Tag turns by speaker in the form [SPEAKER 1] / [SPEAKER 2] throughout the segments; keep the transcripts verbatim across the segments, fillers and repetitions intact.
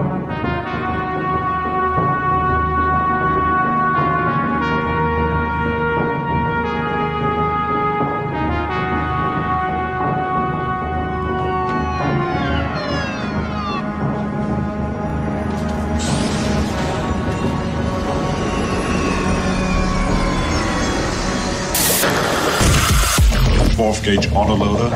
[SPEAKER 1] Fourth gauge autoloader.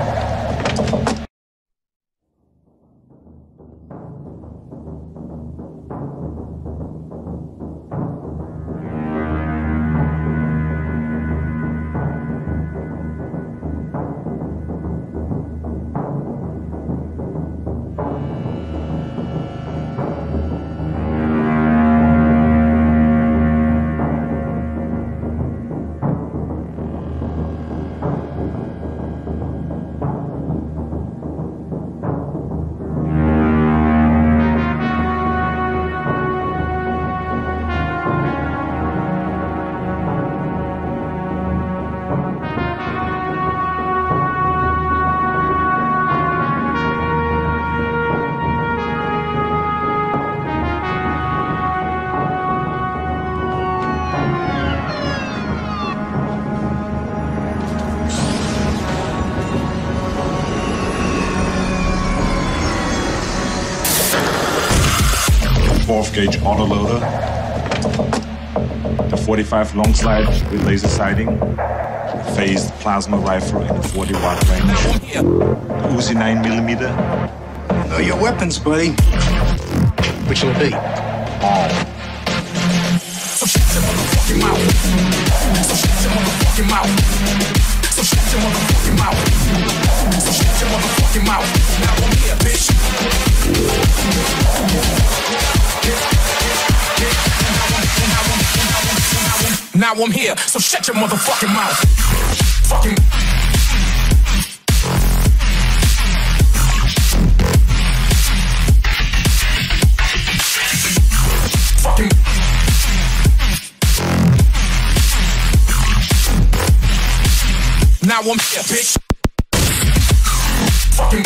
[SPEAKER 1] Fourth gauge autoloader. The forty-five long slide with laser sighting. Phased plasma rifle in the forty watt range. The Uzi nine millimeter.
[SPEAKER 2] Know your weapons, buddy. Which will it be?
[SPEAKER 1] All.
[SPEAKER 3] So shut your motherfucking mouth. So shut your motherfucking mouth. So shut your motherfucking mouth. So shut your motherfucking mouth. Now I'm here, bitch. Now I'm here, so shut your motherfucking mouth. Fucking. Fucking. Now I'm here, bitch. Fucking.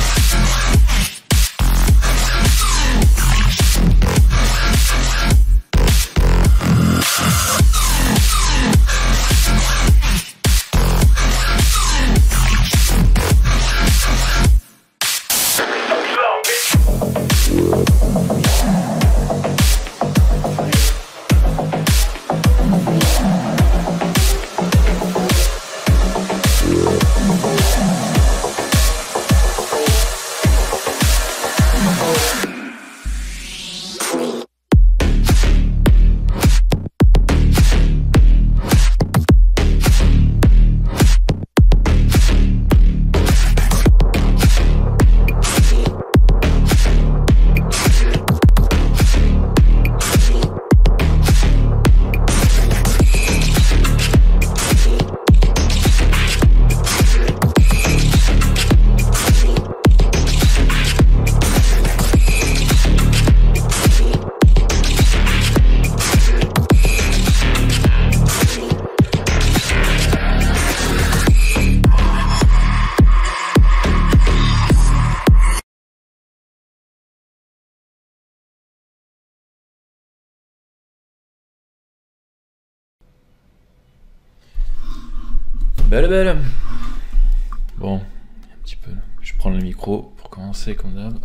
[SPEAKER 4] Belle belle. Bon, un petit peu. Je prends le micro pour commencer comme d'hab.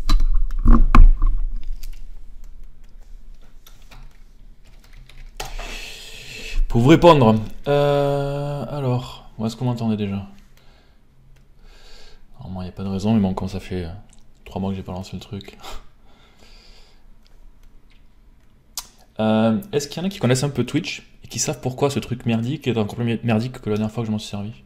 [SPEAKER 4] Pour vous répondre, euh, alors, où est-ce qu'on m'entendait déjà? Normalement, il n'y a pas de raison, mais bon, quand ça fait trois mois que j'ai pas lancé le truc. Euh, Est-ce qu'il y en a qui connaissent un peu Twitch et qui savent pourquoi ce truc merdique est encore plus merdique que la dernière fois que je m'en suis servi?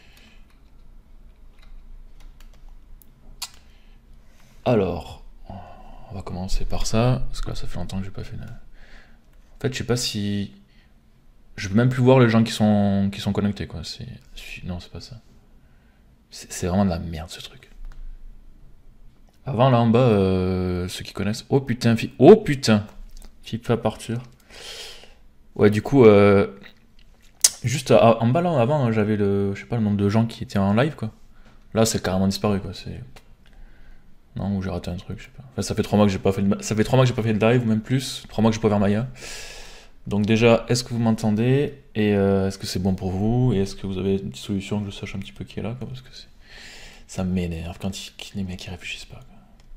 [SPEAKER 4] Alors, on va commencer par ça, parce que là ça fait longtemps que j'ai pas fait de... En fait, je sais pas si... Je peux même plus voir les gens qui sont, qui sont connectés, quoi. Non, c'est pas ça. C'est vraiment de la merde, ce truc. Avant, là en bas, euh, ceux qui connaissent... Oh putain, fi... oh putain FIFA partir. Ouais, du coup, euh, juste à, en bas là, avant, j'avais le, je sais pas, le nombre de gens qui étaient en live, quoi. Là, c'est carrément disparu, quoi. C'est, Non, ou j'ai raté un truc, je sais pas. Enfin, ça fait trois mois que j'ai pas fait de... ça fait trois mois que j'ai pas fait de live, ou même plus. trois mois que j'ai pas ouvert Maya. Donc déjà, est-ce que vous m'entendez? Et euh, est-ce que c'est bon pour vous? Et est-ce que vous avez une petite solution que je sache un petit peu qui est là, quoi, parce que c'est... ça m'énerve quand il... les mecs ils réfléchissent pas, quoi.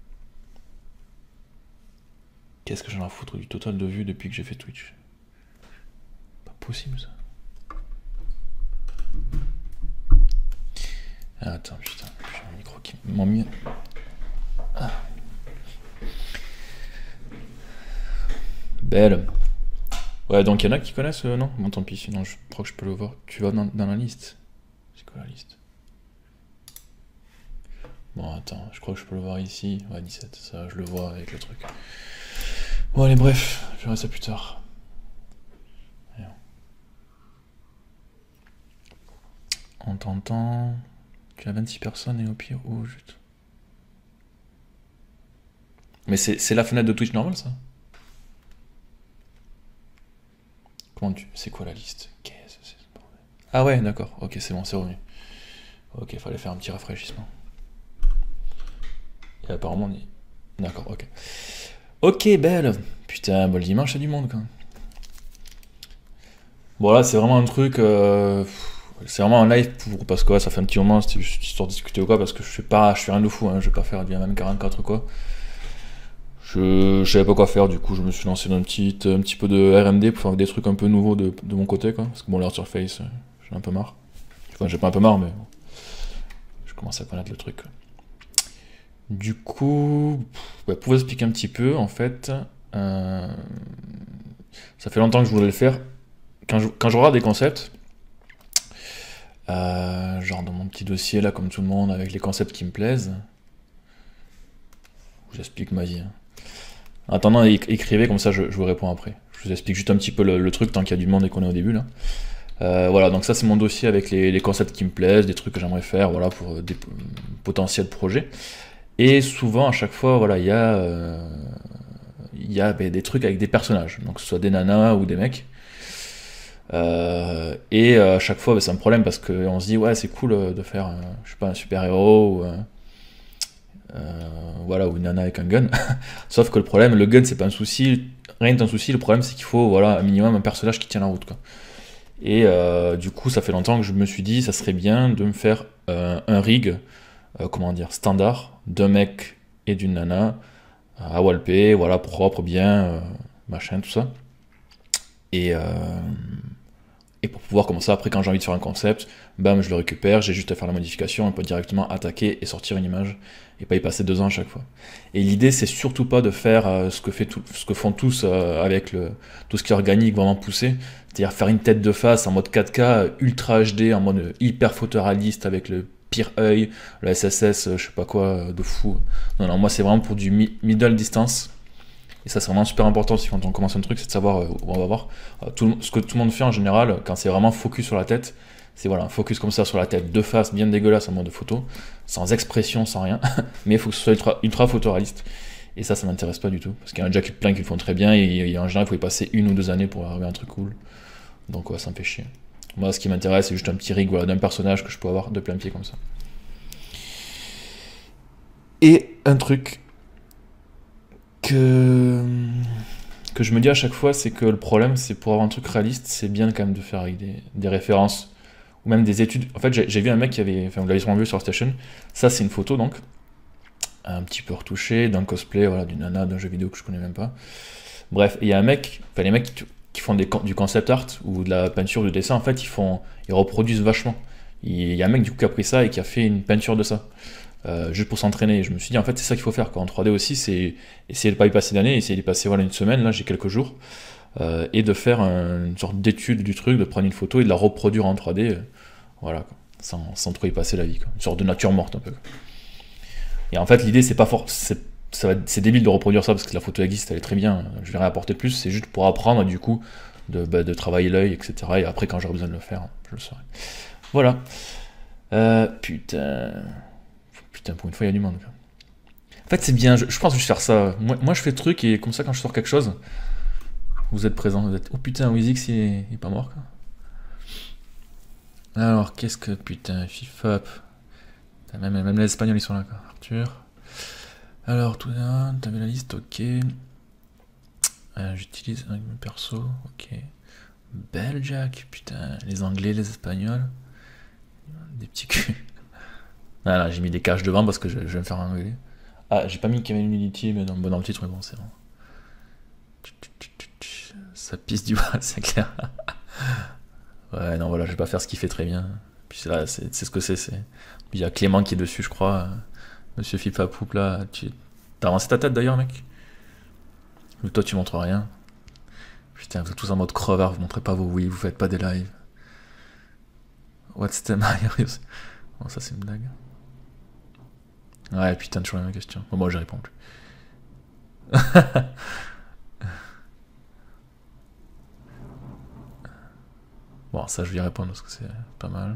[SPEAKER 4] Qu'est-ce que j'en ai à foutre du total de vues depuis que j'ai fait Twitch? Pas possible, ça. Ah, attends, putain, j'ai un micro qui m'en mis... Ah. Belle. Ouais, donc il y en a qui connaissent, euh, non? Bon, tant pis, sinon je crois que je peux le voir. Tu vas dans, dans la liste. C'est quoi la liste? Bon, attends, je crois que je peux le voir ici. Ouais, dix-sept, ça, je le vois avec le truc. Bon, allez, bref, je verrai ça plus tard. On t'entend. Tu as vingt-six personnes et au pire, oh, juste. Mais c'est la fenêtre de Twitch normale, ça? Comment tu... C'est quoi la liste? Qu'est-ce que c'est? Ah ouais, d'accord. Ok, c'est bon, c'est revenu. Ok, il fallait faire un petit rafraîchissement. Et apparemment, on est... D'accord, ok. Ok, belle. Putain, bon, le dimanche, c'est du monde, quand même. Bon, là, c'est vraiment un truc... Euh... C'est vraiment un live pour... Parce que ouais, ça fait un petit moment, c'était juste histoire de discuter ou quoi, parce que je fais pas... Je fais rien de fou, hein. Je vais pas faire du M M quarante-quatre ou quoi. Je, je savais pas quoi faire, du coup je me suis lancé dans un petit, un petit peu de R and D pour faire des trucs un peu nouveaux de, de mon côté, quoi. Parce que bon, l'art surface, j'ai un peu marre. Enfin, j'ai pas un peu marre, mais bon, je commence à connaître le truc, quoi. Du coup, ouais, pour vous expliquer un petit peu, en fait, euh, ça fait longtemps que je voulais le faire. Quand je, quand je regarde des concepts, euh, genre dans mon petit dossier là, comme tout le monde, avec les concepts qui me plaisent, j'explique ma vie. Hein. En attendant, écrivez, comme ça je, je vous réponds après. Je vous explique juste un petit peu le, le truc tant qu'il y a du monde et qu'on est au début là. Euh, voilà, donc ça c'est mon dossier avec les, les concepts qui me plaisent, des trucs que j'aimerais faire, voilà, pour des potentiels projets. Et souvent, à chaque fois, voilà, il y a, euh, il y a ben, des trucs avec des personnages, donc que ce soit des nanas ou des mecs. Euh, et euh, à chaque fois, ben, c'est un problème parce qu'on se dit, ouais, c'est cool de faire, euh, je sais pas, un super-héros ou... Euh, Euh, voilà, ou une nana avec un gun. Sauf que le problème, le gun c'est pas un souci, rien n'est un souci, le problème c'est qu'il faut voilà, un minimum un personnage qui tient la route, quoi. Et euh, du coup, ça fait longtemps que je me suis dit, ça serait bien de me faire euh, un rig, euh, comment dire, standard, d'un mec et d'une nana, à walper, voilà, propre, bien, euh, machin, tout ça. Et, euh, et pour pouvoir, comme ça, après quand j'ai envie de faire un concept, bam, je le récupère, j'ai juste à faire la modification, on peut directement attaquer et sortir une image, et pas y passer deux ans à chaque fois. Et l'idée, c'est surtout pas de faire euh, ce, que fait tout, ce que font tous euh, avec le, tout ce qui est organique vraiment poussé, c'est-à-dire faire une tête de face en mode quatre K, ultra H D, en mode hyper photoréaliste, avec le pire œil, le S S S, je sais pas quoi, de fou. Non, non, moi c'est vraiment pour du mi middle distance. Et ça c'est vraiment super important aussi quand on commence un truc, c'est de savoir euh, où on va voir. Euh, tout, ce que tout le monde fait en général, quand c'est vraiment focus sur la tête, c'est voilà, un focus comme ça sur la tête, de face, bien dégueulasse en mode photo, sans expression, sans rien, mais il faut que ce soit ultra, ultra photoréaliste. Et ça, ça m'intéresse pas du tout, parce qu'il y en a déjà plein qui le font très bien, et, et en général, il faut y passer une ou deux années pour arriver à un truc cool. Donc ouais, ça me fait chier. Moi, ce qui m'intéresse, c'est juste un petit rig voilà, d'un personnage que je peux avoir de plein pied comme ça. Et un truc que, que je me dis à chaque fois, c'est que le problème, c'est pour avoir un truc réaliste, c'est bien quand même de faire avec des, des références, ou même des études. En fait, j'ai vu un mec qui avait, enfin, vous l'avez sûrement vu sur Station, ça c'est une photo donc, un petit peu retouché, d'un cosplay, voilà, d'une nana, d'un jeu vidéo que je connais même pas. Bref, il y a un mec, enfin les mecs qui, qui font des, du concept art ou de la peinture, du dessin, en fait, ils font, ils reproduisent vachement. Il y a un mec du coup qui a pris ça et qui a fait une peinture de ça, euh, juste pour s'entraîner. Je me suis dit, en fait, c'est ça qu'il faut faire, quoi. En trois D aussi, c'est essayer de pas y passer d'année, essayer d'y passer voilà, une semaine, là j'ai quelques jours, euh, et de faire un, une sorte d'étude du truc, de prendre une photo et de la reproduire en trois D, euh, voilà, quoi, sans, sans trop y passer la vie, quoi. Une sorte de nature morte un peu, quoi. Et en fait, l'idée, c'est pas fort, c'est débile de reproduire ça parce que la photo existe, elle est très bien, je vais rien apporter de plus, c'est juste pour apprendre du coup de, bah, de travailler l'œil, et cetera. Et après, quand j'aurai besoin de le faire, je le saurai. Voilà. Euh, putain. Putain, pour une fois, il y a du monde. En fait, c'est bien, je, je pense que je vais faire ça. Moi, moi, je fais le truc et comme ça, quand je sors quelque chose, vous êtes présents. Vous êtes... Oh putain, Wizix, il est, il est pas mort, quoi. Alors, qu'est-ce que. Putain, FIFA. Même, même les Espagnols, ils sont là, quoi. Arthur. Alors, tout ça, t'avais la liste, ok. Euh, J'utilise un perso, ok. Belgique, putain, les Anglais, les Espagnols. Des petits culs. Ah là, j'ai mis des caches devant parce que je, je vais me faire engueuler. Ah, j'ai pas mis qu'il y avait une Nudity, mais dans, bon, dans le titre, mais bon, c'est bon. Ça pisse du bras, c'est clair. Ouais, non, voilà, je vais pas faire ce qu'il fait très bien. Puis là, c'est ce que c'est. Puis il y a Clément qui est dessus, je crois. Monsieur Fipa Poup, là. Tu... T'as avancé ta tête d'ailleurs, mec? Mais toi, tu montres rien. Putain, vous êtes tous en mode crevard, vous montrez pas vos oui, vous faites pas des lives. What's the matter? Bon, ça, c'est une blague. Ouais, putain, toujours la même question. Bon, moi, je réponds plus. Bon, ça, je vais y répondre parce que c'est pas mal.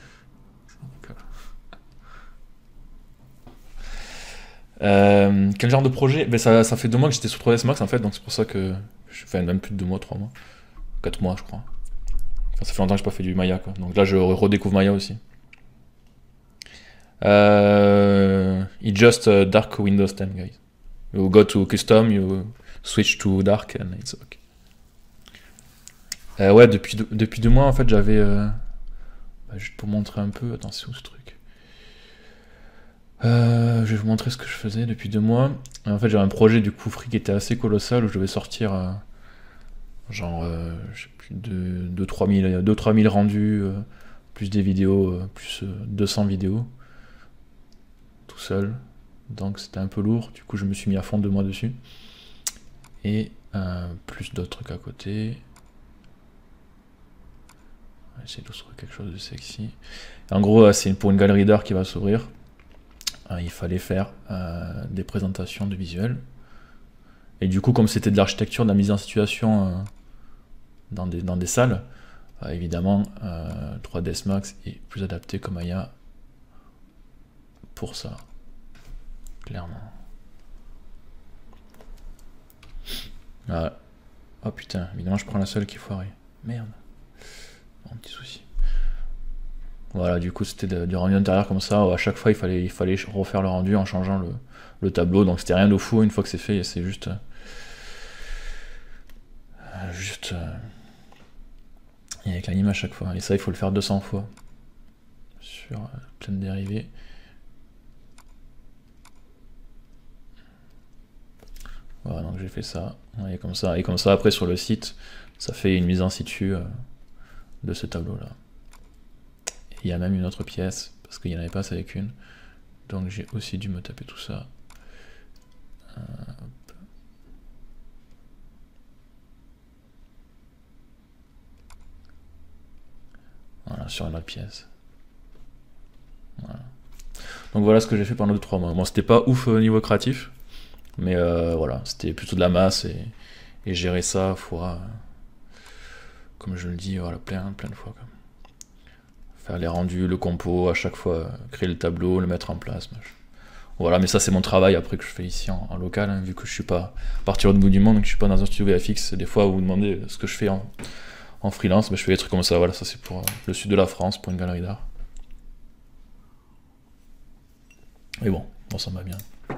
[SPEAKER 4] Euh, quel genre de projet? Ben ça, ça fait deux mois que j'étais sur trois D S Max en fait, donc c'est pour ça que je fais même plus de deux mois, trois mois. quatre mois, je crois. Enfin, ça fait longtemps que j'ai pas fait du Maya, quoi. Donc là, je redécouvre Maya aussi. Uh, it just uh, dark Windows ten, guys. You go to custom, you switch to dark, and it's okay. Euh, ouais, depuis deux, depuis deux mois, en fait, j'avais... Euh... Bah, juste pour montrer un peu... Attends, c'est où ce truc? euh, Je vais vous montrer ce que je faisais depuis deux mois. Et en fait, j'avais un projet, du coup, free qui était assez colossal, où je devais sortir... Euh, genre, euh, je sais plus, deux trois mille rendus, euh, plus des vidéos, euh, plus euh, deux cents vidéos. Tout seul. Donc, c'était un peu lourd. Du coup, je me suis mis à fond deux mois dessus. Et euh, plus d'autres trucs à côté. On va essayer de trouver quelque chose de sexy. Et en gros, c'est pour une galerie d'art qui va s'ouvrir. Il fallait faire euh, des présentations de visuels. Et du coup, comme c'était de l'architecture, de la mise en situation euh, dans, des, dans des salles, euh, évidemment, euh, trois D S Max est plus adapté comme Maya pour ça. Clairement. Ah. Oh putain, évidemment, je prends la seule qui foirait. Merde. Un petit souci. Voilà, du coup c'était du rendu intérieur comme ça, à chaque fois il fallait, il fallait refaire le rendu en changeant le, le tableau, donc c'était rien de fou, une fois que c'est fait, c'est juste... Euh, juste... Euh, et avec l'anime à chaque fois, et ça il faut le faire deux cents fois, sur euh, plein de dérivés. Voilà, donc j'ai fait ça, et comme ça, et comme ça après sur le site, ça fait une mise en situ euh, de ce tableau là. Il y a même une autre pièce, parce qu'il n'y en avait pas, ça avec une. Donc j'ai aussi dû me taper tout ça. Euh, voilà, sur une autre pièce. Voilà. Donc voilà ce que j'ai fait pendant deux trois mois. Bon, c'était pas ouf au niveau créatif, mais euh, voilà, c'était plutôt de la masse, et, et gérer ça fois, euh, comme je le dis, voilà, plein, plein de fois. Comme. Faire les rendus, le compo, à chaque fois, créer le tableau, le mettre en place. Machin. Voilà, mais ça c'est mon travail après que je fais ici en, en local, hein, vu que je suis pas à partir au bout du monde, que je suis pas dans un studio V F X. Des fois, vous vous demandez ce que je fais en, en freelance, mais je fais des trucs comme ça. Voilà, ça c'est pour euh, le sud de la France, pour une galerie d'art. Mais bon, bon, ça me va bien.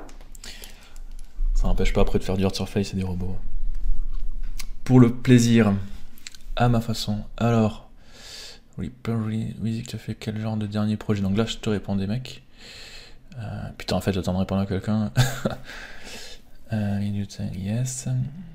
[SPEAKER 4] Ça n'empêche pas après de faire du hard surface et des robots. Pour le plaisir, à ma façon. Alors. Oui, Wizix, tu as fait quel genre de dernier projet? Donc là, je te répondais, mec. Euh, putain, en fait, j'attends de répondre à quelqu'un. euh, yes.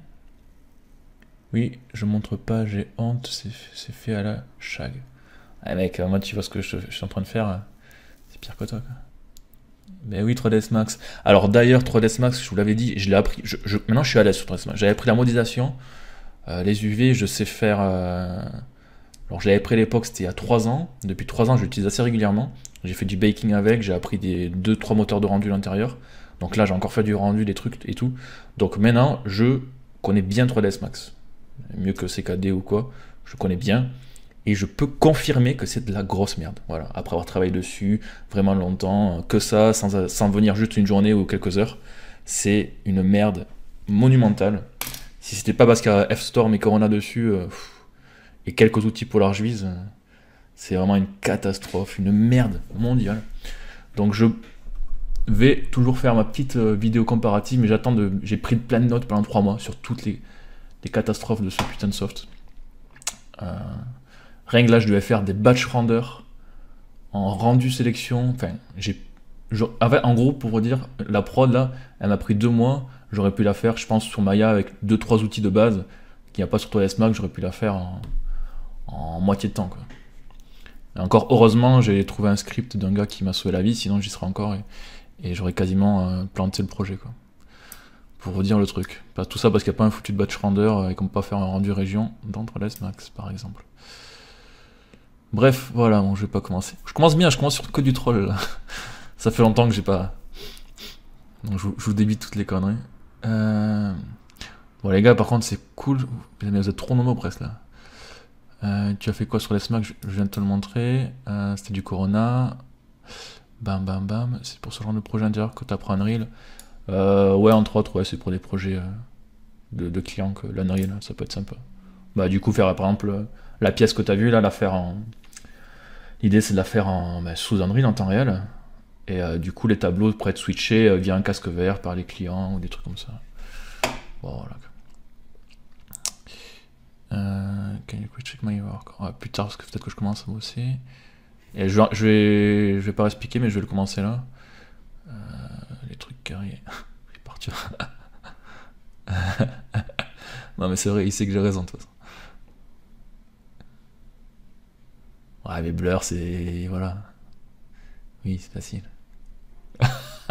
[SPEAKER 4] Oui, je montre pas, j'ai honte, c'est fait à la shag. Ah, mec, moi, tu vois ce que je, je suis en train de faire. C'est pire que toi, quoi. Ben oui, trois D S Max. Alors d'ailleurs, trois D S Max, je vous l'avais dit, je l'ai appris. Je, je, maintenant, je suis à l'aise sur trois D S Max. J'avais appris la modélisation, euh, les U V, je sais faire. Euh, Alors je l'avais pris à l'époque, c'était il y a trois ans. Depuis trois ans, je l'utilise assez régulièrement. J'ai fait du baking avec, j'ai appris des deux trois moteurs de rendu à l'intérieur. Donc là, j'ai encore fait du rendu, des trucs et tout. Donc maintenant, je connais bien trois D S Max. Mieux que C K D ou quoi. Je connais bien. Et je peux confirmer que c'est de la grosse merde. Voilà. Après avoir travaillé dessus vraiment longtemps, que ça, sans, sans venir juste une journée ou quelques heures, c'est une merde monumentale. Si c'était pas parce qu'il y a F-Storm et Corona dessus... Euh, et quelques outils pour l'Archviz, c'est vraiment une catastrophe, une merde mondiale. Donc je, vais toujours faire ma petite euh, vidéo comparative, mais j'attends de... J'ai pris plein de notes pendant trois mois sur toutes les, les catastrophes de ce putain de soft. Euh, rien que là, je devais faire des batch renders en rendu sélection. Enfin, j'ai... En gros, pour vous dire, la prod là, elle m'a pris deux mois. J'aurais pu la faire, je pense, sur Maya avec deux trois outils de base qu'il n'y a pas sur S Max. J'aurais pu la faire en, en moitié de temps, quoi. Et encore, heureusement, j'ai trouvé un script d'un gars qui m'a sauvé la vie, sinon j'y serais encore et, et j'aurais quasiment euh, planté le projet, quoi. Pour vous dire le truc. Pas tout ça parce qu'il n'y a pas un foutu de batch render euh, et qu'on peut pas faire un rendu région dans S Max, par exemple. Bref, voilà, bon, je vais pas commencer. Je commence bien, je commence sur que du troll, là. Ça fait longtemps que j'ai pas... Donc je vous, je vous débite toutes les conneries. Euh... Bon les gars, par contre, c'est cool. Vous êtes trop nombreux presque, là. Euh, tu as fait quoi sur les smacks? Je viens de te le montrer. Euh, C'était du Corona. Bam bam bam. C'est pour ce genre de projet intérieur que tu apprends Unreal. Euh, ouais, entre autres, ouais, c'est pour des projets euh, de, de clients que l'Unreal, ça peut être sympa. Bah du coup, faire par exemple la pièce que tu as vue là, la faire en. L'idée c'est de la faire en bah, sous Unreal en temps réel. Et euh, du coup, les tableaux pourraient être switchés euh, via un casque V R par les clients ou des trucs comme ça. Bon, voilà. Euh, can you quick check my work? Ouais, plus tard, parce que peut-être que je commence à bosser. Et je, je vais, je vais pas expliquer, mais je vais le commencer là. Euh, les trucs carrés. Je vais partir. Non, mais c'est vrai, il sait que j'ai raison de toute façon. Ouais, mais Blur, c'est. Voilà. Oui, c'est facile. Non,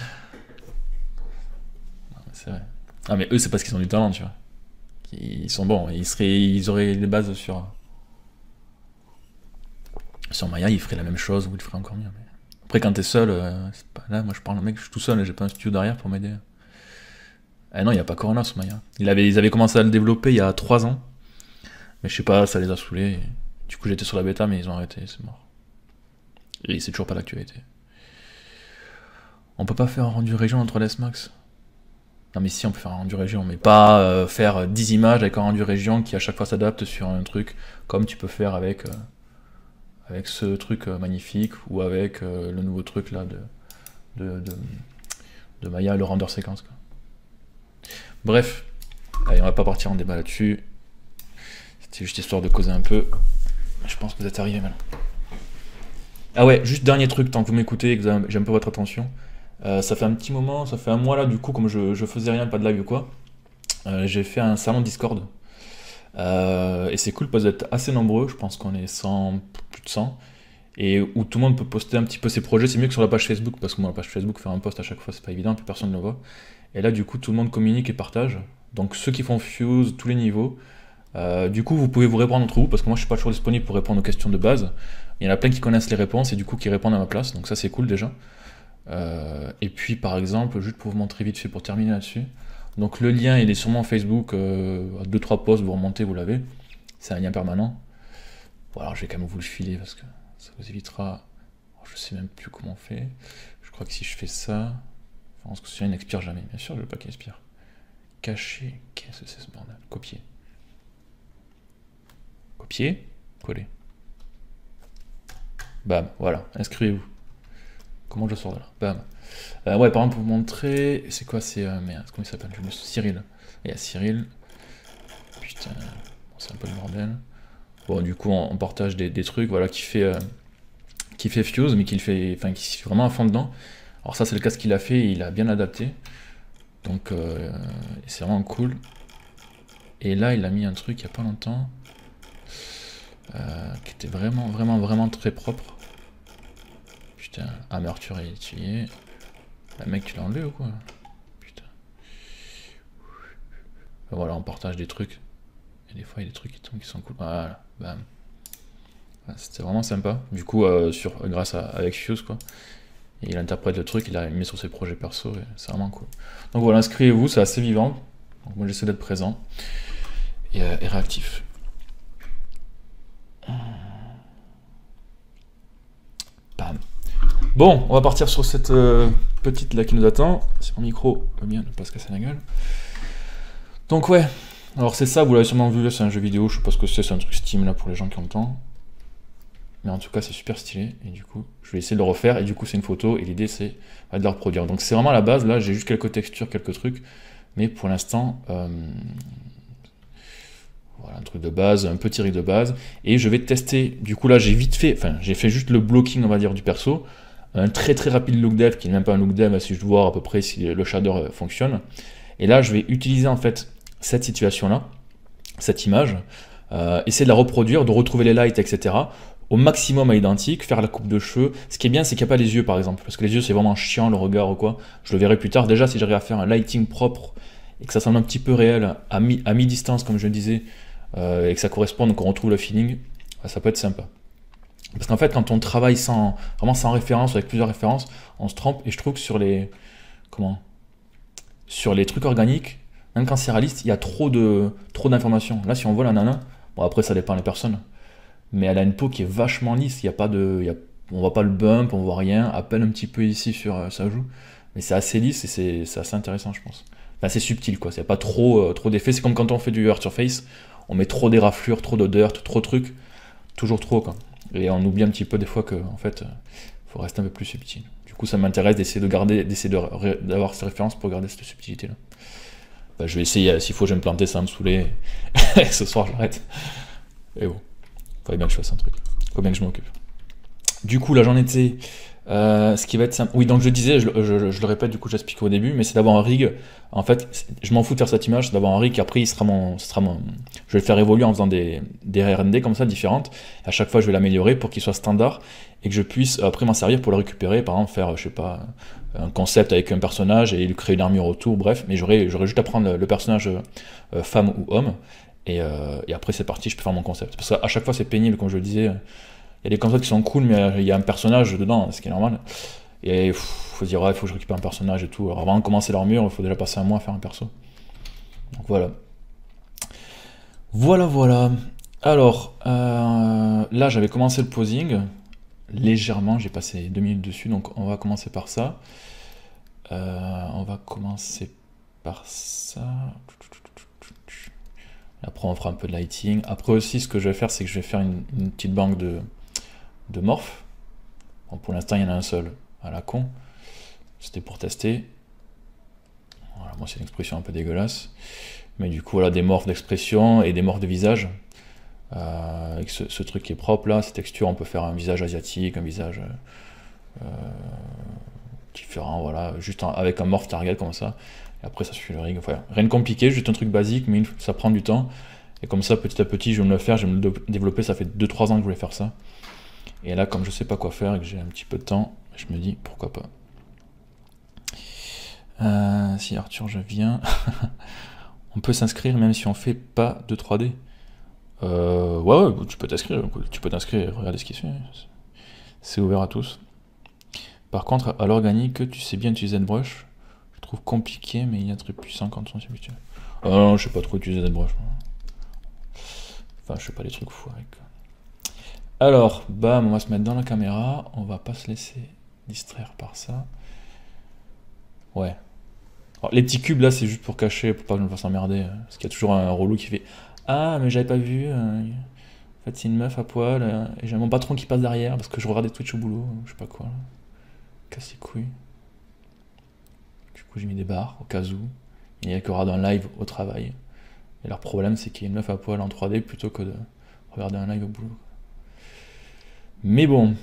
[SPEAKER 4] mais c'est vrai. Ah, mais eux, c'est parce qu'ils ont du talent, tu vois. Ils sont bons, ils, seraient, ils auraient les bases sur sur Maya, ils feraient la même chose ou ils le feraient encore mieux. Mais... Après, quand t'es seul, euh, c'est pas là, moi je parle, mec, je suis tout seul, j'ai pas un studio derrière pour m'aider. Ah non, il n'y a pas Corona sur Maya. Ils avaient, ils avaient commencé à le développer il y a trois ans, mais je sais pas, ça les a saoulés. Et... Du coup, j'étais sur la bêta, mais ils ont arrêté, c'est mort. Et c'est toujours pas l'actualité. On peut pas faire un rendu région en trois D S Max? Non mais si, on peut faire un rendu région, mais pas euh, faire dix images avec un rendu région qui à chaque fois s'adapte sur un truc, comme tu peux faire avec, euh, avec ce truc euh, magnifique, ou avec euh, le nouveau truc là de, de, de, de Maya, le render séquence, quoi. Bref, allez, on va pas partir en débat là-dessus. C'était juste histoire de causer un peu. Je pense que vous êtes arrivés maintenant. Ah ouais, juste dernier truc, tant que vous m'écoutez et que j'ai un peu votre attention. Euh, ça fait un petit moment, ça fait un mois là, du coup, comme je, je faisais rien, pas de live ou quoi, euh, j'ai fait un salon Discord. Euh, et c'est cool parce que vous êtes assez nombreux, je pense qu'on est cent, plus de cent, et où tout le monde peut poster un petit peu ses projets. C'est mieux que sur la page Facebook, parce que moi, la page Facebook, faire un post à chaque fois, c'est pas évident, puis personne ne le voit. Et là, du coup, tout le monde communique et partage. Donc, ceux qui font Fuse, tous les niveaux. Euh, du coup, vous pouvez vous répondre entre vous, parce que moi, je suis pas toujours disponible pour répondre aux questions de base. Il y en a plein qui connaissent les réponses et du coup, qui répondent à ma place. Donc, ça, c'est cool déjà. Euh, et puis par exemple, juste pour vous montrer vite fait pour terminer là-dessus, donc le lien il est sûrement Facebook, euh, deux trois posts, vous remontez, vous l'avez, c'est un lien permanent. Bon alors je vais quand même vous le filer parce que ça vous évitera, oh, je sais même plus comment on fait, je crois que si je fais ça, enfin, que celui-là il n'expire jamais, bien sûr je veux pas qu'il expire. Cacher, qu'est-ce que c'est ce bordel? Copier. Copier, coller. Bam, voilà, inscrivez-vous. Comment je sors de là? Bam. Euh, ouais, par exemple, pour vous montrer, c'est quoi? C'est. Euh, merde, comment il s'appelle? Je me suis. Cyril. Il y a Cyril. Putain, bon, c'est un peu le bordel. Bon, du coup, on, on partage des, des trucs, voilà, qui fait. Euh, qui fait Fuse, mais qui fait. Enfin, qui est vraiment à fond dedans. Alors, ça, c'est le cas qu'il a fait, et il a bien adapté. Donc, euh, c'est vraiment cool. Et là, il a mis un truc il y a pas longtemps. Euh, qui était vraiment, vraiment, vraiment très propre. Putain, amerture et étuyé. Ah, mec, tu l'as enlevé ou quoi? Putain. Ben voilà, on partage des trucs. Et des fois, il y a des trucs qui tombent qui sont cool. Voilà, bam. C'était vraiment sympa. Du coup, euh, sur, grâce à avec Fuse, quoi. Et il interprète le truc, il l'a mis sur ses projets perso, et c'est vraiment cool. Donc voilà, inscrivez-vous, c'est assez vivant. Donc moi, j'essaie d'être présent et, euh, et réactif. Bam. Bon, on va partir sur cette euh, petite là qui nous attend. Si mon micro veut bien ne pas se casser la gueule. Donc ouais, alors c'est ça, vous l'avez sûrement vu, c'est un jeu vidéo, je sais pas ce que c'est, c'est un truc Steam là pour les gens qui ont le temps. mais en tout cas c'est super stylé, et du coup je vais essayer de le refaire, et du coup c'est une photo, et l'idée c'est de la reproduire. Donc c'est vraiment la base, là j'ai juste quelques textures, quelques trucs, mais pour l'instant, euh, voilà, un truc de base, un petit rig de base, et je vais tester, du coup là j'ai vite fait, enfin j'ai fait juste le blocking on va dire du perso, un très très rapide look dev, qui n'est même pas un look dev, si je dois voir à peu près si le shader fonctionne, et là je vais utiliser en fait cette situation là, cette image, euh, essayer de la reproduire, de retrouver les lights, et cetera, au maximum à l'identique, faire la coupe de cheveux. Ce qui est bien, c'est qu'il n'y a pas les yeux par exemple, parce que les yeux c'est vraiment chiant, le regard ou quoi, je le verrai plus tard. Déjà si j'arrive à faire un lighting propre, et que ça semble un petit peu réel, à mi- à mi-distance comme je le disais, euh, et que ça corresponde, qu'on retrouve le feeling, ça peut être sympa. Parce qu'en fait quand on travaille sans, vraiment sans référence, avec plusieurs références, on se trompe, et je trouve que sur les, comment, sur les trucs organiques, même quand c'est réaliste, il y a trop de trop d'informations. Là si on voit la nana, bon après ça dépend des personnes, mais elle a une peau qui est vachement lisse, il y a pas de, il y a, on voit pas le bump, on voit rien, à peine un petit peu ici sur euh, sa joue, mais c'est assez lisse et c'est assez intéressant je pense. Enfin c'est subtil quoi, c'est pas trop, euh, trop d'effets, c'est comme quand on fait du earth surface, on met trop d'éraflures, trop de dirt, trop de trucs, toujours trop quoi. Et on oublie un petit peu des fois que en fait, euh, faut rester un peu plus subtil. Du coup ça m'intéresse d'essayer de garder, d'essayer d'avoir ces références pour garder cette subtilité là. Bah, je vais essayer, s'il faut je vais me planter, ça va me saouler, ce soir j'arrête. Et bon. Faudrait bien que je fasse un truc. Faut bien que je m'occupe. Du coup, là, j'en étais. Euh, ce qui va être simple. Oui, donc je disais, je, je, je le répète, du coup, j'expliquais au début, mais c'est d'avoir un rig. En fait, je m'en fous de faire cette image, c'est d'avoir un rig qui après, il sera mon, ce sera mon. Je vais le faire évoluer en faisant des, des R and D comme ça, différentes. À chaque fois, je vais l'améliorer pour qu'il soit standard et que je puisse après m'en servir pour le récupérer. Par exemple, faire, je sais pas, un concept avec un personnage et lui créer une armure autour, bref. Mais j'aurais juste à prendre le personnage euh, femme ou homme. Et, euh, et après c'est parti, je peux faire mon concept. Parce qu'à chaque fois c'est pénible, comme je le disais. Il y a des concepts qui sont cool, mais il y a un personnage dedans, ce qui est normal. Et il faut se dire, ouais, il faut que je récupère un personnage et tout. Alors avant de commencer l'armure, il faut déjà passer un mois à faire un perso. Donc voilà. Voilà, voilà. Alors, euh, là j'avais commencé le posing. Légèrement, j'ai passé deux minutes dessus, donc on va commencer par ça. Euh, on va commencer par ça. Après on fera un peu de lighting. Après aussi ce que je vais faire c'est que je vais faire une, une petite banque de, de morph. Bon, pour l'instant il y en a un seul à la con. C'était pour tester. Voilà, moi c'est une expression un peu dégueulasse. Mais du coup voilà des morphs d'expression et des morphs de visage. Euh, avec ce, ce truc qui est propre là, ces textures, on peut faire un visage asiatique, un visage euh, différent, voilà, juste en, avec un morph target comme ça. Et après ça suffit le rig, enfin, rien de compliqué, juste un truc basique, mais ça prend du temps. Et comme ça, petit à petit, je vais me le faire, je vais me le développer, ça fait deux trois ans que je voulais faire ça. Et là, comme je sais pas quoi faire et que j'ai un petit peu de temps, je me dis, pourquoi pas. Euh, si Arthur, je viens... on peut s'inscrire même si on fait pas de trois D. Euh, ouais, ouais, tu peux t'inscrire, tu peux t'inscrire, regardez ce qui se fait. C'est ouvert à tous. Par contre, à l'organique, tu sais bien utiliser ZBrush. Je trouve compliqué, mais il y a un truc puissant quand on s'y habitue. Euh, non, je sais pas trop utiliser ZBrush. Enfin, je fais pas des trucs fous avec. Alors, bam, on va se mettre dans la caméra. On va pas se laisser distraire par ça. Ouais. Alors, les petits cubes là, c'est juste pour cacher, pour pas que je me fasse emmerder. Parce qu'il y a toujours un relou qui fait ah, mais j'avais pas vu. Euh, en fait, c'est une meuf à poil. Euh, et j'ai mon patron qui passe derrière parce que je regardais Twitch au boulot. Je sais pas quoi. Là. Casse les couilles. Du coup, j'ai mis des barres au cas où. Il y a qui regardent un live au travail. Et leur problème, c'est qu'il y a une meuf à poil en trois D plutôt que de regarder un live au boulot. Mais bon.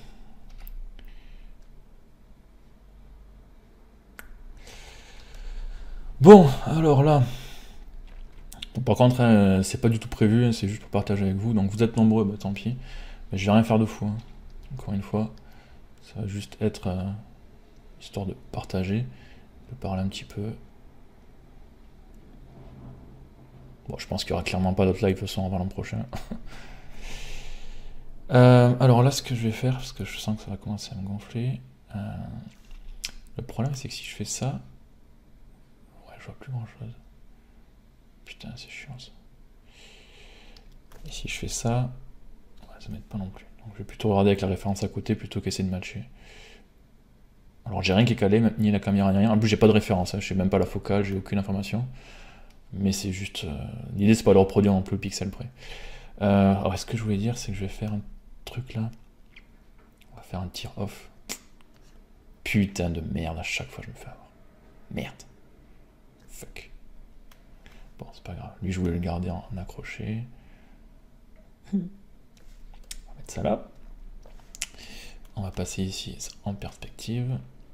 [SPEAKER 4] Bon, alors là. Par contre, hein, c'est pas du tout prévu, hein, c'est juste pour partager avec vous. Donc vous êtes nombreux, bah tant pis. Mais je vais rien faire de fou. Hein. Encore une fois, ça va juste être euh, histoire de partager, de parler un petit peu. Bon, je pense qu'il y aura clairement pas d'autres live de toute façon avant l'an prochain. euh, alors là, ce que je vais faire, parce que je sens que ça va commencer à me gonfler. Euh, le problème, c'est que si je fais ça, ouais, je vois plus grand chose. Putain, c'est chiant ça. Et si je fais ça, ouais, ça m'aide pas non plus. Donc je vais plutôt regarder avec la référence à côté plutôt qu'essayer de matcher. Alors j'ai rien qui est calé, ni la caméra ni rien. En plus j'ai pas de référence, hein. Je sais même pas la focale, j'ai aucune information. Mais c'est juste... Euh, l'idée c'est pas de reproduire non plus le pixel près. Euh, alors ce que je voulais dire c'est que je vais faire un truc là. faire un tir off. Putain de merde, à chaque fois je me fais avoir. Merde. Fuck. Bon, c'est pas grave. Lui, je voulais le garder en accroché. On va mettre ça là. On va passer ici en perspective.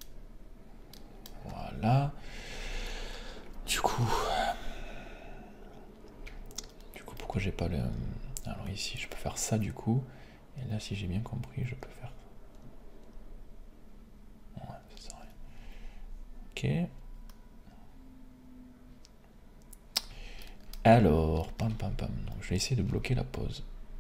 [SPEAKER 4] Voilà. Du coup... Du coup, pourquoi j'ai pas le... Alors ici, je peux faire ça du coup. Et là, si j'ai bien compris, je peux faire... Ouais, ça sert à rien. Ok. Alors, pam pam pam. Donc, je vais essayer de bloquer la pause.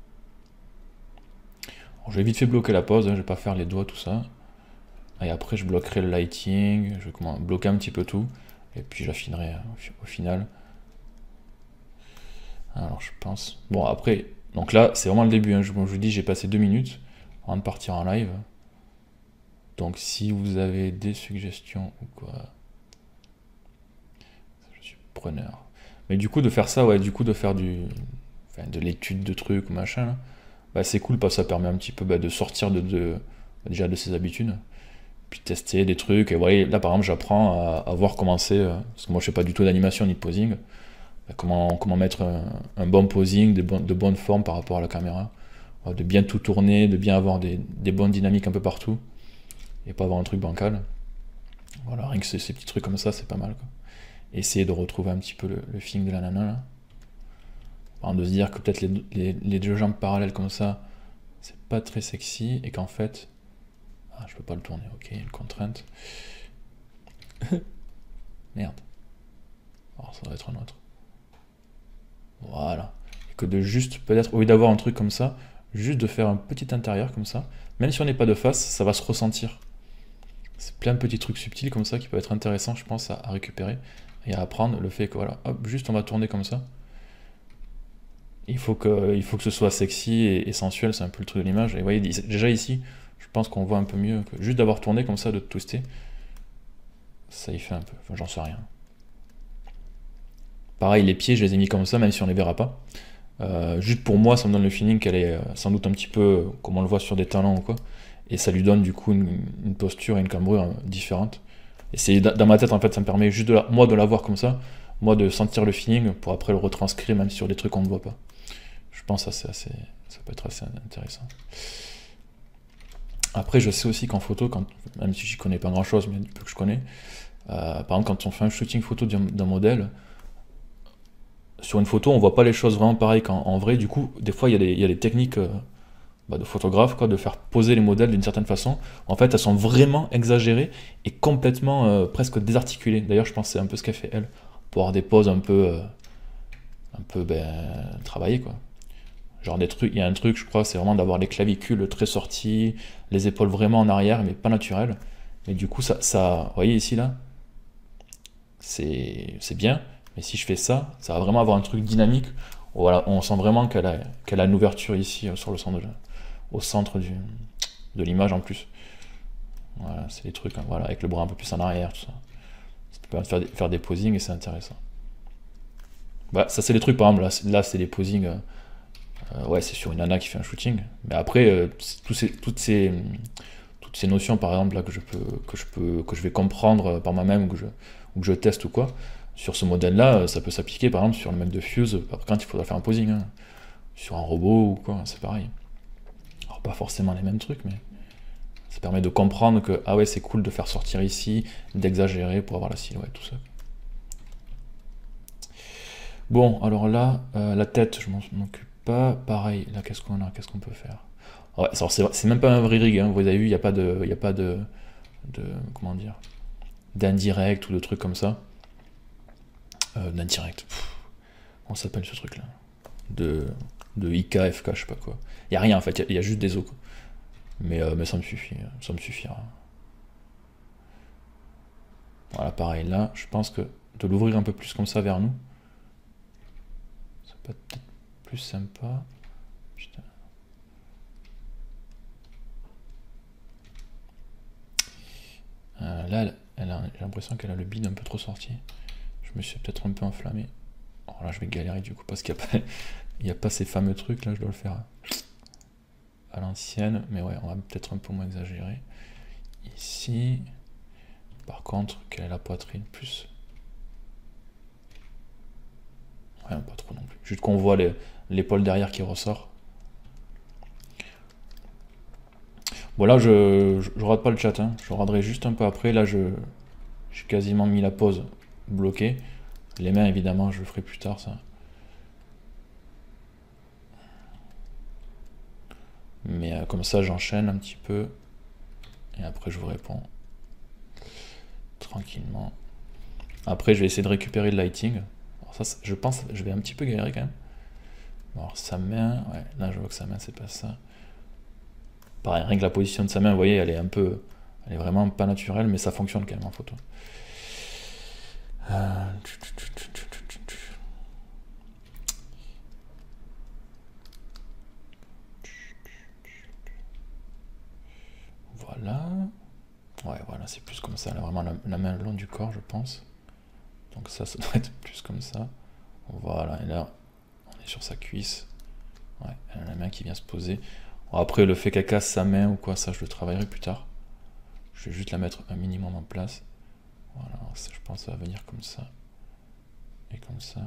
[SPEAKER 4] Alors, je vais vite fait bloquer la pause, hein, je vais pas faire les doigts, tout ça. Et après, je bloquerai le lighting, je vais comment, bloquer un petit peu tout. Et puis, j'affinerai hein, au, au final. Alors, je pense... Bon, après, donc là, c'est vraiment le début. Hein, je, je vous dis, j'ai passé deux minutes avant de partir en live. Donc, si vous avez des suggestions ou quoi, je suis preneur. Mais du coup, de faire ça, ouais, du coup, de faire du, enfin, de l'étude de trucs ou machin, là, bah, c'est cool parce que ça permet un petit peu bah, de sortir de, de, déjà de ses habitudes, puis tester des trucs. Et vous voyez, là, par exemple, j'apprends à, à voir comment c'est, euh, parce que moi, je fais pas du tout d'animation ni de posing, bah, comment, comment mettre un, un bon posing, de, bon, de bonnes formes par rapport à la caméra, de bien tout tourner, de bien avoir des, des bonnes dynamiques un peu partout, et pas avoir un truc bancal. Voilà, rien que ces, ces petits trucs comme ça, c'est pas mal, quoi. Essayer de retrouver un petit peu le, le feeling de la nana là. Enfin, de se dire que peut-être les, les, les deux jambes parallèles comme ça, c'est pas très sexy et qu'en fait. Ah, je peux pas le tourner, ok, une contrainte. Merde. Alors ça va être un autre. Voilà. Et que de juste, peut-être, au lieu d'avoir un truc comme ça, juste de faire un petit intérieur comme ça, même si on n'est pas de face, ça va se ressentir. C'est plein de petits trucs subtils comme ça qui peuvent être intéressants, je pense, à, à récupérer. Et à apprendre le fait que voilà, hop, juste on va tourner comme ça. Il faut que, il faut que ce soit sexy et, et sensuel, c'est un peu le truc de l'image. Et vous voyez, déjà ici, je pense qu'on voit un peu mieux que juste d'avoir tourné comme ça, de twister. Ça y fait un peu, enfin, j'en sais rien. Pareil, les pieds, je les ai mis comme ça, même si on les verra pas. Euh, juste pour moi, ça me donne le feeling qu'elle est sans doute un petit peu, comme on le voit sur des talons ou quoi. Et ça lui donne du coup une, une posture et une cambrure différente. Et c'est dans ma tête, en fait, ça me permet juste de la, moi de la voir comme ça, moi de sentir le feeling pour après le retranscrire même sur des trucs qu'on ne voit pas. Je pense que ça, assez, ça peut être assez intéressant. Après, je sais aussi qu'en photo, quand, même si j'y connais pas grand chose, mais du peu que je connais, euh, par exemple, quand on fait un shooting photo d'un modèle, sur une photo, on voit pas les choses vraiment pareilles qu'en vrai. Du coup, des fois, il y, y a des techniques. Euh, Bah de photographe, quoi, de faire poser les modèles d'une certaine façon. En fait, elles sont vraiment exagérées et complètement euh, presque désarticulées. D'ailleurs, je pense que c'est un peu ce qu'elle fait, elle, pour avoir des poses un peu, euh, un peu ben, travaillées, quoi. Genre des trucs, il y a un truc, je crois, c'est vraiment d'avoir les clavicules très sorties, les épaules vraiment en arrière, mais pas naturelles. Mais du coup, ça, ça vous voyez ici, là, c'est bien, mais si je fais ça, ça va vraiment avoir un truc dynamique. Voilà, on sent vraiment qu'elle a, qu'elle a une ouverture ici, sur le centre de au centre du, de l'image en plus. Voilà, c'est des trucs, hein, voilà, avec le bras un peu plus en arrière, tout ça. Ça peut faire des, faire des posings et c'est intéressant. Bah, ça c'est des trucs, par exemple, là, là c'est des posings, euh, euh, ouais, c'est sur une nana qui fait un shooting. Mais après, euh, tous ces, toutes, ces, toutes ces notions, par exemple, là, que je peux, que je peux, que je vais comprendre par moi-même ou que je, ou que je teste ou quoi, sur ce modèle-là, ça peut s'appliquer, par exemple, sur le mec de Fuse, quand il faudra faire un posing, hein. Sur un robot ou quoi, c'est pareil. Alors pas forcément les mêmes trucs, mais ça permet de comprendre que ah ouais c'est cool de faire sortir ici, d'exagérer pour avoir la silhouette, tout ça. Bon, alors là, euh, la tête, je m'en occupe pas. Pareil, là qu'est-ce qu'on a, qu'est-ce qu'on peut faire? Ouais, c'est même pas un vrai rig, hein. Vous avez vu, il n'y a pas de. Il y a pas de, de. Comment dire? D'indirect ou de trucs comme ça. Euh, d'indirect. Comment s'appelle ce truc là? De. de I K, F K, je sais pas quoi. Il n'y a rien en fait, il y, y a juste des os. Quoi. Mais, euh, mais ça me suffit, ça me suffira. Voilà, pareil, là, je pense que de l'ouvrir un peu plus comme ça vers nous, ça peut être peut-être plus sympa. Putain. Euh, là, elle a, j'ai l'impression qu'elle a le bide un peu trop sorti. Je me suis peut-être un peu enflammé. Alors là, je vais galérer du coup parce qu'il n'y a, a pas ces fameux trucs, là, je dois le faire. à l'ancienne, mais ouais, on va peut-être un peu moins exagérer. Ici, par contre, quelle est la poitrine plus? Ouais, pas trop non plus. Juste qu'on voit l'épaule derrière qui ressort. Bon là, je, je, je rate pas le chat, hein. Je raterai juste un peu après. Là, je j'ai quasiment mis la pause bloquée. Les mains, évidemment, je le ferai plus tard, ça. Mais euh, comme ça, j'enchaîne un petit peu. Et après, je vous réponds. Tranquillement. Après, je vais essayer de récupérer le lighting. Alors ça, je pense, je vais un petit peu galérer quand même. Bon, alors sa main, ouais, là je vois que sa main, c'est pas ça. Pareil, rien que la position de sa main, vous voyez, elle est un peu, elle est vraiment pas naturelle, mais ça fonctionne quand même en photo. Euh... Voilà. Ouais, voilà, c'est plus comme ça. Elle a vraiment la, la main le long du corps, je pense. Donc ça, ça doit être plus comme ça. Voilà, et là, on est sur sa cuisse. Ouais, elle a la main qui vient se poser. Bon, après, le fait qu'elle casse sa main ou quoi, ça, je le travaillerai plus tard. Je vais juste la mettre un minimum en place. Voilà, ça, je pense que ça va venir comme ça. Et comme ça.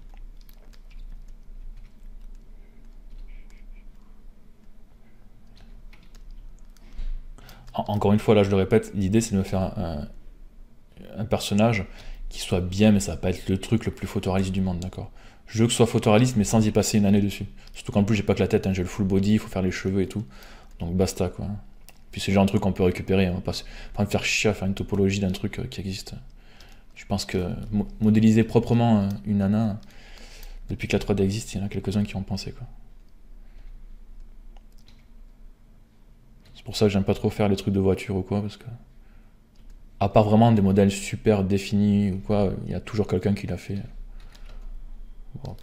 [SPEAKER 4] Encore une fois, là je le répète, l'idée c'est de me faire un, un personnage qui soit bien, mais ça va pas être le truc le plus photoréaliste du monde, d'accord? Je veux que ce soit photoréaliste, mais sans y passer une année dessus. Surtout qu'en plus j'ai pas que la tête, hein, j'ai le full body, il faut faire les cheveux et tout. Donc basta quoi. Puis c'est genre un truc qu'on peut récupérer, on va pas, pas me faire chier à faire une topologie d'un truc euh, qui existe. Je pense que mo modéliser proprement euh, une nana, depuis que la trois D existe, il y en a quelques-uns qui ont pensé quoi. C'est pour ça que j'aime pas trop faire les trucs de voiture ou quoi, parce que à part vraiment des modèles super définis ou quoi, il y a toujours quelqu'un qui l'a fait. Bon.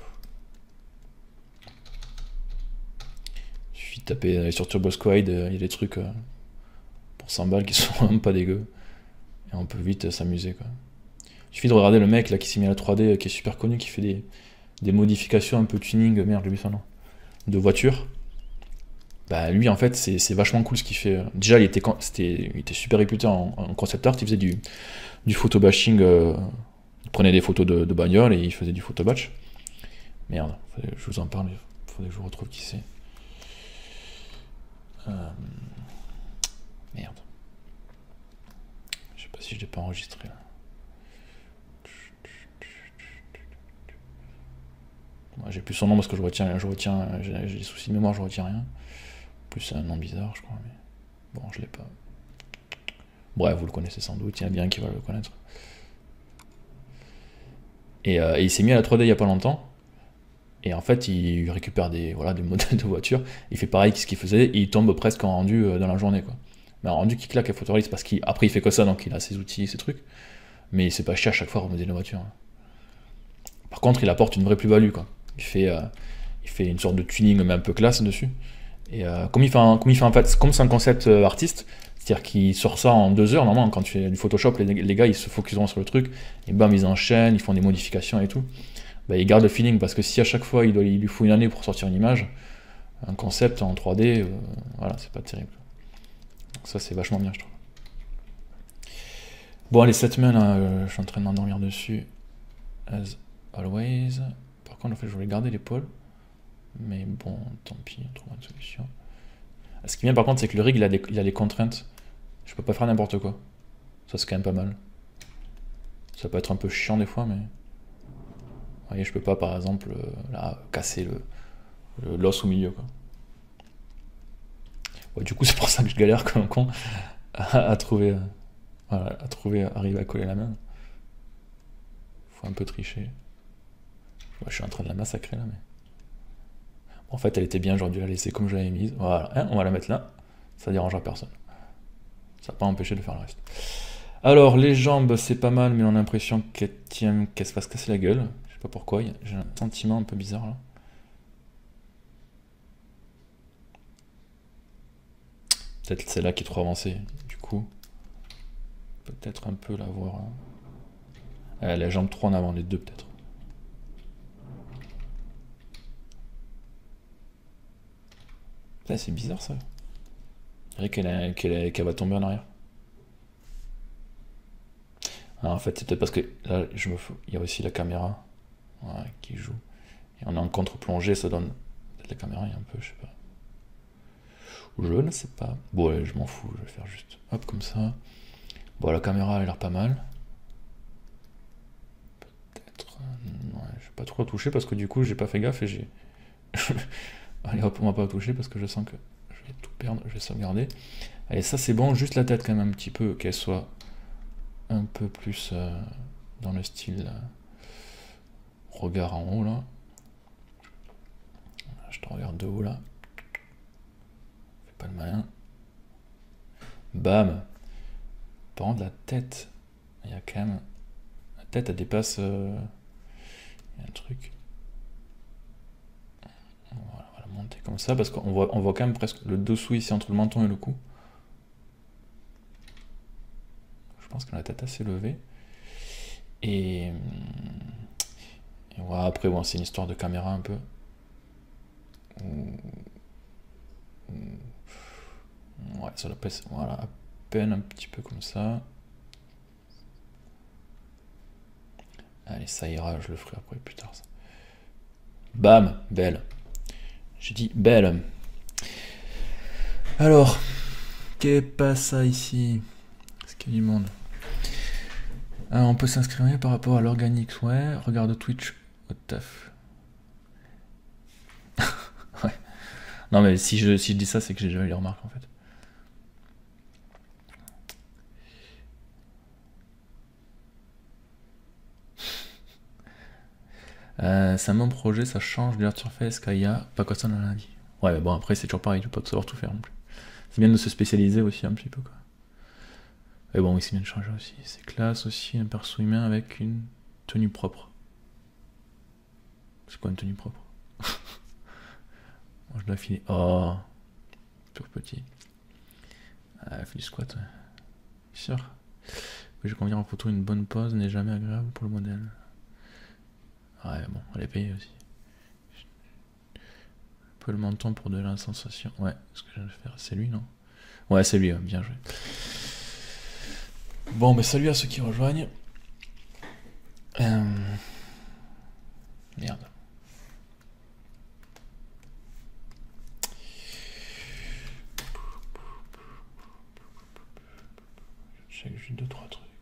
[SPEAKER 4] Il suffit de taper sur Turbo Squad, il y a des trucs pour cent balles qui sont vraiment pas dégueux. Et on peut vite s'amuser quoi. Il suffit de regarder le mec là qui s'est mis à la trois D, qui est super connu, qui fait des, des modifications un peu tuning, merde j'ai oublié son nom, de voiture. Bah lui en fait c'est vachement cool ce qu'il fait. Déjà il était, il était super réputé en, en concept art, il faisait du, du photo bashing, euh, il prenait des photos de, de bagnole et il faisait du photo batch. Merde, je vous en parle, il faudrait que je vous retrouve qui c'est. Euh... Merde. Je sais pas si je l'ai pas enregistré là. Moi j'ai plus son nom parce que je retiens, je retiens, j'ai des soucis de mémoire, je retiens rien. Plus c'est un nom bizarre, je crois, mais bon, je l'ai pas. Bref, vous le connaissez sans doute, il y en a bien qui va le connaître. Et, euh, et il s'est mis à la trois D il y a pas longtemps, et en fait, il récupère des, voilà, des modèles de voitures, il fait pareil que ce qu'il faisait, et il tombe presque en rendu dans la journée, quoi. Mais un rendu qui claque à photoréaliste, parce qu'après il fait que ça, donc il a ses outils, ses trucs, mais il s'est pas chier à chaque fois à remodeler la voiture. Par contre, il apporte une vraie plus-value, quoi. Il fait, euh, il fait une sorte de tuning, mais un peu classe dessus. Et euh, comme il fait un, comme il fait en fait, comme c'est un concept euh, artiste, c'est-à-dire qu'il sort ça en deux heures, normalement, quand tu fais du Photoshop, les, les gars ils se focusent sur le truc, et bam, ils enchaînent, ils font des modifications et tout. Bah, ils gardent le feeling, parce que si à chaque fois il, doit, il lui faut une année pour sortir une image, un concept en trois D, euh, voilà, c'est pas terrible. Donc ça c'est vachement bien, je trouve. Bon, allez, cette main là, euh, je suis en train de m'endormir dessus, as always. Par contre, en fait, je voulais garder l'épaule. Mais bon, tant pis, on trouvera une solution. Ce qui est bien par contre, c'est que le rig, il a, des, il a les contraintes. Je peux pas faire n'importe quoi. Ça, c'est quand même pas mal. Ça peut être un peu chiant des fois, mais... Vous voyez, je peux pas, par exemple, là, casser le l'os au milieu, quoi. Ouais, du coup, c'est pour ça que je galère comme un con à, à trouver... Voilà, à trouver, arriver à coller la main. Faut un peu tricher. Ouais, je suis en train de la massacrer, là, mais... En fait, elle était bien, j'aurais dû la laisser comme je l'avais mise. Voilà, hein, on va la mettre là. Ça dérangera personne. Ça n'a pas empêché de faire le reste. Alors, les jambes, c'est pas mal, mais on a l'impression qu'elle tient, qu'elle se fasse casser la gueule. Je sais pas pourquoi, j'ai un sentiment un peu bizarre là. Peut-être celle-là qui est trop avancée. Du coup, peut-être un peu la voir. Hein. Euh, les jambes trop en avant, les deux peut-être. C'est bizarre ça. Je dirais qu'elle qu'elle qu'elle va tomber en arrière. Alors, en fait, c'est peut-être parce que là, je me fous. Il y a aussi la caméra ouais, qui joue. Et on est en contre-plongée, ça donne. La caméra est un peu, je sais pas. Je ne sais pas. Bon, ouais, je m'en fous, je vais faire juste hop comme ça. Bon, la caméra elle a l'air pas mal. Peut-être. Ouais, je vais pas trop toucher parce que du coup, j'ai pas fait gaffe et j'ai. Allez hop, on va pas toucher parce que je sens que je vais tout perdre. Je vais sauvegarder. Allez, ça c'est bon, juste la tête quand même un petit peu, qu'elle soit un peu plus euh, dans le style euh, regard en haut là. Je te regarde de haut là. Fais pas le malin. Bam. Par contre la tête, il y a quand même. La tête elle dépasse. Euh... Il y a un truc. Voilà, on va la monter comme ça parce qu'on voit, on voit quand même presque le dessous ici entre le menton et le cou. Je pense qu'on a la tête assez levée. Et, et voilà, après, bon, c'est une histoire de caméra un peu. Ouais, ça la pèse, voilà, à peine un petit peu comme ça. Allez, ça ira, je le ferai après plus tard. Ça. Bam, belle. J'ai dit belle. Alors, qu'est-ce que passe ça ici? Est-ce qu'il y a du monde? Ah, on peut s'inscrire par rapport à l'organique, ouais. Regarde Twitch au taf. Ouais. Non mais si je, si je dis ça, c'est que j'ai déjà eu les remarques en fait. Euh, c'est un bon projet, ça change de l'interface Kaya, pas quoi ça dans la vie. Ouais mais bon après c'est toujours pareil, tu peux pas savoir tout faire non plus. C'est bien de se spécialiser aussi un petit peu quoi. Et bon oui c'est bien de changer aussi. C'est classe aussi, un perso humain avec une tenue propre. C'est quoi une tenue propre? Moi je dois filer. Oh tout petit. Ah, elle fait du squat, ouais. Sûr. Je conviens en photo, une bonne pose n'est jamais agréable pour le modèle. Ouais, bon, elle est payée aussi. Un peu le menton pour de la sensation. Ouais, ce que je viens de faire, c'est lui, non? Ouais, c'est lui, bien joué. Bon, mais salut à ceux qui rejoignent. Euh... Merde. Je check juste deux trois trucs.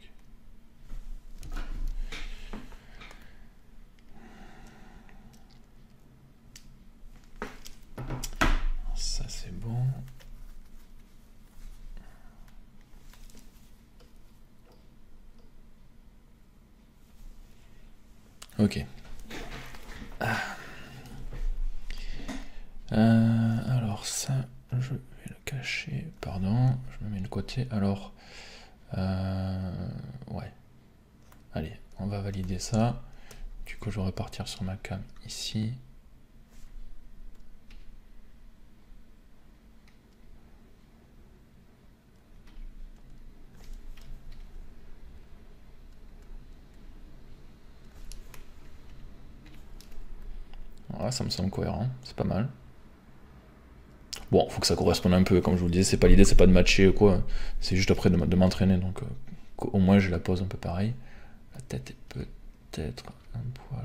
[SPEAKER 4] Ça c'est bon. Ok. Ah. Euh, alors ça, je vais le cacher. Pardon, je me mets de côté. Alors, euh, ouais. Allez, on va valider ça. Du coup, je vais repartir sur ma cam ici. Voilà, ça me semble cohérent, c'est pas mal. Bon, faut que ça corresponde un peu, comme je vous le disais, c'est pas l'idée, c'est pas de matcher ou quoi, c'est juste après de, de m'entraîner, donc euh, au moins je la pose un peu pareil. La tête est peut-être un poil...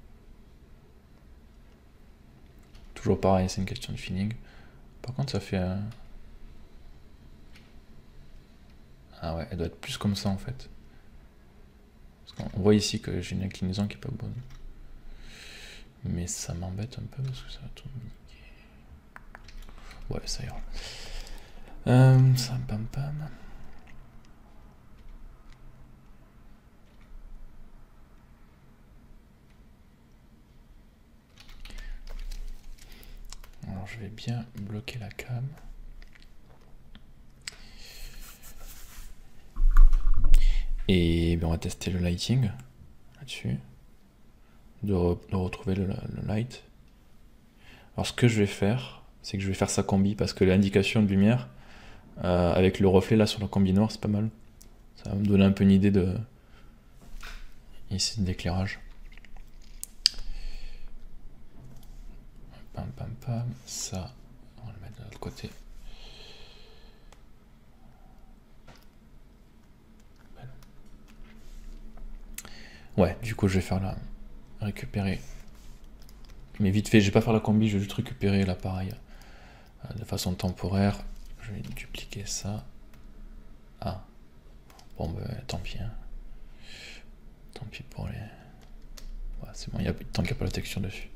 [SPEAKER 4] Toujours pareil, c'est une question de feeling. Par contre, ça fait... un... Ah ouais, elle doit être plus comme ça en fait. Parce qu'on voit ici que j'ai une inclinaison qui est pas bonne. Mais ça m'embête un peu parce que ça va tout niquer. Ouais, ça ira. Euh, ça, pam pam. Alors je vais bien bloquer la cam. Et bien, on va tester le lighting là-dessus. De, re de retrouver le, le light. Alors ce que je vais faire, c'est que je vais faire sa combi parce que l'indication de lumière euh, avec le reflet là sur la combi noire, c'est pas mal. Ça va me donner un peu une idée de ici de l'éclairage. Pam pam pam, ça on va le mettre de l'autre côté. Ouais, du coup, je vais faire la récupérer. Mais vite fait, je vais pas faire la combi, je vais juste récupérer l'appareil euh, de façon temporaire. Je vais dupliquer ça. Ah. Bon, ben, tant pis. Hein. Tant pis pour les... Ouais, c'est bon, il y a, tant qu'il n'y a pas la texture dessus.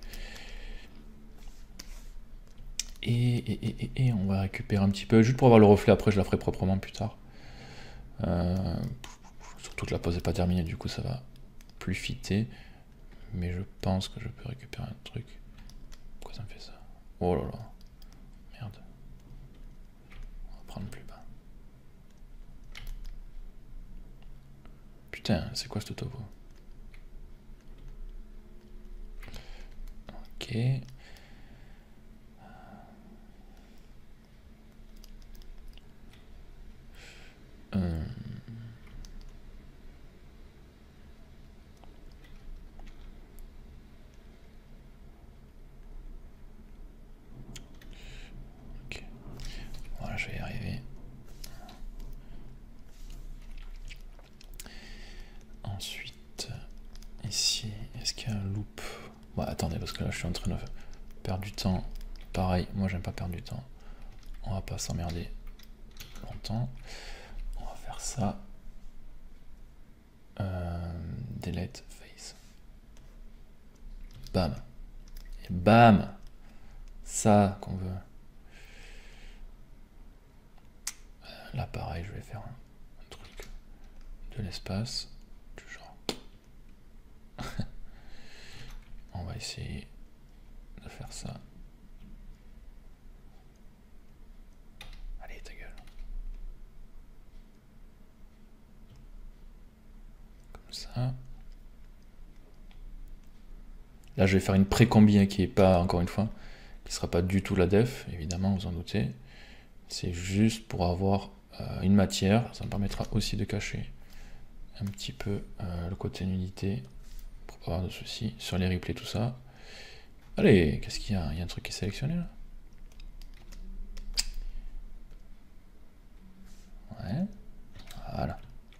[SPEAKER 4] Et, et, et, et, et on va récupérer un petit peu, juste pour avoir le reflet, après je la ferai proprement plus tard. Euh, surtout que la pose n'est pas terminée, du coup ça va plus fitter. Mais je pense que je peux récupérer un truc. Pourquoi ça me fait ça? Oh là là. Merde. On va prendre plus bas. Putain, c'est quoi ce topo? Ok. Euh... Ok. Voilà, je vais y arriver. Ensuite, ici, est-ce qu'il y a un loop? Ouais, attendez, parce que là, je suis en train de perdre du temps. Pareil, moi, j'aime pas perdre du temps. On va pas s'emmerder longtemps. On va faire ça. Euh, delete face. Bam. Et bam. Ça qu'on veut. Là, pareil, je vais faire un, un truc de l'espace. Du genre. On va essayer de faire ça. Allez, ta gueule. Comme ça. Là, je vais faire une pré-combi hein, qui est pas, encore une fois, qui sera pas du tout la def, évidemment, vous en doutez. C'est juste pour avoir euh, une matière. Ça me permettra aussi de cacher un petit peu euh, le côté nudité pour pas avoir de soucis sur les replays, tout ça. Allez, qu'est-ce qu'il y a? Il y a un truc qui est sélectionné là? Ouais, voilà.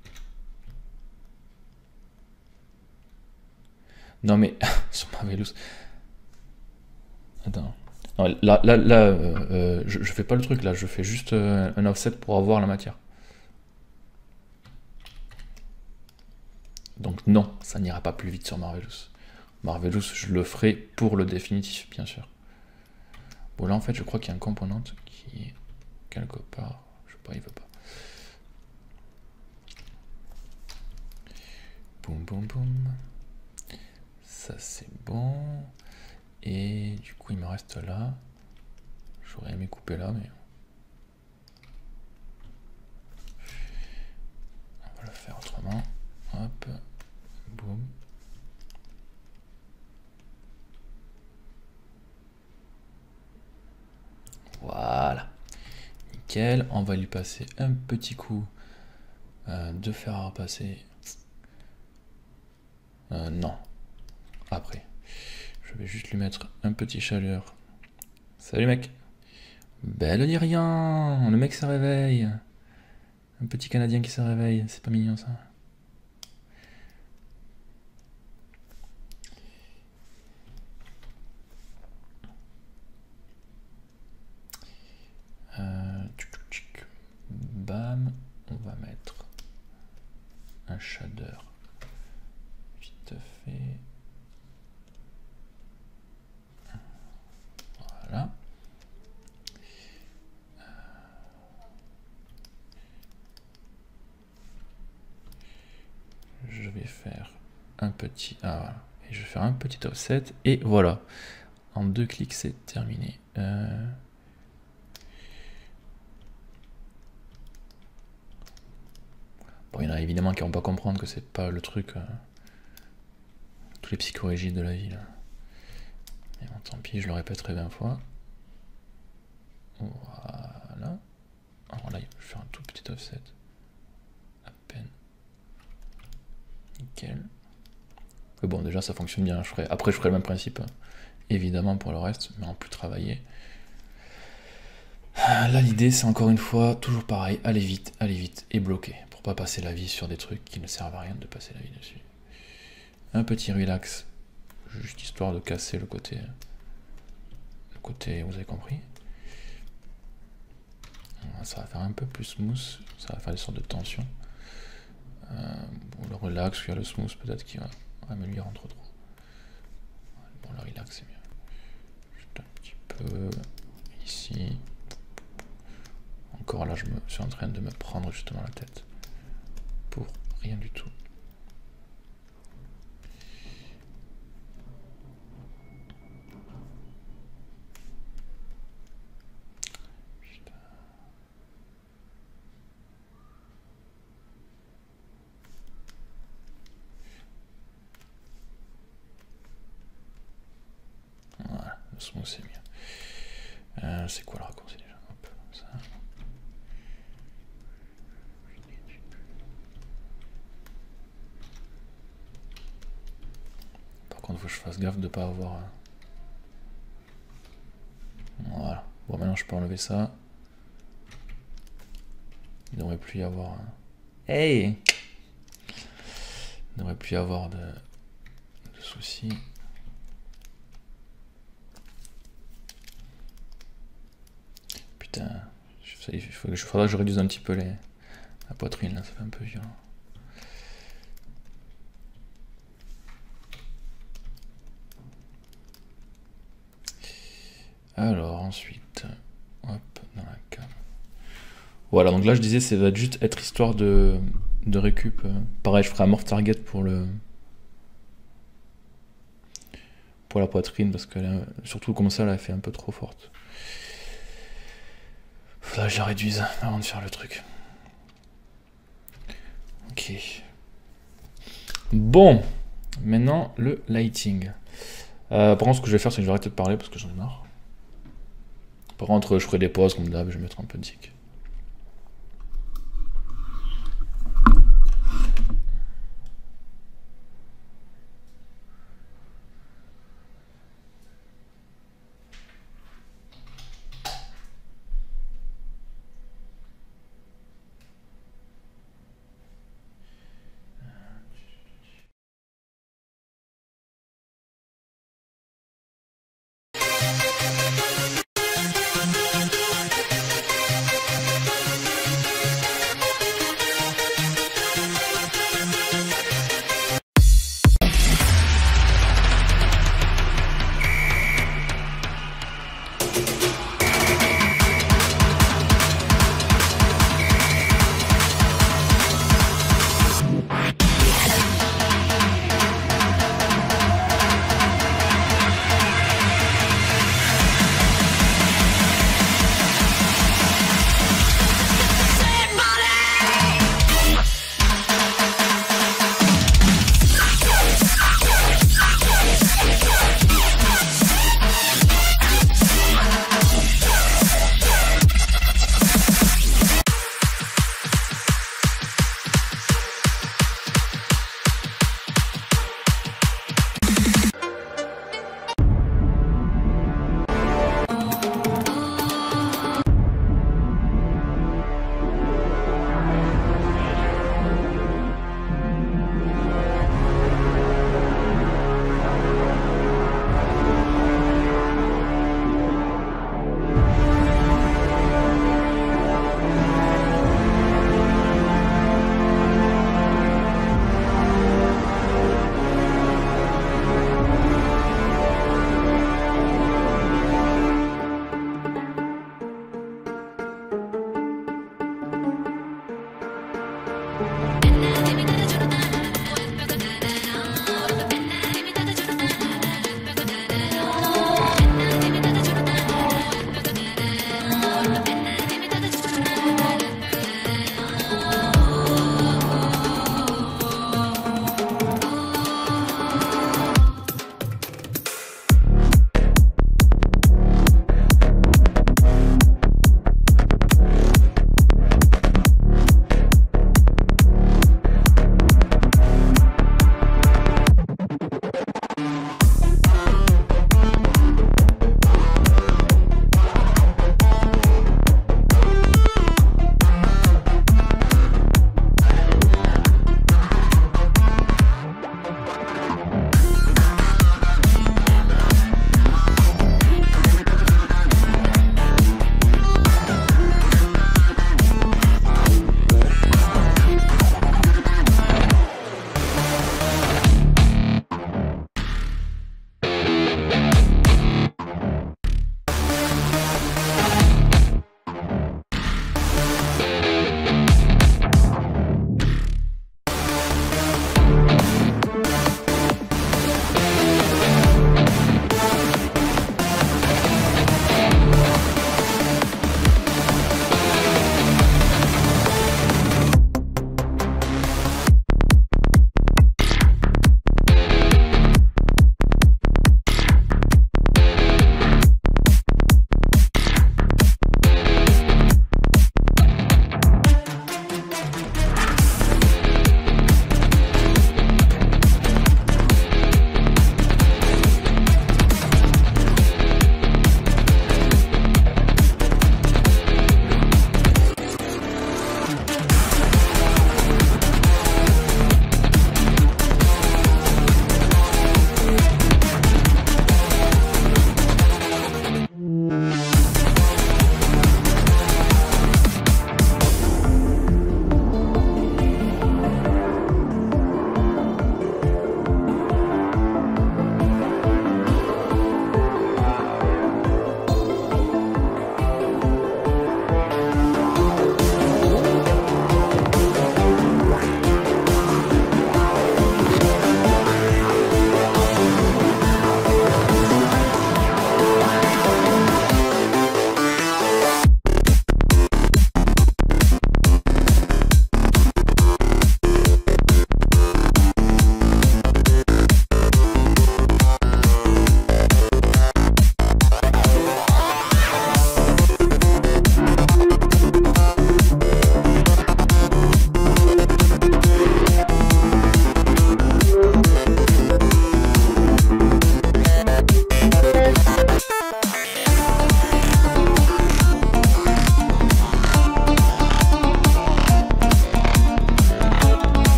[SPEAKER 4] Non mais, sur ma Velus. Attends. Non, là, là, là euh, euh, je, je fais pas le truc là, je fais juste euh, un offset pour avoir la matière. Donc non, ça n'ira pas plus vite sur Marvelous. Marvelous, je le ferai pour le définitif, bien sûr. Bon là en fait, je crois qu'il y a un component qui est quelque part. Je sais pas, il veut pas. Boum boum boum. Ça c'est bon. Et du coup il me reste là. J'aurais aimé couper là, mais on va le faire autrement. Hop, boum. Voilà. Nickel. On va lui passer un petit coup euh, de fer à repasser. Euh, non. Après. Je vais juste lui mettre un petit chaleur. Salut mec. Ben le dit rien. Le mec se réveille. Un petit Canadien qui se réveille. C'est pas mignon ça. Euh, bam. On va mettre un shader. Vite fait. Voilà. Je vais faire un petit... Ah voilà. Et je vais faire un petit offset. Et voilà. En deux clics, c'est terminé. Euh... Bon, il y en a évidemment qui vont pas comprendre que c'est pas le truc... Euh... Tous les psychorégies de la vie, là. Mais bon, tant pis, je le répéterai vingt fois. Voilà. Alors là, je vais faire un tout petit offset. À peine. Nickel. Mais bon, déjà, ça fonctionne bien. Je ferai... Après, je ferai le même principe, évidemment, pour le reste, mais en plus travaillé. Là, l'idée, c'est encore une fois, toujours pareil, aller vite, aller vite et bloquer, pour pas passer la vie sur des trucs qui ne servent à rien de passer la vie dessus. Un petit relax, juste histoire de casser le côté, le côté, vous avez compris. Ça va faire un peu plus smooth, ça va faire des sortes de tensions. Euh, bon, le relax, il y a le smooth peut-être qui va améliorer entre trop. Bon, le relax c'est mieux. Juste un petit peu ici. Encore là, je me suis en train de me prendre justement la tête pour rien du tout. Voilà, le smooth c'est mieux. Euh, c'est quoi le raccourci déjà? Hop, ça. Par contre, faut que je fasse gaffe de ne pas avoir. Voilà. Bon, maintenant je peux enlever ça. Il ne devrait plus y avoir. Hey! Il ne devrait plus y avoir de, de soucis. Putain, il faut, il faudra que je réduise un petit peu les, la poitrine, là, ça fait un peu violent. Alors ensuite, hop, dans la cam. Voilà, donc là je disais, ça va juste être histoire de, de récup. Pareil, je ferai un morph target pour le pour la poitrine, parce que là, surtout comme ça, elle a fait un peu trop forte. Faudra que je la réduise avant de faire le truc. Ok. Bon, maintenant le lighting. Euh, par contre, ce que je vais faire, c'est que je vais arrêter de parler parce que j'en ai marre. Par contre, je ferai des pauses comme d'hab, je vais mettre un peu de tic.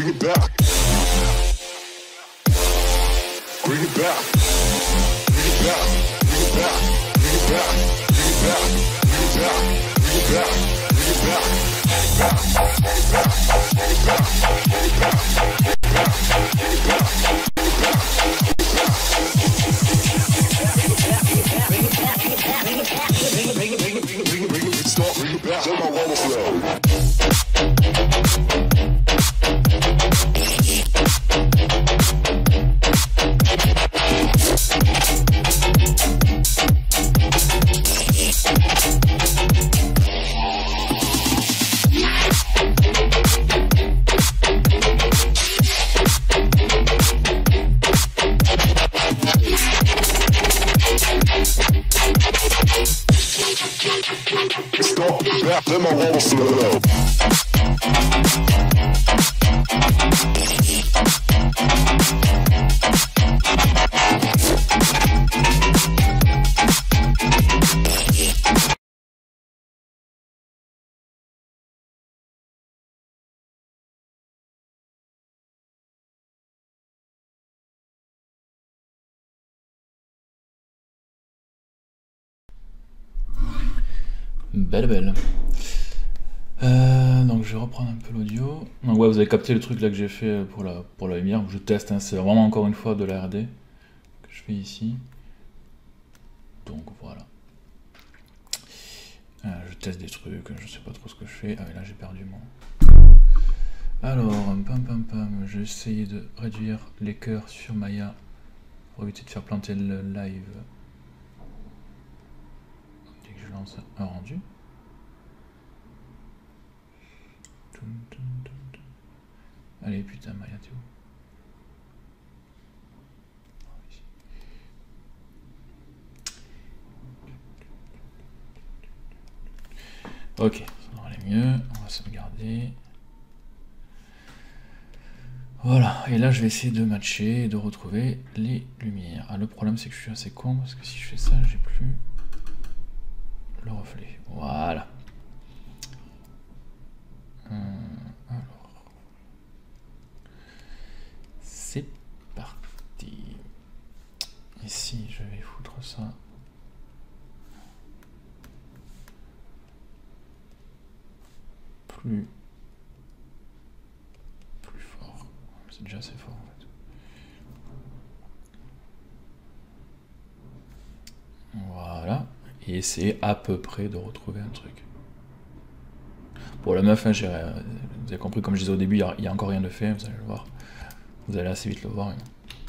[SPEAKER 3] Bring it back. Bring it back. Bring it back. Bring it back. Bring it back. Bring it back. Bring it back. Bring it back. Bring it back. Let my water flow.
[SPEAKER 4] Belle belle. Euh, donc je vais reprendre un peu l'audio. Donc ouais, vous avez capté le truc là que j'ai fait pour la, pour la lumière. Je teste, hein, c'est vraiment encore une fois de la R D que je fais ici. Donc voilà. Euh, je teste des trucs, je sais pas trop ce que je fais. Ah mais là j'ai perdu moi. Alors, pam pam pam, j'ai essayé de réduire les cœurs sur Maya pour éviter de faire planter le live. Dès que je lance un rendu. Allez putain Maya, t'es où? Ok, ça va aller mieux, on va sauvegarder. Voilà, et là je vais essayer de matcher et de retrouver les lumières. Ah, le problème c'est que je suis assez con parce que si je fais ça, j'ai plus le reflet. Voilà. Hum, alors, c'est parti. Ici, je vais foutre ça. Plus, plus fort. C'est déjà assez fort en fait. Voilà. Et essayer à peu près de retrouver un truc. Pour la meuf, hein, vous avez compris, comme je disais au début, il n'y a, a encore rien de fait, vous allez le voir. Vous allez assez vite le voir. Hein.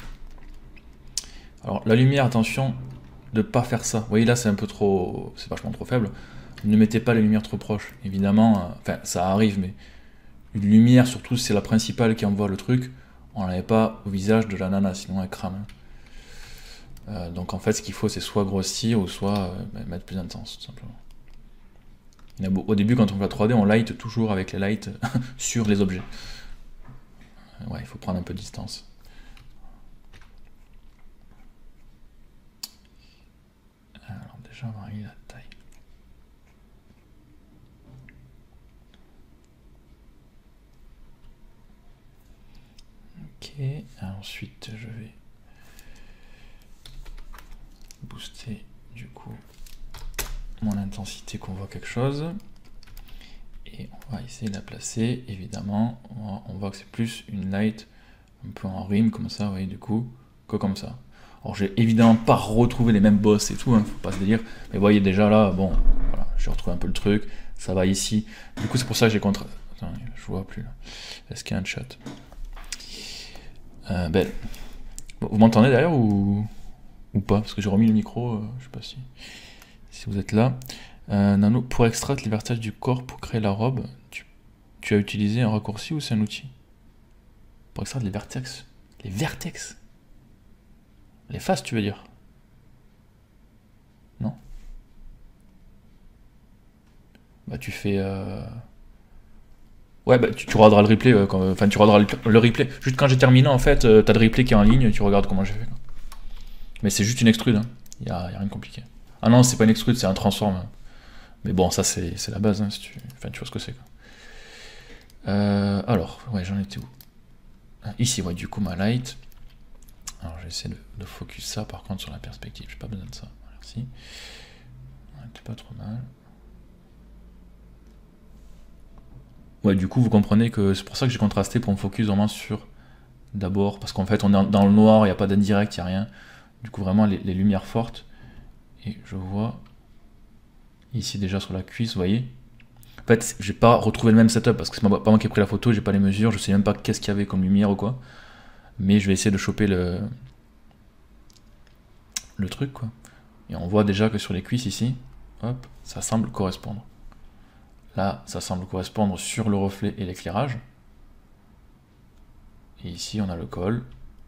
[SPEAKER 4] Alors, la lumière, attention de ne pas faire ça. Vous voyez, là, c'est un peu trop... c'est vachement trop faible. Ne mettez pas les lumières trop proches. Évidemment, euh, enfin, ça arrive, mais une lumière, surtout si c'est la principale qui envoie le truc, on ne l'avait pas au visage de la nana, sinon elle crame. Hein. Euh, donc, en fait, ce qu'il faut, c'est soit grossir ou soit euh, mettre plus intense, tout simplement. Au début, quand on fait la trois D, on light toujours avec les lights sur les objets. Ouais, il faut prendre un peu de distance. Alors déjà, on va régler la taille. Ok, alors ensuite, je vais booster du coup mon intensité qu'on voit quelque chose et on va essayer de la placer. Évidemment on voit que c'est plus une light un peu en rime comme ça, vous voyez, du coup, que comme ça. Alors j'ai évidemment pas retrouvé les mêmes boss et tout, hein, faut pas se délire, mais vous voyez déjà là, bon voilà, j'ai retrouvé un peu le truc, ça va ici, du coup c'est pour ça que j'ai contre... Attends, je vois plus là, est-ce qu'il y a un chat? euh, Belle, bon, vous m'entendez d'ailleurs ou... ou pas, parce que j'ai remis le micro, euh, je sais pas si... si vous êtes là. Euh, Nano, pour extraire les vertages du corps pour créer la robe, tu, tu as utilisé un raccourci ou c'est un outil? Pour extraire les vertex. Les vertex Les faces, tu veux dire? Non? Bah tu fais... Euh... Ouais, bah tu, tu regarderas le replay, euh, quand, enfin tu regarderas le, le replay. Juste quand j'ai terminé, en fait, euh, t'as le replay qui est en ligne, tu regardes comment j'ai fait. Quoi. Mais c'est juste une extrude, hein. Y a, y a rien de compliqué. Ah non, c'est pas une extrude, c'est un transform. Hein. Mais bon, ça c'est la base, hein, si tu... Enfin, tu vois ce que c'est. Euh, alors, ouais, j'en étais où? Ici, ouais, du coup, ma light. Alors, j'essaie de, de focus ça, par contre, sur la perspective. J'ai pas besoin de ça. Merci. C'est pas trop mal. Ouais, du coup, vous comprenez que c'est pour ça que j'ai contrasté pour me focus vraiment sur d'abord, parce qu'en fait, on est dans le noir, il n'y a pas d'indirect, il n'y a rien. Du coup, vraiment, les, les lumières fortes. Et je vois ici déjà sur la cuisse, vous voyez. En fait, j'ai pas retrouvé le même setup parce que c'est pas moi qui ai pris la photo, j'ai pas les mesures, je sais même pas qu'est-ce qu'il y avait comme lumière ou quoi. Mais je vais essayer de choper le le truc, quoi. Et on voit déjà que sur les cuisses ici, hop, ça semble correspondre. Là, ça semble correspondre sur le reflet et l'éclairage. Et ici, on a le col.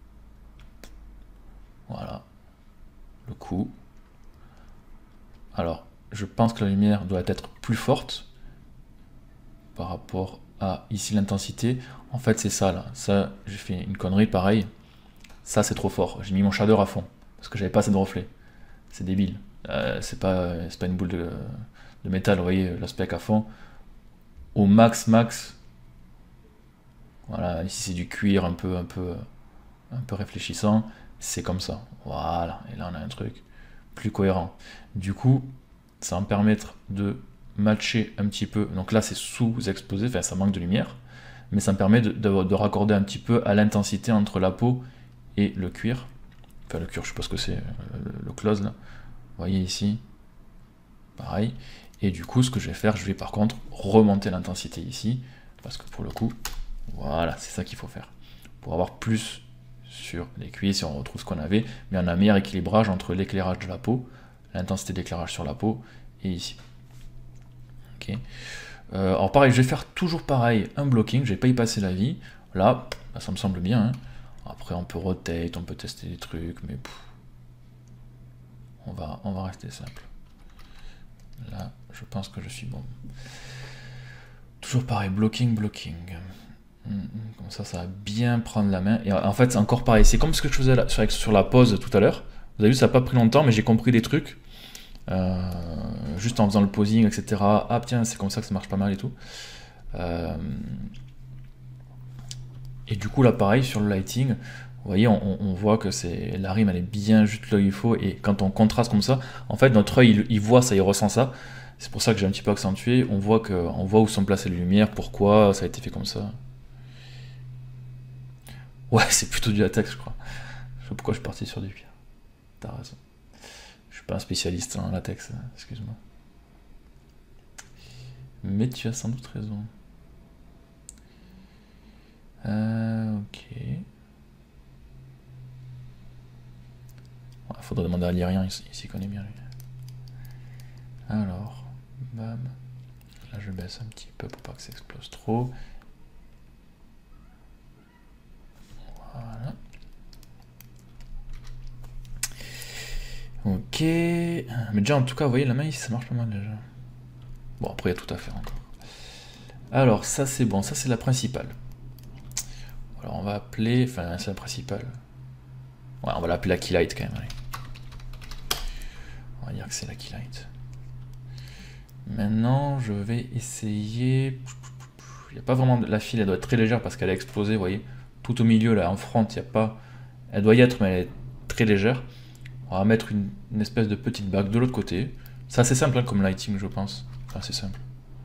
[SPEAKER 4] Voilà. Le cou. Alors, je pense que la lumière doit être plus forte par rapport à ici l'intensité. En fait, c'est ça, là. Ça, j'ai fait une connerie, pareil. Ça, c'est trop fort. J'ai mis mon shader à fond parce que j'avais pas assez de reflet. C'est débile. Euh, c'est pas, c'est pas une boule de, de métal, vous voyez, l'aspect à fond. Au max, max. Voilà, ici c'est du cuir un peu, un peu, un peu réfléchissant. C'est comme ça. Voilà. Et là, on a un truc plus cohérent. Du coup, ça va me permettre de matcher un petit peu. Donc là, c'est sous-exposé, enfin, ça manque de lumière. Mais ça me permet de, de, de raccorder un petit peu à l'intensité entre la peau et le cuir. Enfin, le cuir, je sais pas ce que c'est, le, le close là. Vous voyez ici, pareil. Et du coup, ce que je vais faire, je vais par contre remonter l'intensité ici, parce que pour le coup, voilà, c'est ça qu'il faut faire. Pour avoir plus sur les cuisses, si on retrouve ce qu'on avait, mais on a un meilleur équilibrage entre l'éclairage de la peau, l'intensité d'éclairage sur la peau, et ici. Ok. Euh, alors pareil, je vais faire toujours pareil, un blocking, je vais pas y passer la vie. Là, bah, ça me semble bien. Hein. Après, on peut rotate, on peut tester des trucs, mais pff, on va, on va rester simple. Là, je pense que je suis bon. Toujours pareil, blocking, blocking. Comme ça, ça va bien prendre la main. Et en fait, c'est encore pareil. C'est comme ce que je faisais là, sur, sur la pause tout à l'heure. Vous avez vu, ça n'a pas pris longtemps, mais j'ai compris des trucs. Euh, juste en faisant le posing, et cetera. Ah tiens, c'est comme ça que ça marche pas mal et tout. Euh, et du coup, là, pareil, sur le lighting, vous voyez, on, on voit que c'est la rime, elle est bien juste là où il faut. Et quand on contraste comme ça, en fait, notre œil, il, il voit ça, il ressent ça. C'est pour ça que j'ai un petit peu accentué. On voit, que, on voit où sont placées les lumières, pourquoi ça a été fait comme ça. Ouais, c'est plutôt du latex, je crois. Je sais pas pourquoi je suis parti sur du cuir. T'as raison. Je suis pas un spécialiste en latex, excuse-moi. Mais tu as sans doute raison. Euh, ok. Il ouais, faudrait demander à l'Irien, il, il s'y connaît bien lui. Alors, bam. Là je baisse un petit peu pour pas que ça explose trop. Voilà. Ok. Mais déjà, en tout cas, vous voyez, la main ici, ça marche pas mal déjà. Bon, après, il y a tout à faire encore. Alors, ça, c'est bon. Ça, c'est la principale. Alors, on va appeler... Enfin, c'est la principale. Ouais, on va l'appeler la keylight quand même. Allez. On va dire que c'est la keylight. Maintenant, je vais essayer... Il n'y a pas vraiment... La file, elle doit être très légère parce qu'elle a explosé, vous voyez. Tout au milieu, là, en front, il n'y a pas... Elle doit y être, mais elle est très légère. On va mettre une, une espèce de petite bague de l'autre côté. C'est assez simple hein, comme lighting, je pense. Enfin, c'est simple.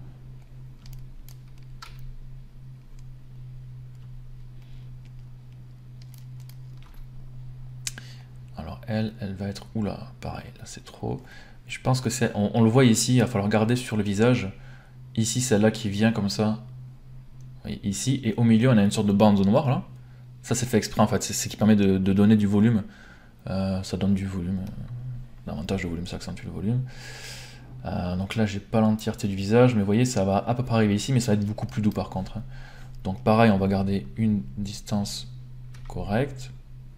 [SPEAKER 4] Alors elle, elle va être... Oula, pareil, là c'est trop. Je pense que c'est... On, on le voit ici, il va falloir regarder sur le visage. Ici, celle-là qui vient comme ça. Oui, ici, et au milieu, on a une sorte de bande noire, là. Ça, c'est fait exprès, en fait. C'est ce qui permet de, de donner du volume. Euh, ça donne du volume. Davantage de volume, ça accentue le volume. Euh, donc là, j'ai pas l'entièreté du visage, mais vous voyez, ça va à peu près arriver ici, mais ça va être beaucoup plus doux par contre. Donc pareil, on va garder une distance correcte.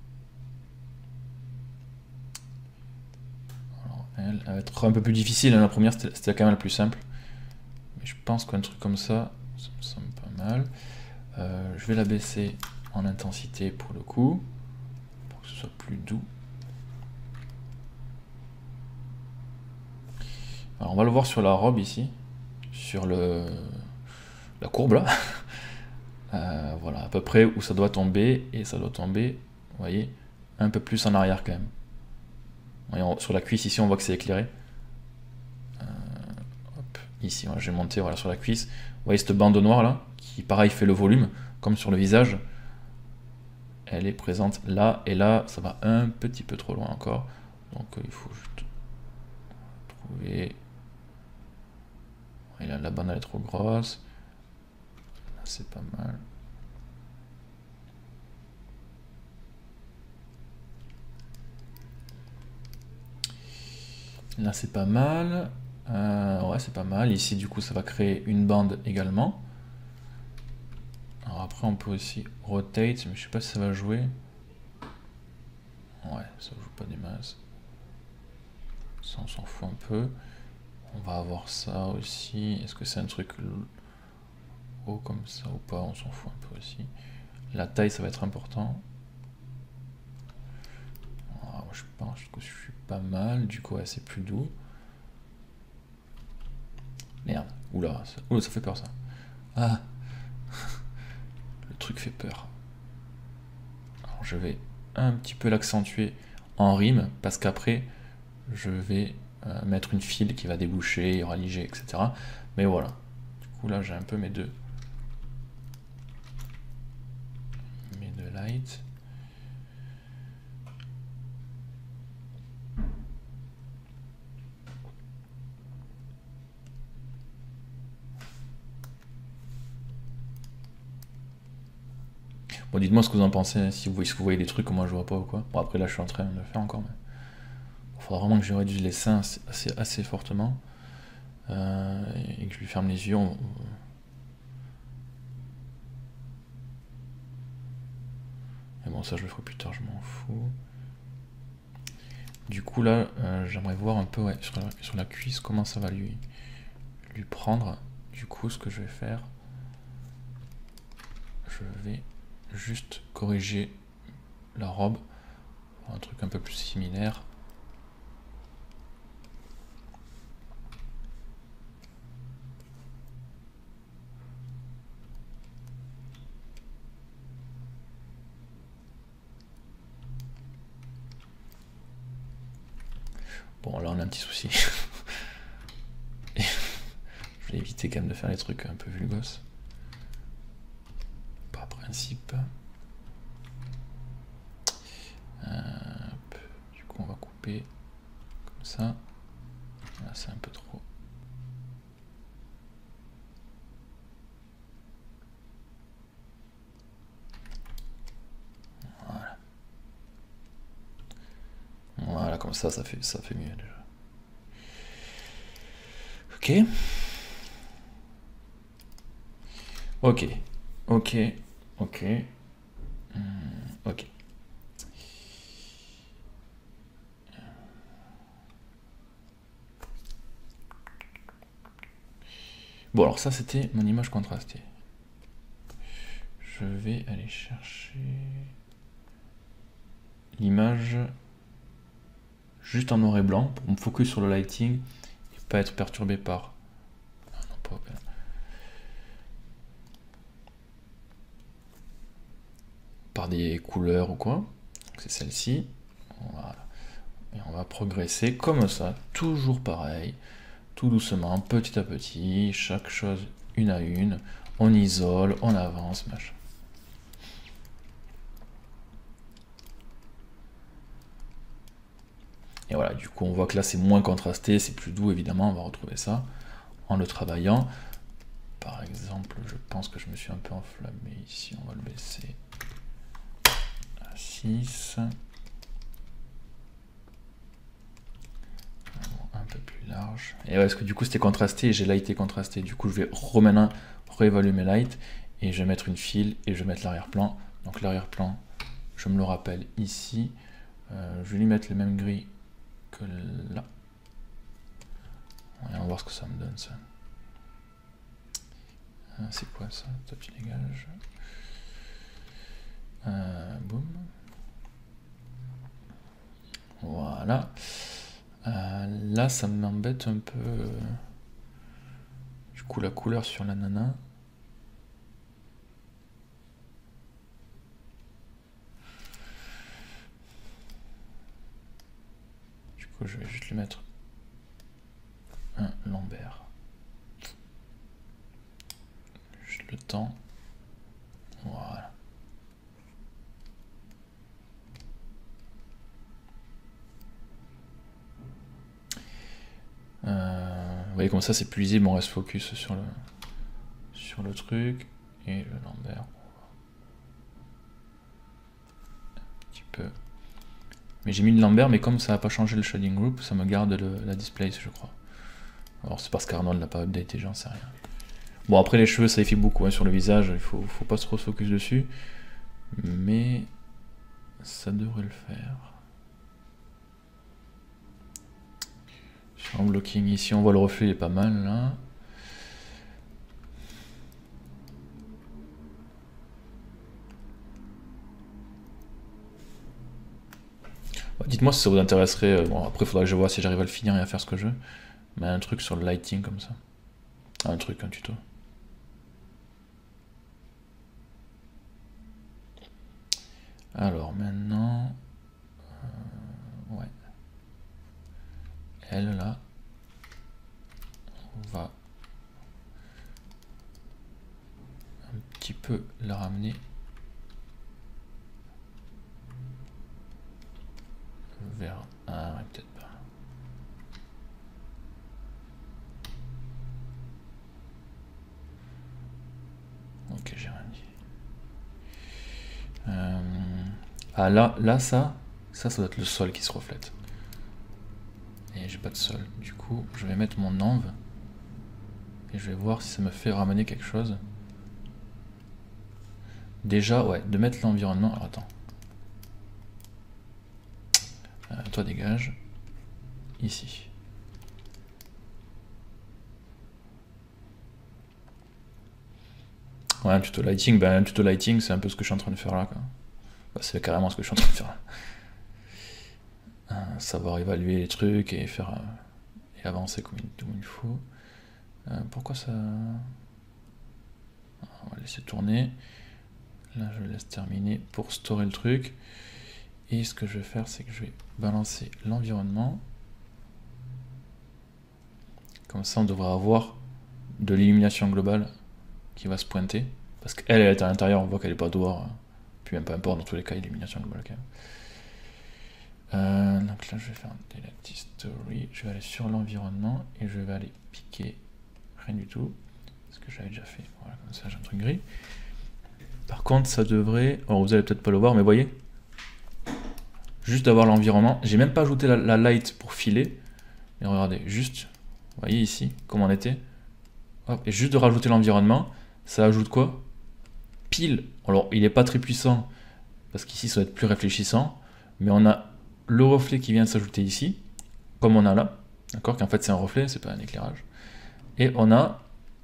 [SPEAKER 4] Alors, elle, elle va être un peu plus difficile, hein, la première c'était quand même la plus simple. Mais je pense qu'un truc comme ça, ça me semble pas mal. Euh, je vais la baisser en intensité pour le coup, pour que ce soit plus doux. Alors on va le voir sur la robe ici, sur le la courbe là. Euh, voilà, à peu près où ça doit tomber, et ça doit tomber, vous voyez, un peu plus en arrière quand même. Voyez, on, sur la cuisse ici, on voit que c'est éclairé. Euh, hop, ici, voilà, j'ai monté voilà, sur la cuisse. Vous voyez cette bande noire là, qui pareil fait le volume, comme sur le visage. Elle est présente là, et là, ça va un petit peu trop loin encore. Donc euh, il faut juste trouver... Et là, la bande elle est trop grosse. Là, c'est pas mal. Là c'est pas mal, euh, ouais c'est pas mal, ici du coup ça va créer une bande également. Alors après on peut aussi rotate, mais je sais pas si ça va jouer. Ouais, ça joue pas des masses. Ça on s'en fout un peu. On va avoir ça aussi, est-ce que c'est un truc haut comme ça ou pas, on s'en fout un peu aussi. La taille ça va être important. Alors, je pense que je suis pas mal, du coup ouais, c'est plus doux. Merde, oula, ça, oula, ça fait peur ça. Ah, le truc fait peur. Alors je vais un petit peu l'accentuer en rime, parce qu'après, je vais euh, mettre une file qui va déboucher, il y aura l'I G, et cetera. Mais voilà. Du coup là, j'ai un peu mes deux. Mes deux lights. Bon, dites-moi ce que vous en pensez, si vous voyez, si vous voyez des trucs que moi je vois pas ou quoi. Bon, après là, je suis en train de le faire encore, mais il faudra vraiment que je réduise les seins assez, assez, assez fortement euh, et que je lui ferme les yeux. On... Mais bon, ça, je le ferai plus tard, je m'en fous. Du coup, là, euh, j'aimerais voir un peu ouais, sur, la, sur la cuisse comment ça va lui, lui prendre. Du coup, ce que je vais faire, je vais juste corriger la robe, un truc un peu plus similaire. Bon, là on a un petit souci. Je vais éviter quand même de faire les trucs un peu vulgos. Par principe. Euh, du coup, on va couper comme ça. Là, c'est un peu trop. Voilà. Voilà, comme ça, ça fait, ça fait mieux déjà. Ok. Ok. Ok. Ok. Hum, ok. Bon, alors ça, c'était mon image contrastée. Je vais aller chercher l'image juste en noir et blanc pour me focus sur le lighting et pas être perturbé par... Ah non, pas... par des couleurs ou quoi. C'est celle-ci. Voilà. Et on va progresser comme ça, toujours pareil, tout doucement, petit à petit, chaque chose une à une. On isole, on avance, machin. Et voilà, du coup on voit que là c'est moins contrasté, c'est plus doux évidemment, on va retrouver ça en le travaillant. Par exemple, je pense que je me suis un peu enflammé ici, on va le baisser à six. Un peu plus large. Et ouais, parce que du coup c'était contrasté et j'ai lighté contrasté. Du coup je vais remettre, réévaluer mes lights et je vais mettre une file et je vais mettre l'arrière-plan. Donc l'arrière-plan, je me le rappelle ici. Euh, je vais lui mettre le même gris que là. Et on va voir ce que ça me donne ça. Euh, C'est quoi ça? Toi tu dégages. Euh, boum. Voilà. Euh, là, ça m'embête un peu. Du coup, la couleur sur la nana. coup, je vais juste lui mettre un Lambert. Juste le temps. Voilà. Euh, vous voyez comme ça c'est plus lisible, on reste focus sur le sur le truc et le Lambert. Un petit peu. Mais j'ai mis le Lambert, mais comme ça n'a pas changé le shading group, ça me garde le, la displace, je crois. Alors c'est parce qu'Arnold l'a pas updaté, j'en sais rien. Bon après les cheveux ça effet beaucoup hein, sur le visage, il faut, faut pas trop se focus dessus. Mais ça devrait le faire. Sur un blocking ici, on voit le reflet, il est pas mal là. Bah, dites-moi si ça vous intéresserait. Bon, après, il faudra que je vois si j'arrive à le finir et à faire ce que je veux. Mais un truc sur le lighting comme ça. Un truc, un tuto. Alors maintenant. Euh, ouais. Elle là. On va un petit peu la ramener vers... Ah ouais, peut-être pas. Ok, j'ai rien dit. Euh... Ah là, là ça, ça, ça doit être le sol qui se reflète. Et j'ai pas de sol. Du coup, je vais mettre mon env. Et je vais voir si ça me fait ramener quelque chose. Déjà, ouais, de mettre l'environnement... Alors attends. Euh, toi dégage. Ici. Ouais, un tuto lighting, ben un tuto lighting c'est un peu ce que je suis en train de faire là quoi. Bah, c'est carrément ce que je suis en train de faire là. Euh, savoir évaluer les trucs et faire euh, et avancer comme il, comme il faut. Euh, pourquoi ça... On va laisser tourner. Là je laisse terminer pour storer le truc. Et ce que je vais faire c'est que je vais balancer l'environnement. Comme ça on devrait avoir de l'illumination globale qui va se pointer. Parce qu'elle est à l'intérieur, on voit qu'elle n'est pas dehors. Puis même peu importe, dans tous les cas, illumination globale quand même. Euh, donc là je vais faire un delete history. Je vais aller sur l'environnement et je vais aller piquer rien du tout. Ce que j'avais déjà fait. Voilà, comme ça j'ai un truc gris. Par contre ça devrait... Alors vous allez peut-être pas le voir, mais voyez. Juste d'avoir l'environnement. J'ai même pas ajouté la, la light pour filer. Mais regardez, juste, vous voyez ici, comme on était. Hop, et juste de rajouter l'environnement, ça ajoute quoi? Pile. Alors il n'est pas très puissant, parce qu'ici ça va être plus réfléchissant. Mais on a le reflet qui vient de s'ajouter ici, comme on a là. D'accord, qu'en fait c'est un reflet, c'est pas un éclairage. Et on a...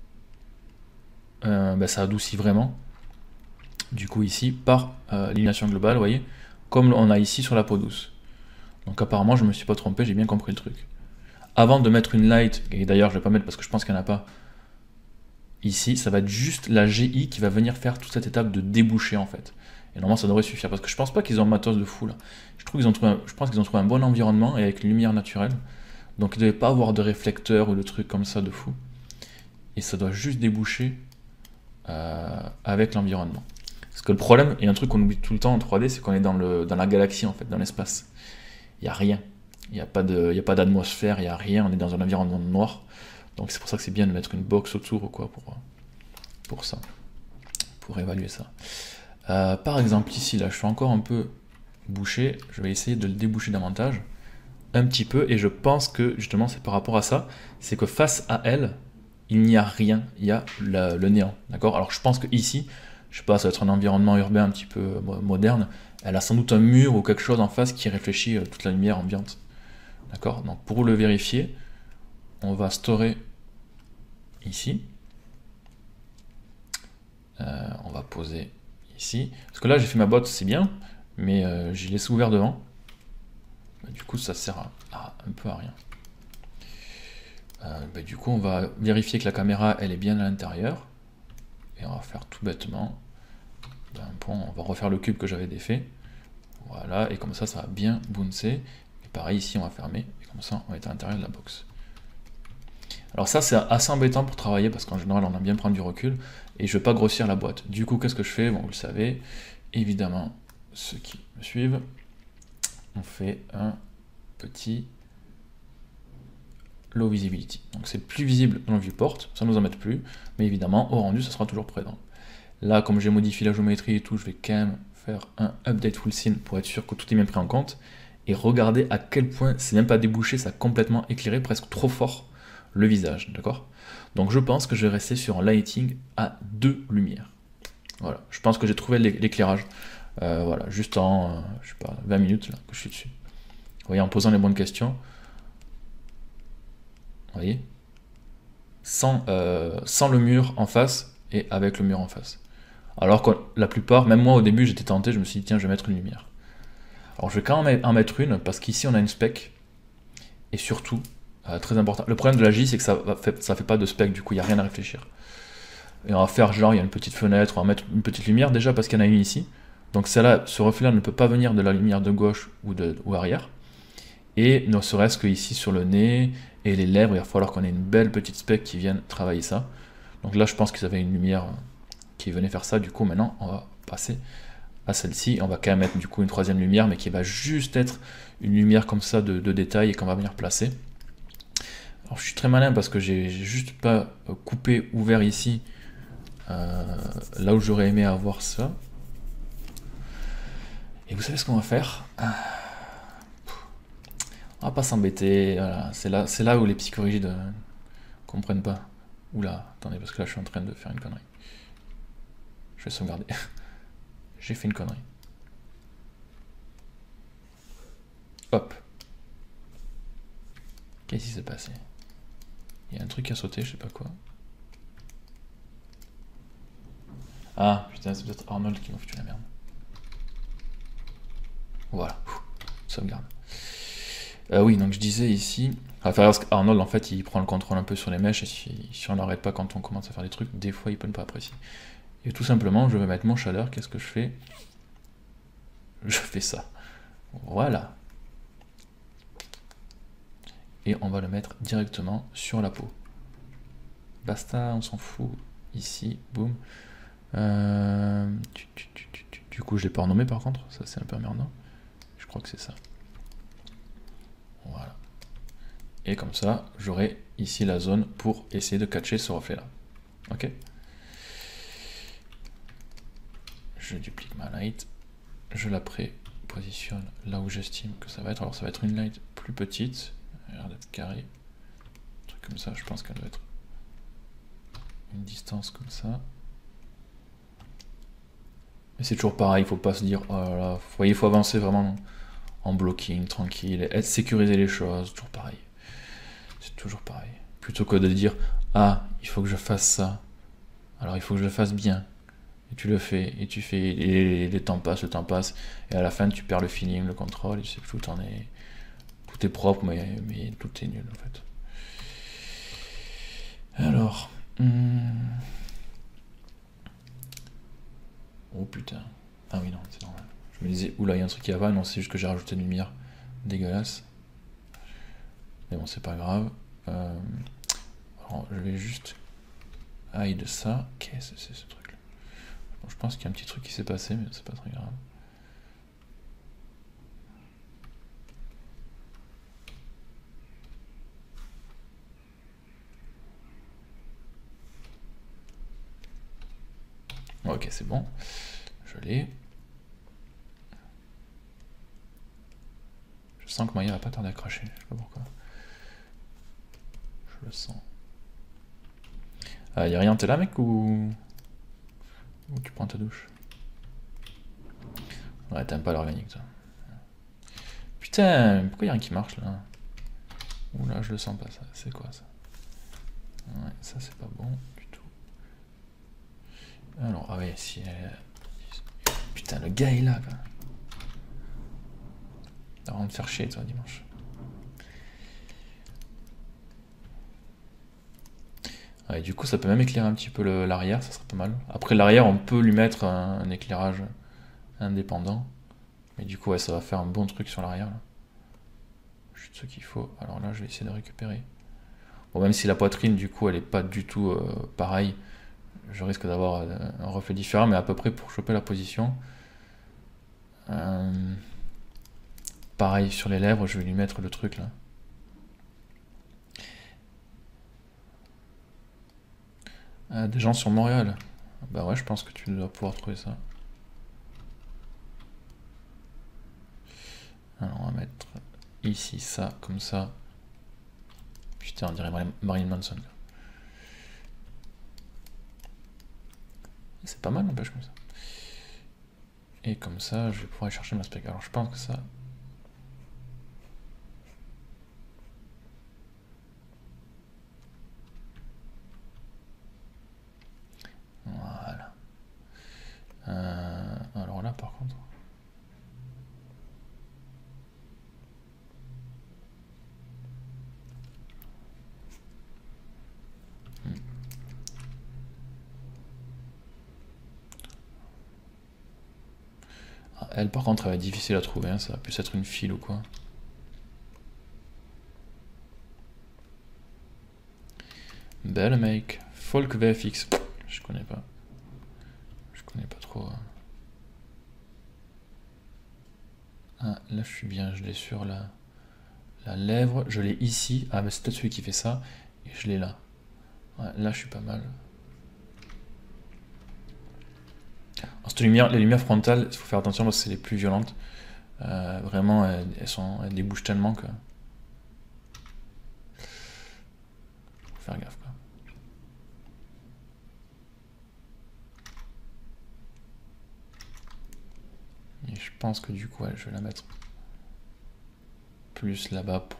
[SPEAKER 4] Euh, ben, ça adoucit vraiment. Du coup ici, par euh, l'illumination globale, vous voyez, comme on a ici sur la peau douce. Donc apparemment je me suis pas trompé, j'ai bien compris le truc. Avant de mettre une light, et d'ailleurs je vais pas mettre parce que je pense qu'il n'y en a pas ici, ça va être juste la G I qui va venir faire toute cette étape de déboucher en fait. Et normalement ça devrait suffire, parce que je pense pas qu'ils ont un matos de fou là. Je, trouve qu'ils ont trouvé un, je pense qu'ils ont trouvé un bon environnement et avec une lumière naturelle. Donc ils ne devaient pas avoir de réflecteurs ou de trucs comme ça de fou. Et ça doit juste déboucher euh, avec l'environnement. Parce que le problème, et un truc qu'on oublie tout le temps en trois D, c'est qu'on est dans, le, dans la galaxie en fait, dans l'espace. Il n'y a rien. Il n'y a pas d'atmosphère, il n'y a rien, on est dans un environnement noir. Donc c'est pour ça que c'est bien de mettre une box autour ou quoi pour, pour ça. Pour évaluer ça. Euh, par exemple ici, là je suis encore un peu bouché, je vais essayer de le déboucher davantage. Un petit peu, et je pense que justement c'est par rapport à ça, c'est que face à elle, il n'y a rien, il y a la, le néant. D'accord. Alors je pense que ici, je sais pas, ça va être un environnement urbain un petit peu moderne, elle a sans doute un mur ou quelque chose en face qui réfléchit toute la lumière ambiante. D'accord. Donc pour le vérifier, on va storer ici. Euh, on va poser ici. Parce que là j'ai fait ma botte, c'est bien, mais euh, j'ai laissé ouvert devant. Bah, du coup ça sert à, à, un peu à rien. Euh, bah, du coup on va vérifier que la caméra elle est bien à l'intérieur. Et on va faire tout bêtement. Ben, bon, on va refaire le cube que j'avais défait. Voilà, et comme ça ça va bien bouncer. Et pareil ici on va fermer. Et Comme ça, on va être à l'intérieur de la box. Alors ça, c'est assez embêtant pour travailler, parce qu'en général, on aime bien prendre du recul, et je ne veux pas grossir la boîte. Du coup, qu'est-ce que je fais? Bon, vous le savez, évidemment, ceux qui me suivent, on fait un petit low visibility. Donc c'est plus visible dans le viewport, ça ne nous embête plus, mais évidemment, au rendu, ça sera toujours présent. Là, comme j'ai modifié la géométrie et tout, je vais quand même faire un update full scene pour être sûr que tout est bien pris en compte. Et regardez à quel point c'est même pas débouché, ça a complètement éclairé, presque trop fort, le visage, d'accord? Donc je pense que je vais rester sur un lighting à deux lumières. Voilà, je pense que j'ai trouvé l'éclairage. Euh, voilà, juste en, euh, je sais pas, vingt minutes là, que je suis dessus. Vous voyez, en posant les bonnes questions. Vous voyez? Sans, euh, sans le mur en face et avec le mur en face. Alors que la plupart, même moi au début, j'étais tenté, je me suis dit, tiens, je vais mettre une lumière. Alors je vais quand même en mettre une, parce qu'ici on a une spec, et surtout, euh, très important, le problème de la J, c'est que ça ne fait, ça fait pas de spec, du coup il n'y a rien à réfléchir. Et on va faire genre, il y a une petite fenêtre, on va mettre une petite lumière, déjà parce qu'il y en a une ici, donc celle-là, ce reflet-là ne peut pas venir de la lumière de gauche ou, de, ou arrière, et ne serait-ce que ici sur le nez, et les lèvres, il va falloir qu'on ait une belle petite spec qui vienne travailler ça. Donc là je pense qu'ils avaient une lumière qui venait faire ça, du coup maintenant on va passer à celle-ci, on va quand même mettre du coup une troisième lumière, mais qui va juste être une lumière comme ça de, de détail et qu'on va venir placer. Alors je suis très malin parce que j'ai juste pas coupé, ouvert ici, euh, là où j'aurais aimé avoir ça. Et vous savez ce qu'on va faire? On va pas s'embêter, voilà. C'est là, c'est là où les psychorigides euh, comprennent pas. Oula, attendez, parce que là je suis en train de faire une connerie. Je vais sauvegarder. J'ai fait une connerie. Hop. Qu'est-ce qui s'est passé? Il y a un truc qui a sauté, je sais pas quoi. Ah, putain, c'est peut-être Arnold qui m'a foutu la merde. Voilà. Sauvegarde. Euh, oui, donc je disais ici... Enfin, Arnold, en fait, il prend le contrôle un peu sur les mèches, et si, si on n'arrête pas quand on commence à faire des trucs, des fois, il peut ne pas apprécier. Et tout simplement, je vais mettre mon shader, qu'est-ce que je fais? Je fais ça. Voilà. Et on va le mettre directement sur la peau. Basta, on s'en fout. Ici, boum. Euh, tu, tu, tu, tu, tu. Du coup, je l'ai pas renommé par contre, ça c'est un peu emmerdant. Je crois que c'est ça. Voilà. Et comme ça, j'aurai ici la zone pour essayer de catcher ce reflet-là. Ok? Je duplique ma light, je la pré-positionne là où j'estime que ça va être. Alors ça va être une light plus petite, elle a l'air d'être carrée, un truc comme ça, je pense qu'elle doit être une distance comme ça. Mais c'est toujours pareil, il faut pas se dire, oh là là, vous voyez, il faut avancer vraiment en blocking, tranquille, être sécuriser les choses, toujours pareil. C'est toujours pareil. Plutôt que de dire, ah, il faut que je fasse ça, alors il faut que je le fasse bien. Et tu le fais, et tu fais, et les temps passent, le temps passe, et à la fin tu perds le feeling, le contrôle, et tu sais plus où t'en es. Tout est propre, mais, mais tout est nul en fait. Alors... Hum... Oh putain. Ah oui, non, c'est normal. Je me disais, oula, il y a un truc qui va pas, non, c'est juste que j'ai rajouté une lumière dégueulasse. Mais bon, c'est pas grave. Euh... Alors, je vais juste hide ça. Qu'est-ce que c'est ce truc? Bon, je pense qu'il y a un petit truc qui s'est passé, mais c'est pas très grave. Ok, c'est bon. Je l'ai. Je sens que Maya va pas tarder à cracher. Je sais pas pourquoi. Je le sens. Ah, y'a rien, t'es là, mec, ou... Ou tu prends ta douche? Ouais, t'aimes pas l'organique, toi. Putain, pourquoi y'a rien qui marche, là? Oula, je le sens pas, ça. C'est quoi, ça? Ouais, ça, c'est pas bon du tout. Alors, ah ouais, si... Elle... Putain, le gars est là, quoi. T'as vraiment de faire chier, toi, dimanche. Ouais, du coup, ça peut même éclairer un petit peu l'arrière, ça serait pas mal. Après, l'arrière, on peut lui mettre un, un éclairage indépendant. Mais du coup, ouais, ça va faire un bon truc sur l'arrière. juste ce qu'il faut. Alors là, je vais essayer de récupérer. Bon, même si la poitrine, du coup, elle est pas du tout euh, pareille, je risque d'avoir euh, un reflet différent, mais à peu près pour choper la position. Euh, pareil sur les lèvres, je vais lui mettre le truc là. Euh, des gens sur Montréal. Bah ouais, je pense que tu dois pouvoir trouver ça. Alors on va mettre ici ça, comme ça. Putain, on dirait Marilyn Manson. C'est pas mal, n'empêche, comme ça. Et comme ça, je vais pouvoir aller chercher ma spec. Alors je pense que ça... Voilà. Euh, alors là, par contre... Hmm. Ah, elle, par contre, elle va être difficile à trouver. Hein. Ça va plus être une file ou quoi. Belle make. Folk V F X. Je connais pas. Je connais pas trop. Ah, là je suis bien, je l'ai sur la, la lèvre. Je l'ai ici. Ah, mais c'est peut-être celui qui fait ça. Et je l'ai là. Ouais, là je suis pas mal. Alors, cette lumière, les lumières frontales, il faut faire attention parce que c'est les plus violentes. Euh, vraiment, elles, elles, sont, elles débouchent tellement que... Faut faire gaffe, quoi. Et je pense que du coup, ouais, je vais la mettre plus là-bas. Pour...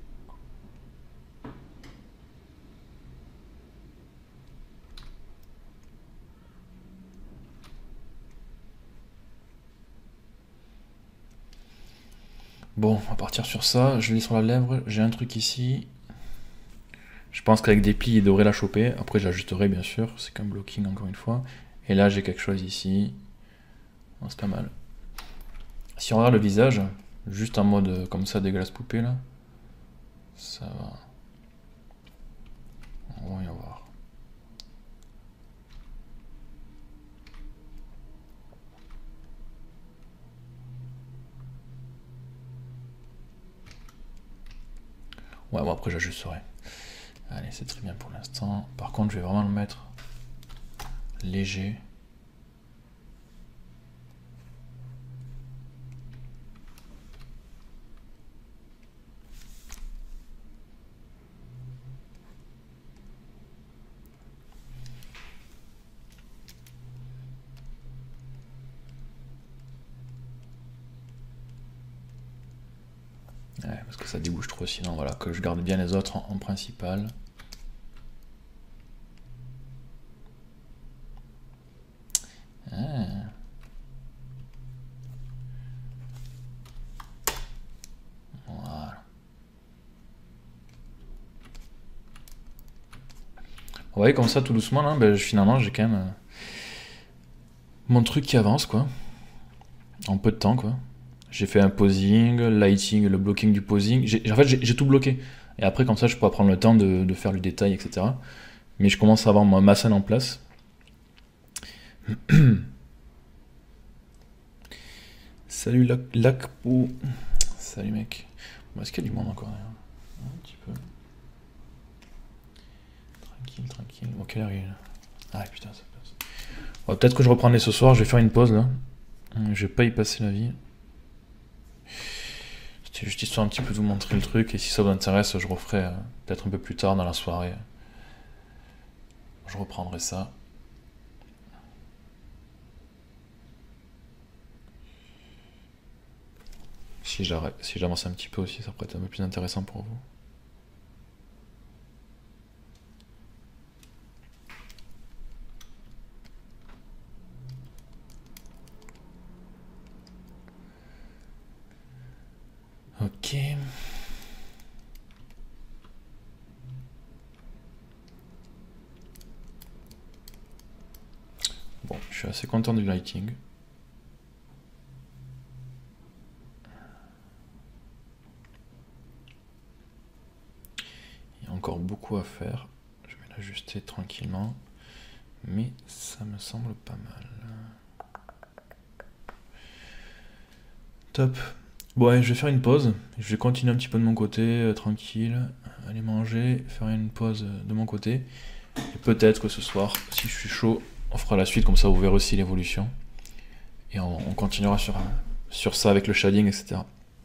[SPEAKER 4] Bon, on va partir sur ça. Je l'ai sur la lèvre. J'ai un truc ici. Je pense qu'avec des plis, il devrait la choper. Après, j'ajusterai, bien sûr. C'est qu'un blocking, encore une fois. Et là, j'ai quelque chose ici. Bon, c'est pas mal. Si on regarde le visage, juste en mode comme ça, dégueulasse poupée, là, ça va. On va y voir. Ouais, bon, après, j'ajusterai. Allez, c'est très bien pour l'instant. Par contre, je vais vraiment le mettre léger. Ouais, parce que ça débouche trop sinon, voilà, que je garde bien les autres en, en principal. Ah. Voilà. Vous voyez, comme ça, tout doucement, là, ben, finalement, j'ai quand même euh, mon truc qui avance, quoi. En peu de temps, quoi. J'ai fait un posing, lighting, le blocking du posing. En fait, j'ai tout bloqué. Et après, comme ça, je pourrais prendre le temps de, de faire le détail, et cetera. Mais je commence à avoir ma, ma scène en place. Salut Lacpo. Salut mec. Bon, est-ce qu'il y a du monde encore derrière? Un petit peu. Tranquille, tranquille. Bon, quelle heure il est là? Ah putain, ça passe. Bon, peut-être que je reprendrai ce soir, je vais faire une pause là. Je vais pas y passer la vie. C'était juste histoire un petit peu de vous montrer le truc, et si ça vous intéresse, je referai euh, peut-être un peu plus tard dans la soirée. Je reprendrai ça. Si j'arrête, si j'avance un petit peu aussi, ça pourrait être un peu plus intéressant pour vous. Ok. Bon, je suis assez content du lighting. beaucoup à faire. Je vais l'ajuster tranquillement. Mais ça me semble pas mal. Top. Bon, ouais, je vais faire une pause. Je vais continuer un petit peu de mon côté, euh, tranquille. Aller manger, faire une pause de mon côté. Et peut-être que ce soir, si je suis chaud, on fera la suite, comme ça vous verrez aussi l'évolution. Et on, on continuera sur, sur ça avec le shading, et cetera.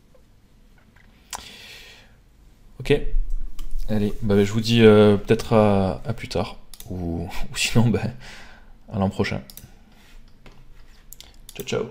[SPEAKER 4] Ok. Allez, bah, je vous dis euh, peut-être à, à plus tard. Ou, ou sinon, bah, à l'an prochain. Ciao, ciao.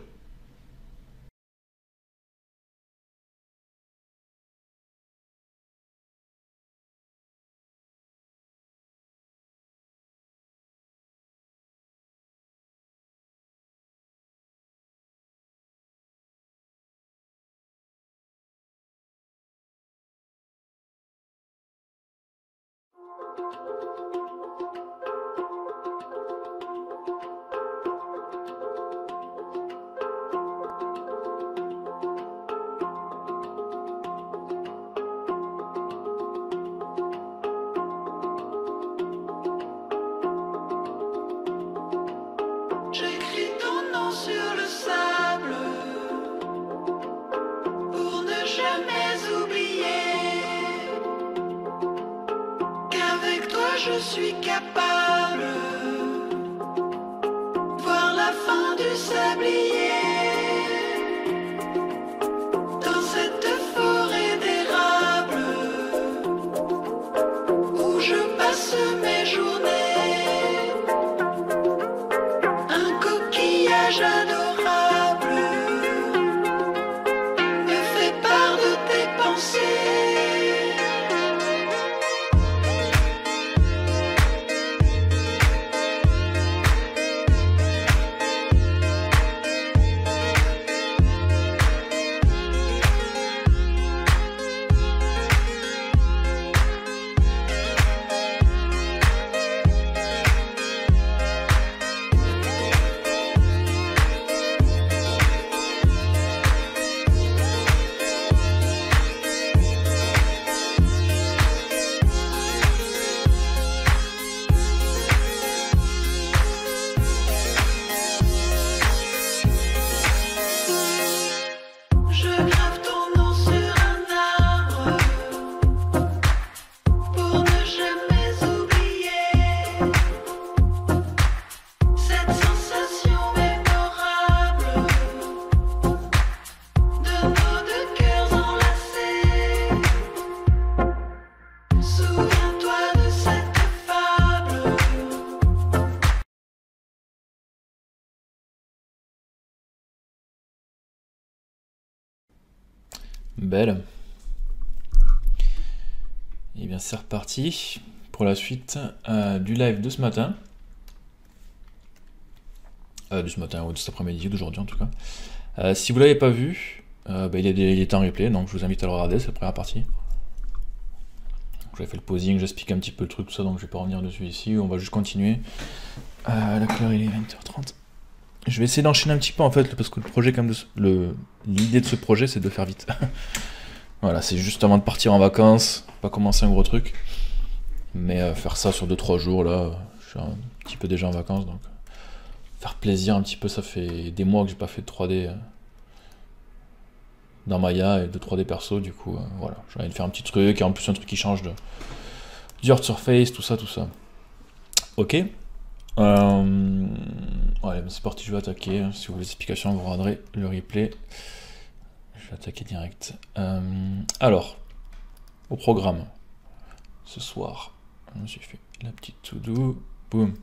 [SPEAKER 3] J'écris ton nom sur le sable pour ne jamais oublier qu'avec toi je suis capable de voir la fin du sablier. Dans cette forêt d'érable où je passe mes journées. Adorable, me fais part de tes pensées.
[SPEAKER 4] Belle. Et bien c'est reparti pour la suite euh, du live de ce matin. Euh, de ce matin ou de cet après-midi, d'aujourd'hui en tout cas. Euh, si vous l'avez pas vu, euh, bah, il, est, il est en replay, donc je vous invite à le regarder, c'est la première partie. J'avais fait le posing, j'explique un petit peu le truc, tout ça, donc je vais pas revenir dessus ici, on va juste continuer. Euh, la couleur il est vingt heures trente. Je vais essayer d'enchaîner un petit peu en fait, parce que le projet, comme le, l'idée de ce projet, c'est de faire vite. Voilà, c'est juste avant de partir en vacances, pas commencer un gros truc, mais euh, faire ça sur deux trois jours là, je suis un petit peu déjà en vacances, donc faire plaisir un petit peu. Ça fait des mois que j'ai pas fait de trois D euh, dans Maya et de trois D perso, du coup, euh, voilà, j'ai envie de faire un petit truc, et en plus un truc qui change de du hard surface, tout ça, tout ça. Ok. Euh, ouais, c'est parti, je vais attaquer. Si vous voulez les explications, vous regarderez le replay. Je vais attaquer direct. Euh, alors, au programme, ce soir, je me suis fait la petite to-do. Boum.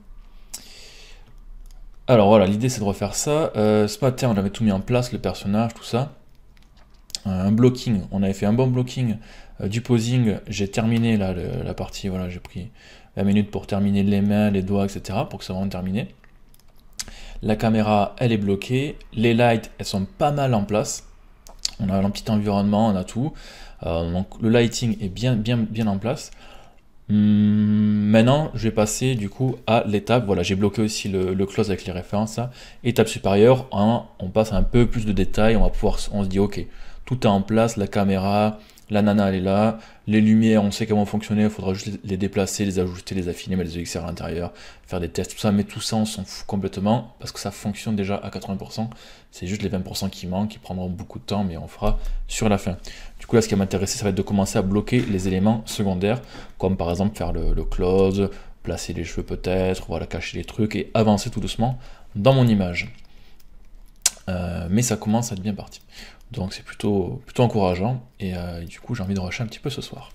[SPEAKER 4] Alors voilà, l'idée c'est de refaire ça. Euh, ce matin, on avait tout mis en place, le personnage, tout ça. Euh, un blocking, on avait fait un bon blocking euh, du posing. J'ai terminé là, le, la partie, voilà, j'ai pris vingt minutes pour terminer les mains, les doigts, et cetera, pour que ça soit vraiment terminé. La caméra, elle est bloquée. Les lights, elles sont pas mal en place. On a un petit environnement, on a tout. Euh, donc le lighting est bien, bien, bien en place. Hum, maintenant, je vais passer du coup à l'étape. Voilà, j'ai bloqué aussi le, le close avec les références. Là. Étape supérieure, hein, on passe à un peu plus de détails. On va pouvoir, on se dit ok, tout est en place, la caméra, la nana elle est là, les lumières on sait comment fonctionner, il faudra juste les déplacer, les ajuster, les affiner, mettre des E X R à l'intérieur, faire des tests, tout ça, mais tout ça on s'en fout complètement, parce que ça fonctionne déjà à quatre-vingts pour cent, c'est juste les vingt pour cent qui manquent, qui prendront beaucoup de temps, mais on fera sur la fin. Du coup là ce qui va m'intéresser, ça va être de commencer à bloquer les éléments secondaires, comme par exemple faire le, le close, placer les cheveux peut-être, voilà, cacher les trucs, et avancer tout doucement dans mon image. Euh, mais ça commence à être bien parti. Donc c'est plutôt, plutôt encourageant, et, euh, et du coup j'ai envie de rusher un petit peu ce soir.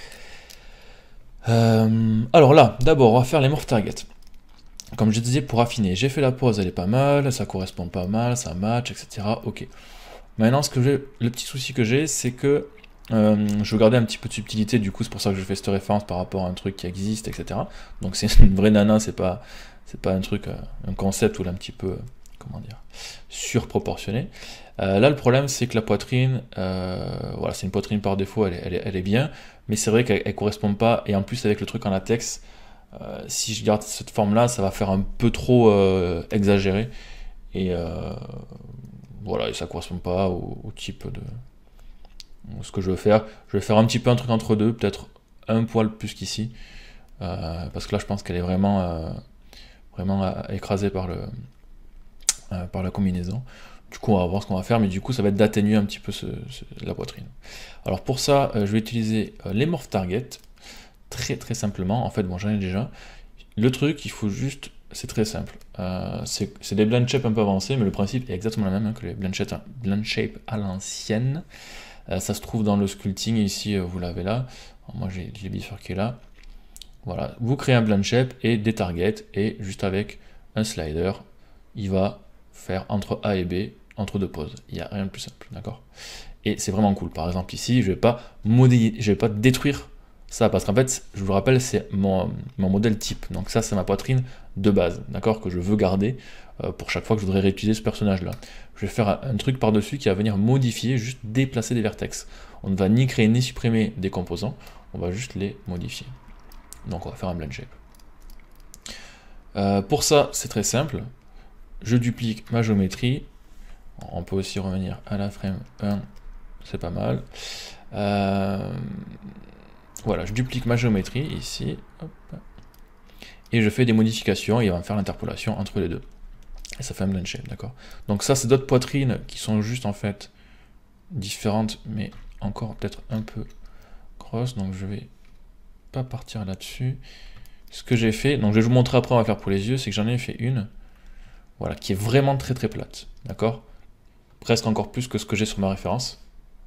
[SPEAKER 4] Euh, alors là, d'abord on va faire les morph target. Comme je disais, pour affiner, j'ai fait la pose, elle est pas mal, ça correspond pas mal, ça match, et cetera. Ok. Maintenant, ce que j'ai, le petit souci que j'ai, c'est que euh, je veux garder un petit peu de subtilité, du coup c'est pour ça que je fais cette référence par rapport à un truc qui existe, et cetera. Donc c'est une vraie nana, c'est pas, c'est pas un truc, un concept où là un petit peu, comment dire, surproportionné. Euh, là le problème c'est que la poitrine, euh, voilà, c'est une poitrine par défaut, elle est, elle est, elle est bien, mais c'est vrai qu'elle ne correspond pas, et en plus avec le truc en latex, euh, si je garde cette forme là, ça va faire un peu trop euh, exagéré, et euh, voilà, et ça correspond pas au, au type de... Ce que je veux faire, je vais faire un petit peu un truc entre deux, peut-être un poil plus qu'ici, euh, parce que là je pense qu'elle est vraiment, euh, vraiment euh, écrasée par, le, euh, par la combinaison. Du coup on va voir ce qu'on va faire, mais du coup ça va être d'atténuer un petit peu ce, ce, la poitrine. Alors pour ça, euh, je vais utiliser euh, les morph target, très très simplement, en fait bon j'en ai déjà. Le truc, il faut juste, c'est très simple, euh, c'est des blend shapes un peu avancés, mais le principe est exactement le même hein, que les blend shapes, blend shape à l'ancienne. Euh, ça se trouve dans le sculpting, ici euh, vous l'avez là, alors, moi j'ai bifurqué là, voilà, vous créez un blend shape et des targets, et juste avec un slider, il va faire entre A et B, entre deux poses, il n'y a rien de plus simple, d'accord? Et c'est vraiment cool, par exemple ici, je ne vais pas modifier, je vais pas détruire ça, parce qu'en fait, je vous rappelle, c'est mon, mon modèle type, donc ça c'est ma poitrine de base, d'accord, que je veux garder euh, pour chaque fois que je voudrais réutiliser ce personnage-là. Je vais faire un, un truc par-dessus qui va venir modifier, juste déplacer des vertex. On ne va ni créer ni supprimer des composants, on va juste les modifier. Donc on va faire un blend shape. Euh, pour ça, c'est très simple, je duplique ma géométrie, on peut aussi revenir à la frame un, c'est pas mal. Euh, voilà, je duplique ma géométrie ici, hop, et je fais des modifications, et il va me faire l'interpolation entre les deux. Et ça fait un blend shape, d'accord? Donc ça, c'est d'autres poitrines qui sont juste en fait différentes, mais encore peut-être un peu grosses, donc je vais pas partir là-dessus. Ce que j'ai fait, donc je vais vous montrer après, on va faire pour les yeux, c'est que j'en ai fait une, voilà, qui est vraiment très très plate, d'accord? Presque encore plus que ce que j'ai sur ma référence.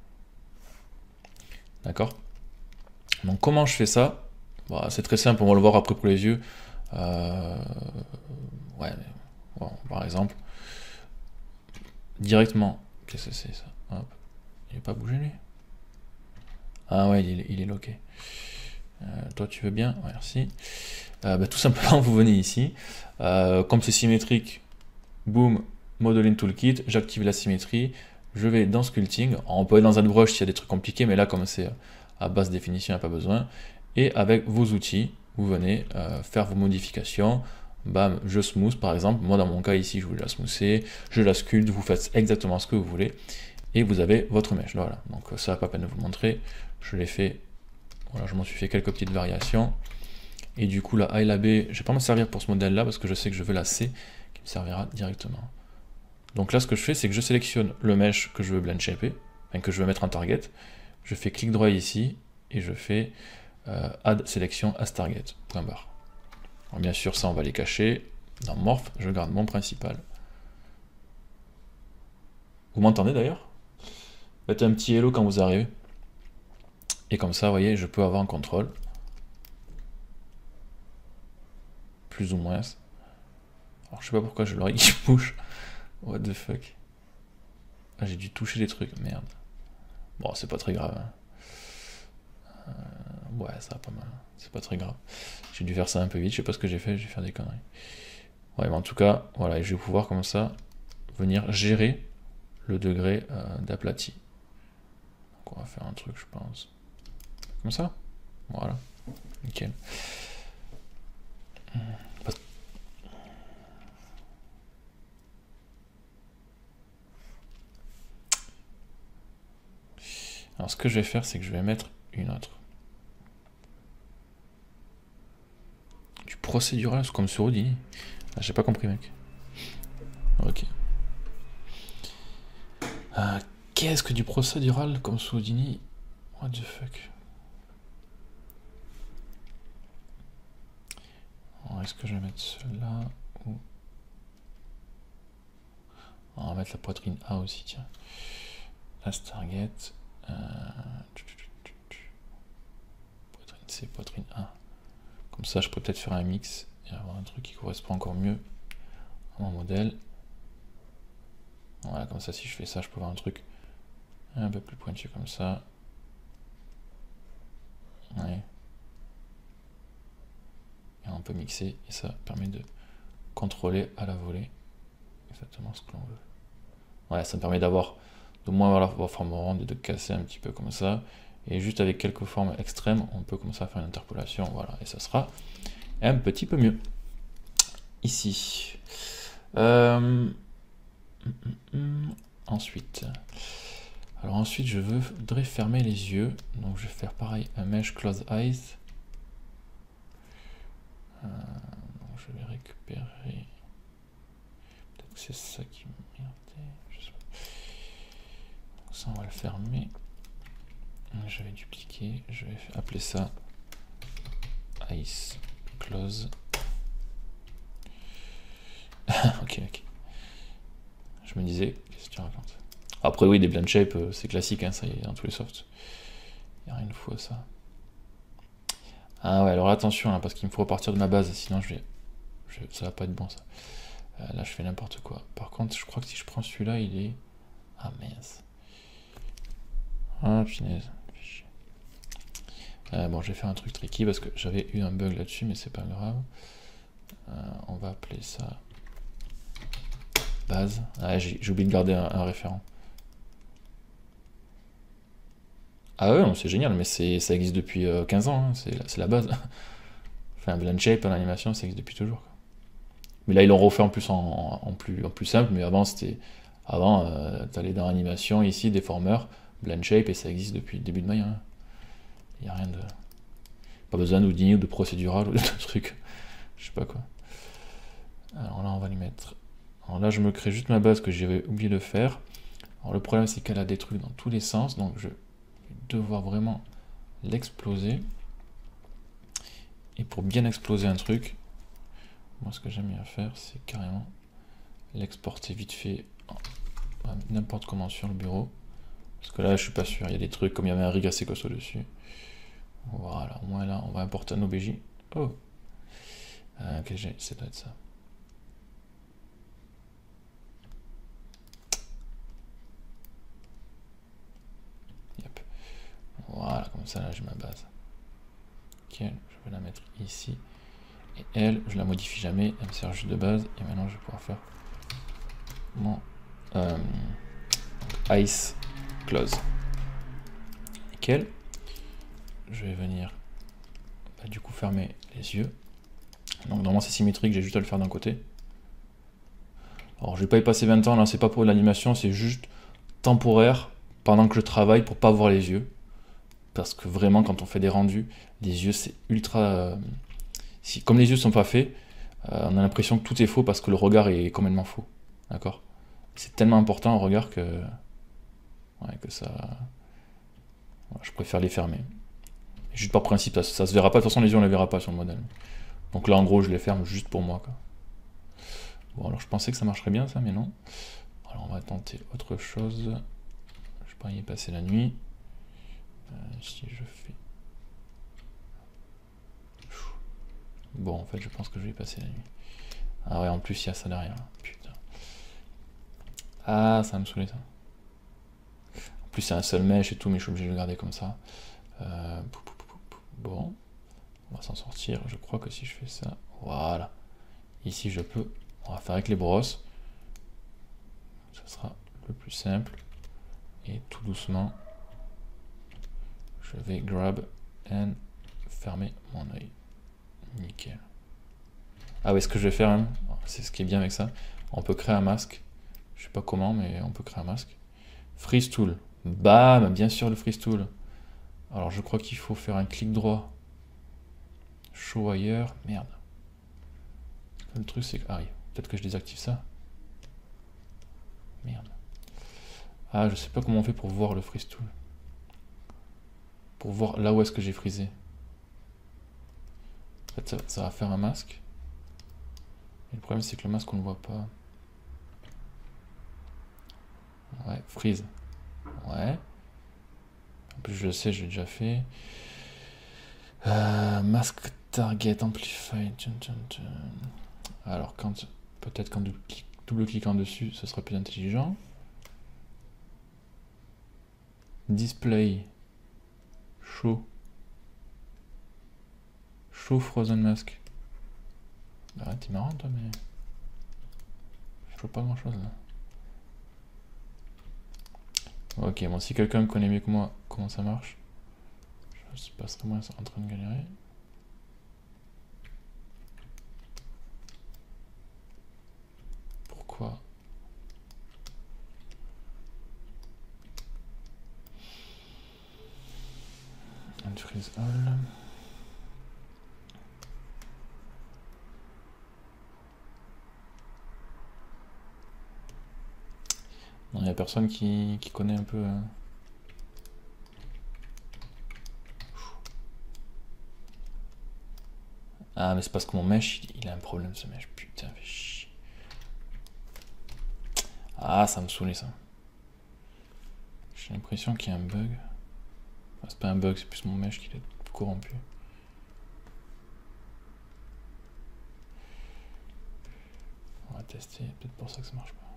[SPEAKER 4] D'accord? Donc comment je fais ça? Voilà, c'est très simple, on va le voir après pour les yeux. Euh, ouais, mais, bon, par exemple, directement, qu'est-ce que c'est ça? Hop. Il n'est pas bougé lui? Ah ouais, il est, il est loqué. Euh, toi tu veux bien? Ouais, merci. Euh, bah, tout simplement, vous venez ici. Euh, comme c'est symétrique, boum, Modeling Toolkit, j'active la symétrie. Je vais dans Sculpting. On peut aller dans ZBrush s'il y a des trucs compliqués, mais là, comme c'est à basse définition, il n'y a pas besoin. Et avec vos outils, vous venez euh, faire vos modifications. Bam, je smooth par exemple. Moi, dans mon cas ici, je voulais la smoother. Je la sculpte, vous faites exactement ce que vous voulez. Et vous avez votre mèche. Voilà. Donc, ça n'a pas peine de vous le montrer. Je l'ai fait. Voilà, je m'en suis fait quelques petites variations. Et du coup, la A et la B, je ne vais pas me servir pour ce modèle-là parce que je sais que je veux la C qui me servira directement. Donc là, ce que je fais, c'est que je sélectionne le mesh que je veux blend shaper, enfin, que je veux mettre en target. Je fais clic droit ici et je fais euh, add sélection as target. Point barre. Alors, bien sûr, ça, on va les cacher. Dans morph, je garde mon principal. Vous m'entendez d'ailleurs? Faites un petit hello quand vous arrivez. Et comme ça, vous voyez, je peux avoir un contrôle. Plus ou moins. Alors, je sais pas pourquoi j'ai l'oreille qui bouge. What the fuck. Ah, j'ai dû toucher des trucs, merde. Bon, c'est pas très grave. Hein. Euh, ouais, ça va pas mal. C'est pas très grave. J'ai dû faire ça un peu vite, je sais pas ce que j'ai fait, je vais faire des conneries. Ouais, mais en tout cas, voilà, et je vais pouvoir comme ça venir gérer le degré euh, d'aplati. Donc on va faire un truc, je pense. Comme ça. Voilà. Nickel. Alors ce que je vais faire, c'est que je vais mettre une autre. Du procédural, c'est comme sur Houdini. Ah, j'ai pas compris, mec. Ok. Euh, Qu'est-ce que du procédural comme sur Houdini? What the fuck? Est-ce que je vais mettre cela ou... On va mettre la poitrine A aussi, tiens. Last target. Euh... Poitrine C, poitrine A. Comme ça, je peux peut-être faire un mix et avoir un truc qui correspond encore mieux à mon modèle. Voilà, comme ça, si je fais ça, je peux avoir un truc un peu plus pointu comme ça. Ouais. Et on peut mixer et ça permet de contrôler à la volée exactement ce que l'on veut. Ouais, ça me permet d'avoir de moins avoir la forme ronde et de casser un petit peu comme ça. Et juste avec quelques formes extrêmes, on peut commencer à faire une interpolation. Voilà, et ça sera un petit peu mieux. Ici. Euh... Ensuite. Alors ensuite, je voudrais fermer les yeux. Donc je vais faire pareil, un mesh close eyes. Euh, donc je vais récupérer. Peut-être que c'est ça qui merdait. Je sais pas. Donc ça, on va le fermer. Je vais dupliquer. Je vais appeler ça eyes close. ok, ok. Je me disais, qu'est-ce que tu racontes? Après, oui, des blend shape, c'est classique, hein, ça y est, dans tous les softs. Il n'y a rien de fou à ça. Ah ouais, alors attention, là, parce qu'il me faut repartir de ma base, sinon je vais, je, ça va pas être bon ça. Euh, là, je fais n'importe quoi. Par contre, je crois que si je prends celui-là, il est... Ah mince. Ah punaise. Euh, bon, je vais faire un truc tricky parce que j'avais eu un bug là-dessus, mais c'est pas grave. Euh, on va appeler ça base. Ah, j'ai oublié de garder un, un référent. Ah ouais, c'est génial, mais ça existe depuis euh, quinze ans, hein, c'est la base. Enfin, blend shape en animation, ça existe depuis toujours. Quoi. Mais là, ils l'ont refait en plus en, en, plus, en plus simple, mais avant, c'était. Avant, euh, t'allais dans animation, ici, déformeur, blend shape, et ça existe depuis le début de Maya. Hein. Il n'y a rien de. Pas besoin d'Houdini ou de procédural ou de trucs. Je sais pas quoi. Alors là, on va lui mettre. Alors là, je me crée juste ma base que j'avais oublié de faire. Alors le problème, c'est qu'elle a des trucs dans tous les sens, donc je vais devoir vraiment l'exploser. Et pour bien exploser un truc, moi, ce que j'aime bien faire, c'est carrément l'exporter vite fait n'importe comment sur le bureau. Parce que là, je suis pas sûr. Il y a des trucs comme il y avait un rig assez costaud dessus. Voilà, au moins là, on va importer un O B J. Oh, euh, ok, ça doit être ça. Yep. Voilà, comme ça, là, j'ai ma base. Ok, je vais la mettre ici. Et elle, je la modifie jamais, elle me sert juste de base. Et maintenant, je vais pouvoir faire mon euh, ice close. Nickel. Je vais venir bah, du coup fermer les yeux. Donc normalement c'est symétrique, j'ai juste à le faire d'un côté. Alors je vais pas y passer vingt ans, là c'est pas pour l'animation, c'est juste temporaire pendant que je travaille pour pas voir les yeux. Parce que vraiment quand on fait des rendus, les yeux c'est ultra... Euh, si, comme les yeux sont pas faits, euh, on a l'impression que tout est faux parce que le regard est complètement faux. D'accord? C'est tellement important au regard que... Ouais, que ça... Ouais, je préfère les fermer. Juste par principe, ça, ça se verra pas, de toute façon les yeux on les verra pas sur le modèle. Donc là en gros je les ferme juste pour moi. Quoi. Bon alors je pensais que ça marcherait bien ça, mais non. Alors on va tenter autre chose. Je peux y passer la nuit. Euh, si je fais... Bon en fait je pense que je vais y passer la nuit. Ah ouais en plus il y a ça derrière. Putain. Ah ça va me saouler ça. En plus c'est un seul mesh et tout, mais je suis obligé de le garder comme ça. Euh... Bon, on va s'en sortir. Je crois que si je fais ça, voilà. Ici, je peux. On va faire avec les brosses. Ça sera le plus simple. Et tout doucement, je vais grab and fermer mon œil. Nickel. Ah ouais, ce que je vais faire, hein, c'est ce qui est bien avec ça. On peut créer un masque. Je sais pas comment, mais on peut créer un masque. Freeze tool. Bam, bien sûr le freeze tool. Alors je crois qu'il faut faire un clic droit. Show ailleurs. Merde. Le truc c'est que... Ah oui, peut-être que je désactive ça. Merde. Ah, je sais pas comment on fait pour voir le freeze tool. Pour voir là où est-ce que j'ai frisé. En fait, ça, ça va faire un masque. Et le problème c'est que le masque on ne voit pas. Ouais, freeze. Ouais. En plus je le sais, je l'ai déjà fait. Euh, masque target amplify. Alors quand peut-être qu'en double, clic, double cliquant dessus, ce sera plus intelligent. Display. Show. Show frozen mask. Bah, t'es marrant toi, mais je vois pas grand chose là. Ok, bon, si quelqu'un connaît mieux que moi comment ça marche, je passerai moins en train de galérer. Pourquoi? Unfreeze all. Non, il n'y a personne qui, qui connaît un peu. Euh... Ah, mais c'est parce que mon mesh, il, il a un problème ce mesh. Putain, fait chier. Ah, ça me saoulait ça. J'ai l'impression qu'il y a un bug. Enfin, c'est pas un bug, c'est plus mon mesh qui est corrompu. On va tester, peut-être pour ça que ça marche pas.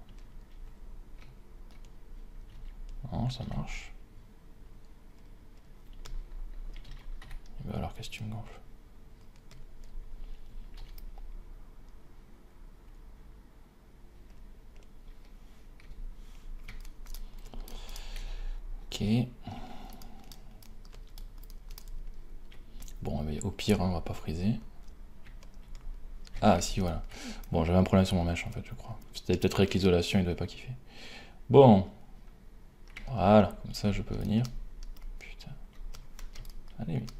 [SPEAKER 4] Non, ça marche. Et bah alors qu'est-ce que tu me gonfles? Ok. Bon, mais au pire, on va pas friser. Ah si, voilà. Bon, j'avais un problème sur mon mesh en fait, je crois. C'était peut-être avec l'isolation, il devait pas kiffer. Bon. Voilà, comme ça je peux venir. Putain. Allez, oui.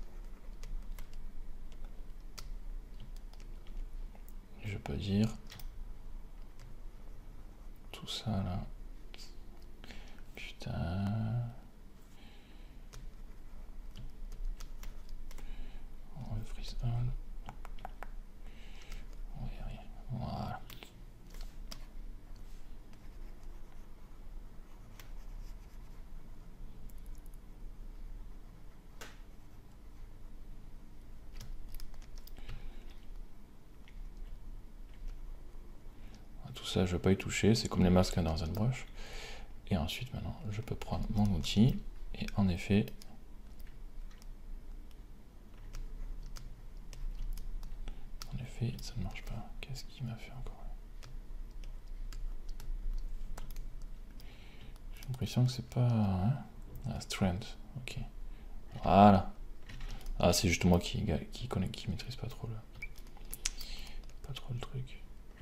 [SPEAKER 4] Je peux dire tout ça là. Putain. On va freeze all. Oui, oui. Voilà. Tout ça, je ne vais pas y toucher, c'est comme les masques dans un brush. Et ensuite, maintenant, je peux prendre mon outil, et en effet, en effet, ça ne marche pas. Qu'est-ce qui m'a fait encore? J'ai l'impression que c'est pas... Hein, ah, strength, ok. Voilà. Ah, c'est juste moi qui, qui connais, qui maîtrise pas trop le... Pas trop le truc.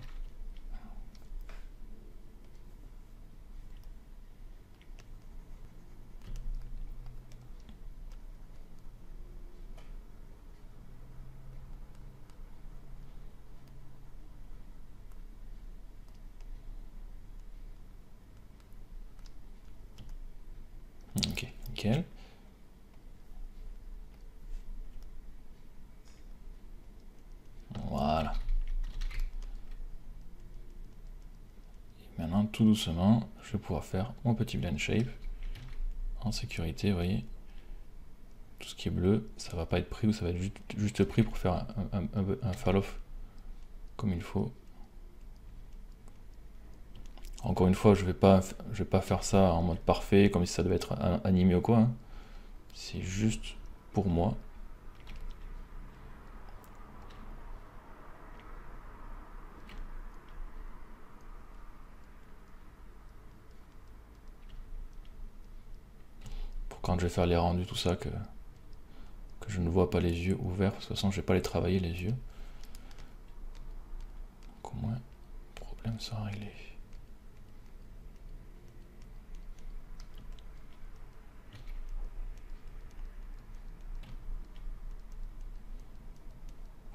[SPEAKER 4] Ok, nickel. Voilà. Et maintenant, tout doucement, je vais pouvoir faire mon petit blend shape en sécurité, vous voyez. Tout ce qui est bleu, ça va pas être pris ou ça va être juste, juste pris pour faire un, un, un, un fall-off comme il faut. Encore une fois, je vais pas, je vais pas faire ça en mode parfait, comme si ça devait être animé ou quoi. Hein. C'est juste pour moi. Pour quand je vais faire les rendus, tout ça, que, que je ne vois pas les yeux ouverts, parce que de toute façon, je vais pas les travailler les yeux. Donc au moins, le problème sera réglé.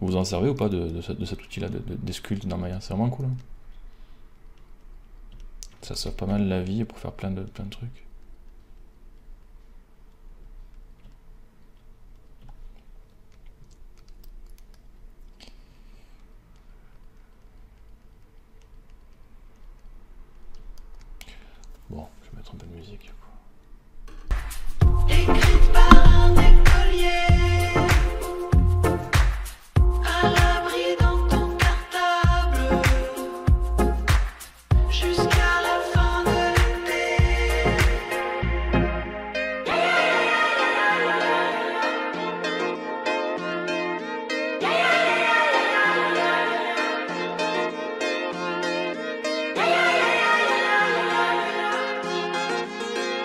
[SPEAKER 4] Vous vous en servez ou pas de, de, de cet outil-là, de, de, des sculptes dans Maya? C'est vraiment cool. Hein. Ça sauve pas mal la vie pour faire plein de, plein de trucs. Bon, je vais mettre un peu de musique.
[SPEAKER 5] Écrite par un écolier, à l'abri dans ton cartable, jusqu'à la fin de l'été.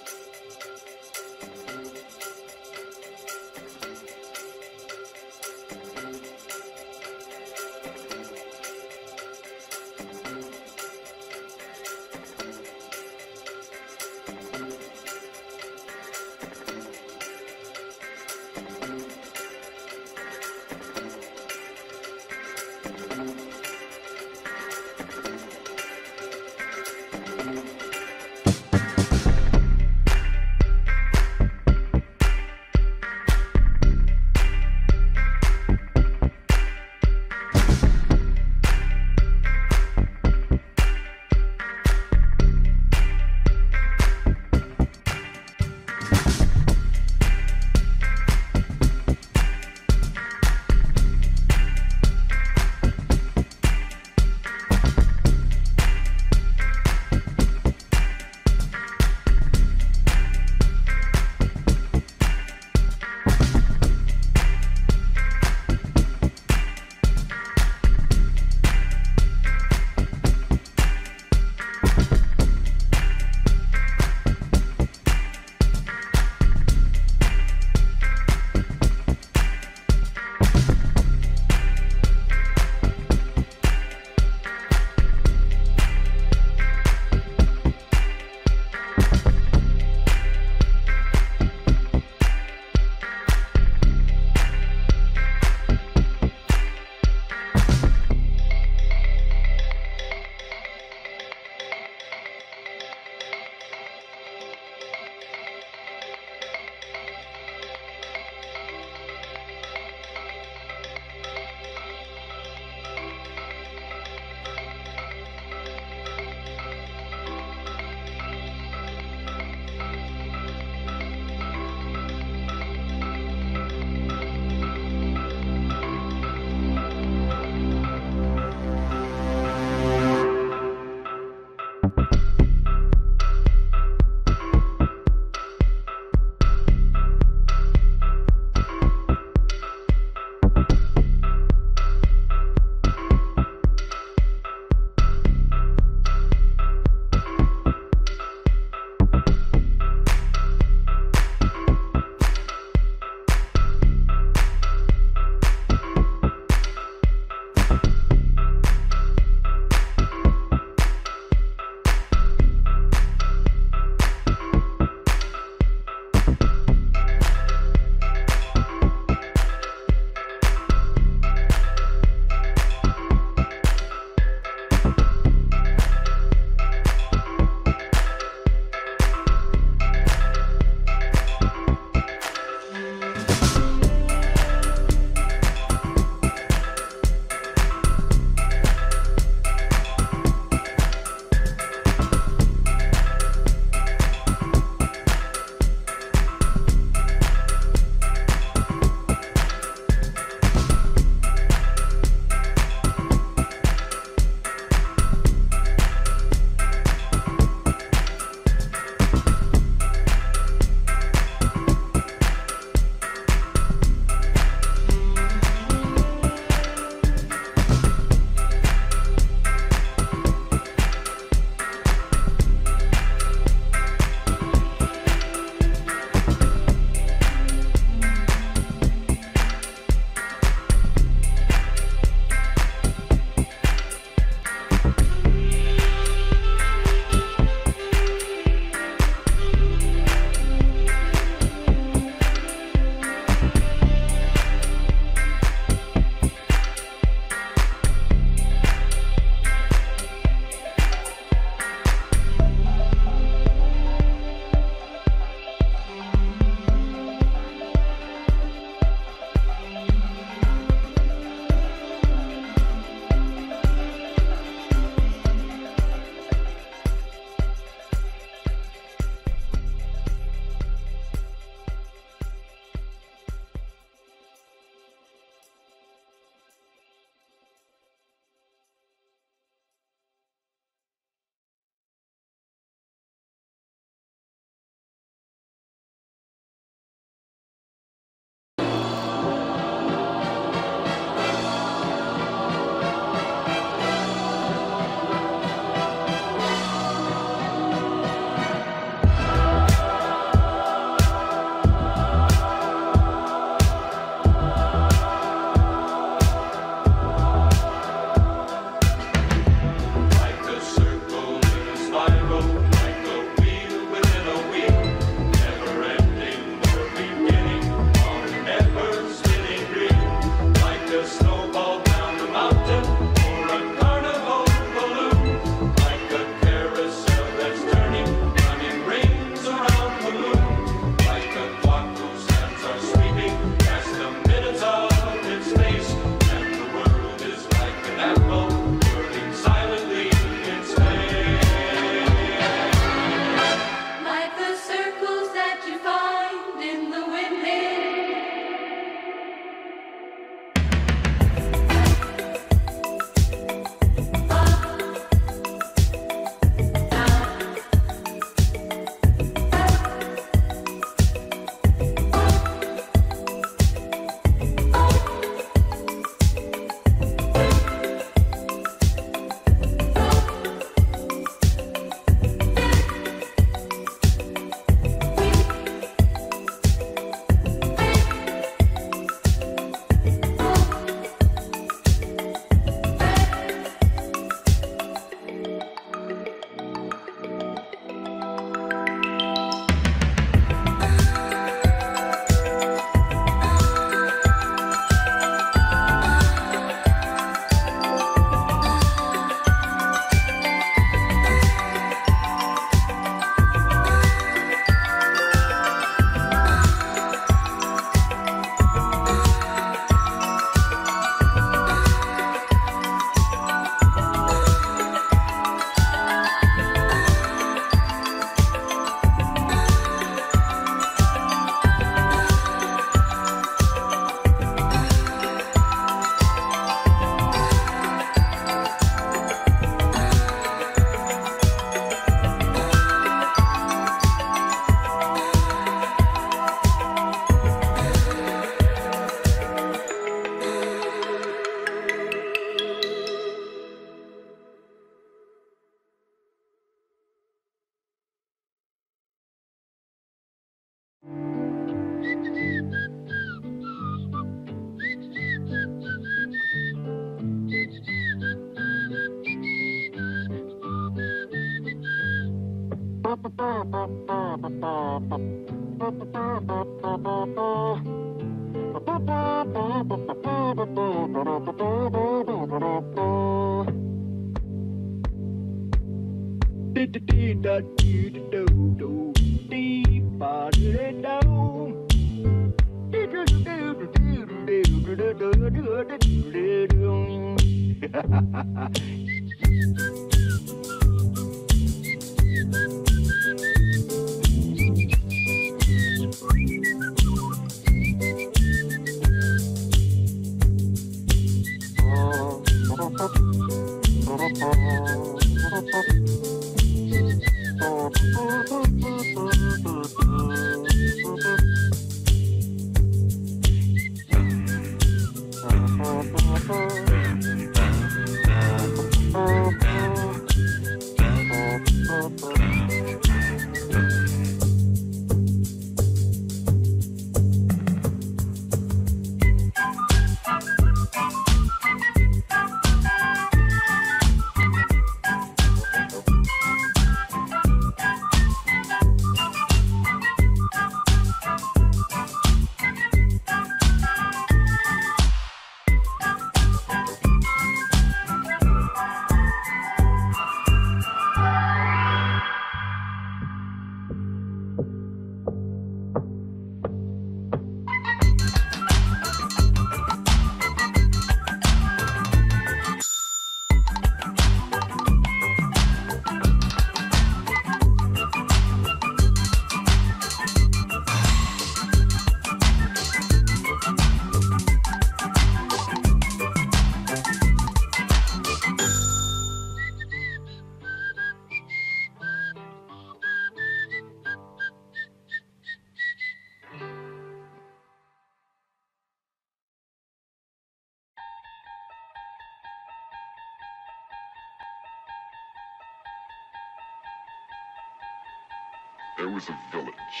[SPEAKER 6] There was a village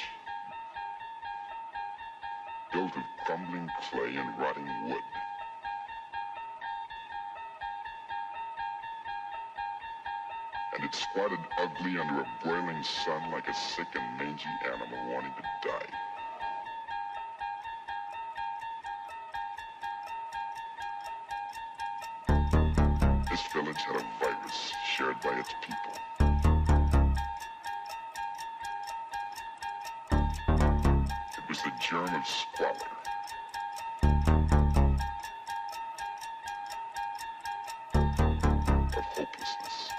[SPEAKER 6] built of crumbling clay and rotting wood. And it squatted ugly under a broiling sun like a sick and mangy animal wanting to die. This village had a virus shared by its people. It was the germ of squalor. Of hopelessness.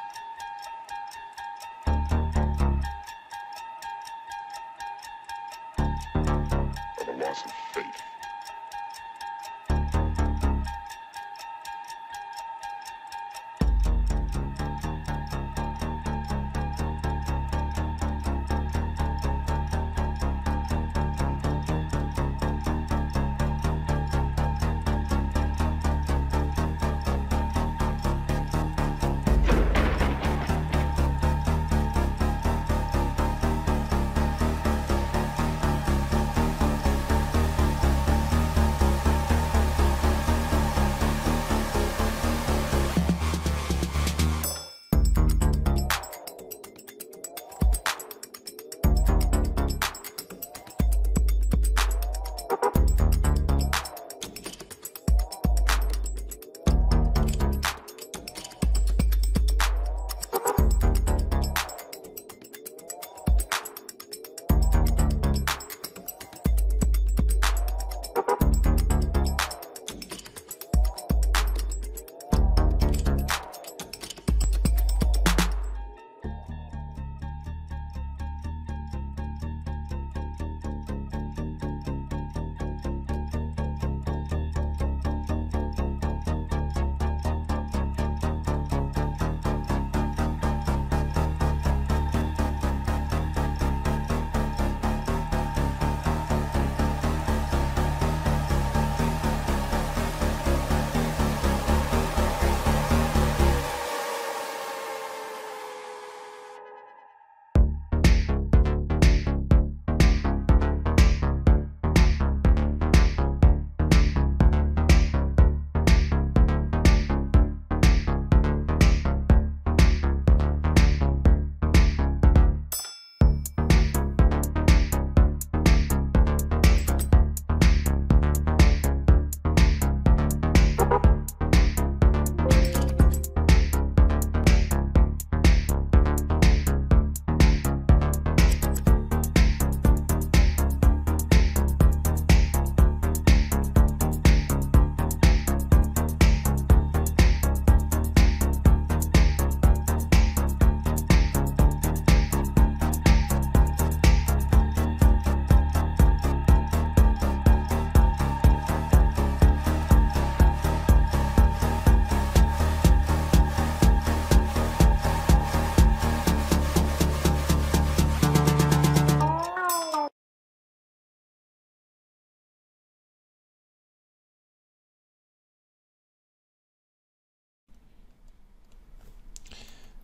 [SPEAKER 6] Of a loss of faith.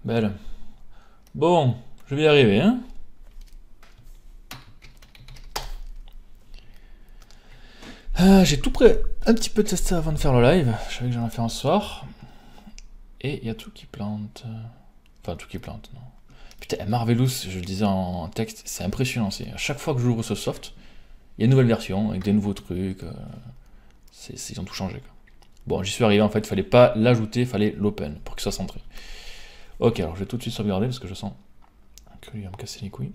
[SPEAKER 4] Belle. Bon, je vais y arriver, hein. Euh, J'ai tout prêt un petit peu testé avant de faire le live. Je savais que j'en ai fait un soir. Et il y a tout qui plante. Enfin, tout qui plante, non. Putain, Marvelous, je le disais en texte, c'est impressionnant. À chaque fois que j'ouvre ce soft, il y a une nouvelle version avec des nouveaux trucs. Euh, ils ont tout changé, quoi. Bon, j'y suis arrivé, en fait, il fallait pas l'ajouter, il fallait l'open pour qu'il soit centré. Ok, alors je vais tout de suite sauvegarder parce que je sens que lui va me casser les couilles.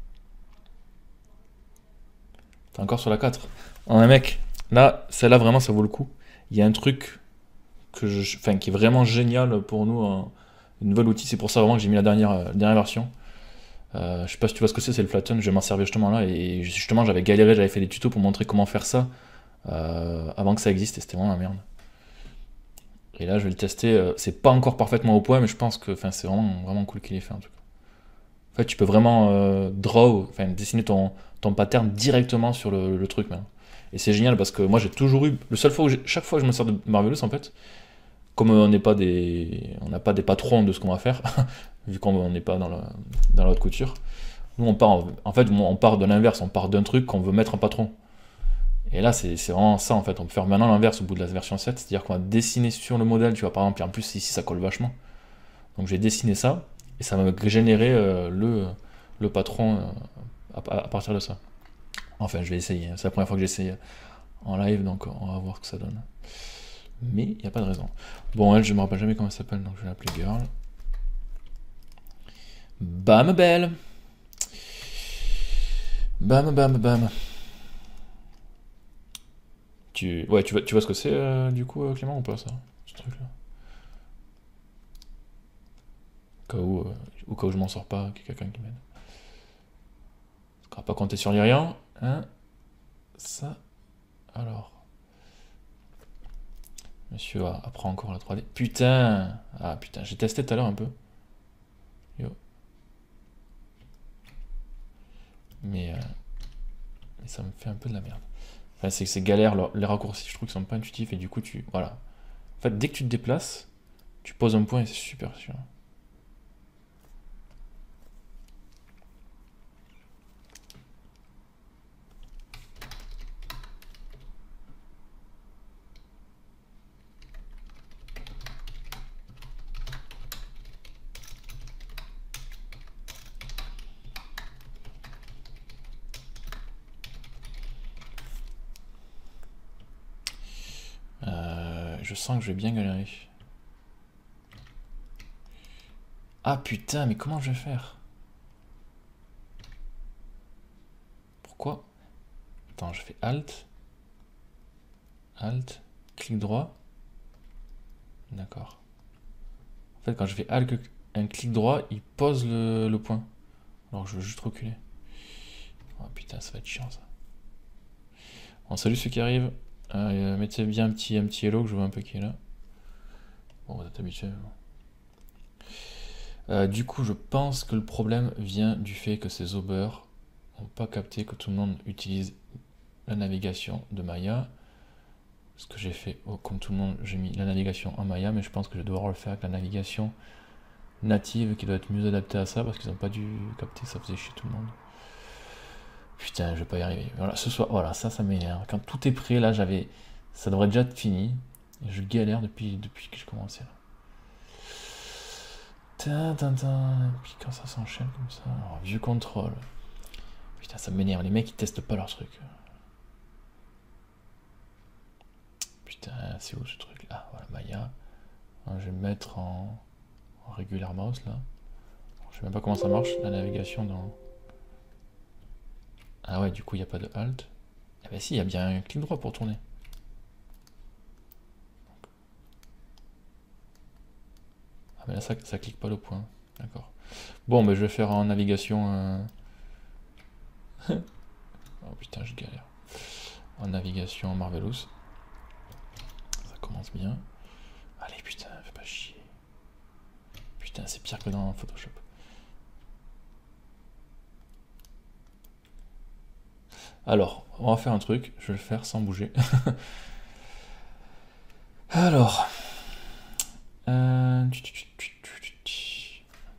[SPEAKER 4] T'es encore sur la quatre. Oh, mais mec, là, celle-là, vraiment, ça vaut le coup. Il y a un truc que je, enfin, qui est vraiment génial pour nous, un, un nouvel outil. C'est pour ça vraiment que j'ai mis la dernière, euh, dernière version. Euh, je sais pas si tu vois ce que c'est, c'est le flatten. Je vais m'en servir justement là. Et justement, j'avais galéré, j'avais fait des tutos pour montrer comment faire ça euh, avant que ça existe. Et c'était vraiment la merde. Et là, je vais le tester. C'est pas encore parfaitement au point, mais je pense que c'est vraiment, vraiment cool qu'il ait fait en tout cas. En fait, tu peux vraiment euh, draw, enfin dessiner ton, ton pattern directement sur le, le truc même. Et c'est génial parce que moi j'ai toujours eu, le seul fois où chaque fois que je me sers de Marvelous en fait, comme on n'est pas des, on n'a pas des patrons de ce qu'on va faire, vu qu'on n'est pas dans la, dans la haute couture, nous on part, en fait on part de l'inverse, on part d'un truc qu'on veut mettre en patron. Et là, c'est vraiment ça, en fait. On peut faire maintenant l'inverse au bout de la version sept, c'est-à-dire qu'on va dessiner sur le modèle, tu vois, par exemple, et en plus, ici, ça colle vachement. Donc, j'ai dessiné ça, et ça va générer euh, le, le patron euh, à, à partir de ça. Enfin, je vais essayer. C'est la première fois que j'essaye en live, donc on va voir ce que ça donne. Mais il n'y a pas de raison. Bon, elle, je me rappelle jamais comment elle s'appelle, donc je vais l'appeler Girl. Bam, belle. Bam, bam, bam. Tu... Ouais, tu vois, tu vois ce que c'est, euh, du coup, euh, Clément, ou pas, ça, ce truc-là? Au cas où, euh, au cas où je m'en sors pas, qu'il y a quelqu'un qui m'aide. On va pas compter sur l'Irian, hein. Ça, alors... Monsieur apprend encore la trois D. Putain! Ah, putain, j'ai testé tout à l'heure un peu. Yo. Mais, euh... Mais ça me fait un peu de la merde. Enfin, c'est que c'est galère, les raccourcis, je trouve qu'ils sont pas intuitifs, et du coup, tu... Voilà. En fait, dès que tu te déplaces, tu poses un point et c'est super sûr. Je sens que je vais bien galérer. Ah putain, mais comment je vais faire? Pourquoi? Attends, je fais Alt. Alt. Clic droit. D'accord. En fait, quand je fais Alt, un clic droit, il pose le, le point. Alors je veux juste reculer. Oh putain, ça va être chiant ça. Bon, salut ceux qui arrivent. Euh, mettez bien un petit, un petit hello que je vois un peu qui est là. Bon, vous êtes habitués. Euh, du coup, je pense que le problème vient du fait que ces obers n'ont pas capté que tout le monde utilise la navigation de Maya. Ce que j'ai fait, oh, comme tout le monde, j'ai mis la navigation en Maya, mais je pense que je vais devoir le faire avec la navigation native qui doit être mieux adaptée à ça parce qu'ils n'ont pas dû capter, ça faisait chier tout le monde. Putain, je vais pas y arriver. Voilà, ce soir, voilà, ça, ça m'énerve. Quand tout est prêt, là, j'avais, ça devrait déjà être fini. Et je galère depuis, depuis que j'ai commencé là. Tin, tin, tin. Et puis quand ça s'enchaîne comme ça, alors, vieux contrôle. Putain, ça m'énerve. Les mecs, ils testent pas leur truc. Putain, c'est où ce truc là? Voilà, Maya. Alors, je vais me mettre en, en regular mouse là. Je sais même pas comment ça marche, la navigation dans. Ah ouais, du coup, il n'y a pas de Alt. Ah bah si, il y a bien un clic droit pour tourner. Ah mais là, ça, ça clique pas le point. D'accord. Bon, mais je vais faire en navigation... Euh... oh putain, je galère. En navigation Marvelous. Ça commence bien. Allez, putain, fais pas chier. Putain, c'est pire que dans Photoshop. Alors, on va faire un truc, je vais le faire sans bouger. Alors, euh...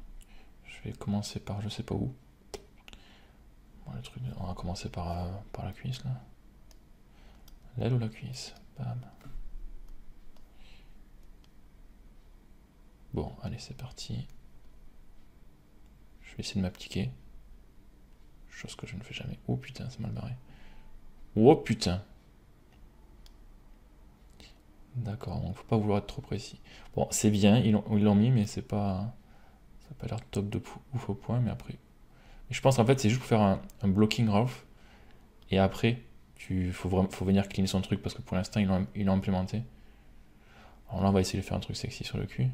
[SPEAKER 4] vais commencer par je sais pas où. Bon, le truc, on va commencer par, euh, par la cuisse là. L'aile ou la cuisse? Bam. Bon, allez, c'est parti. Je vais essayer de m'appliquer. Chose que je ne fais jamais. Oh putain, c'est mal barré. Oh putain. D'accord, donc faut pas vouloir être trop précis. Bon, c'est bien, ils l'ont mis, mais c'est pas... Ça n'a pas l'air top de ouf au point, mais après... Mais je pense en fait c'est juste pour faire un, un blocking rough. Et après, il faut, vraiment, faut venir cleaner son truc, parce que pour l'instant, ils l'ont implémenté. Alors là, on va essayer de faire un truc sexy sur le cul.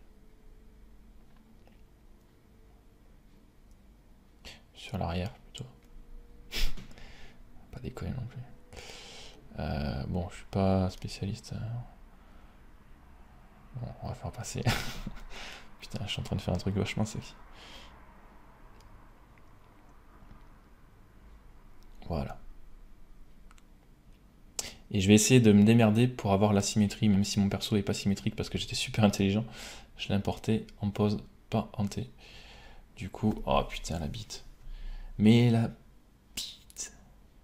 [SPEAKER 4] Sur l'arrière, plutôt. Pas déconner non plus. Euh, bon, je suis pas spécialiste. Bon, on va faire passer. Putain, je suis en train de faire un truc vachement sexy. Voilà. Et je vais essayer de me démerder pour avoir la symétrie, même si mon perso est pas symétrique, parce que j'étais super intelligent. Je l'ai importé en pose, pas en T. Du coup, oh putain, la bite. Mais la bite.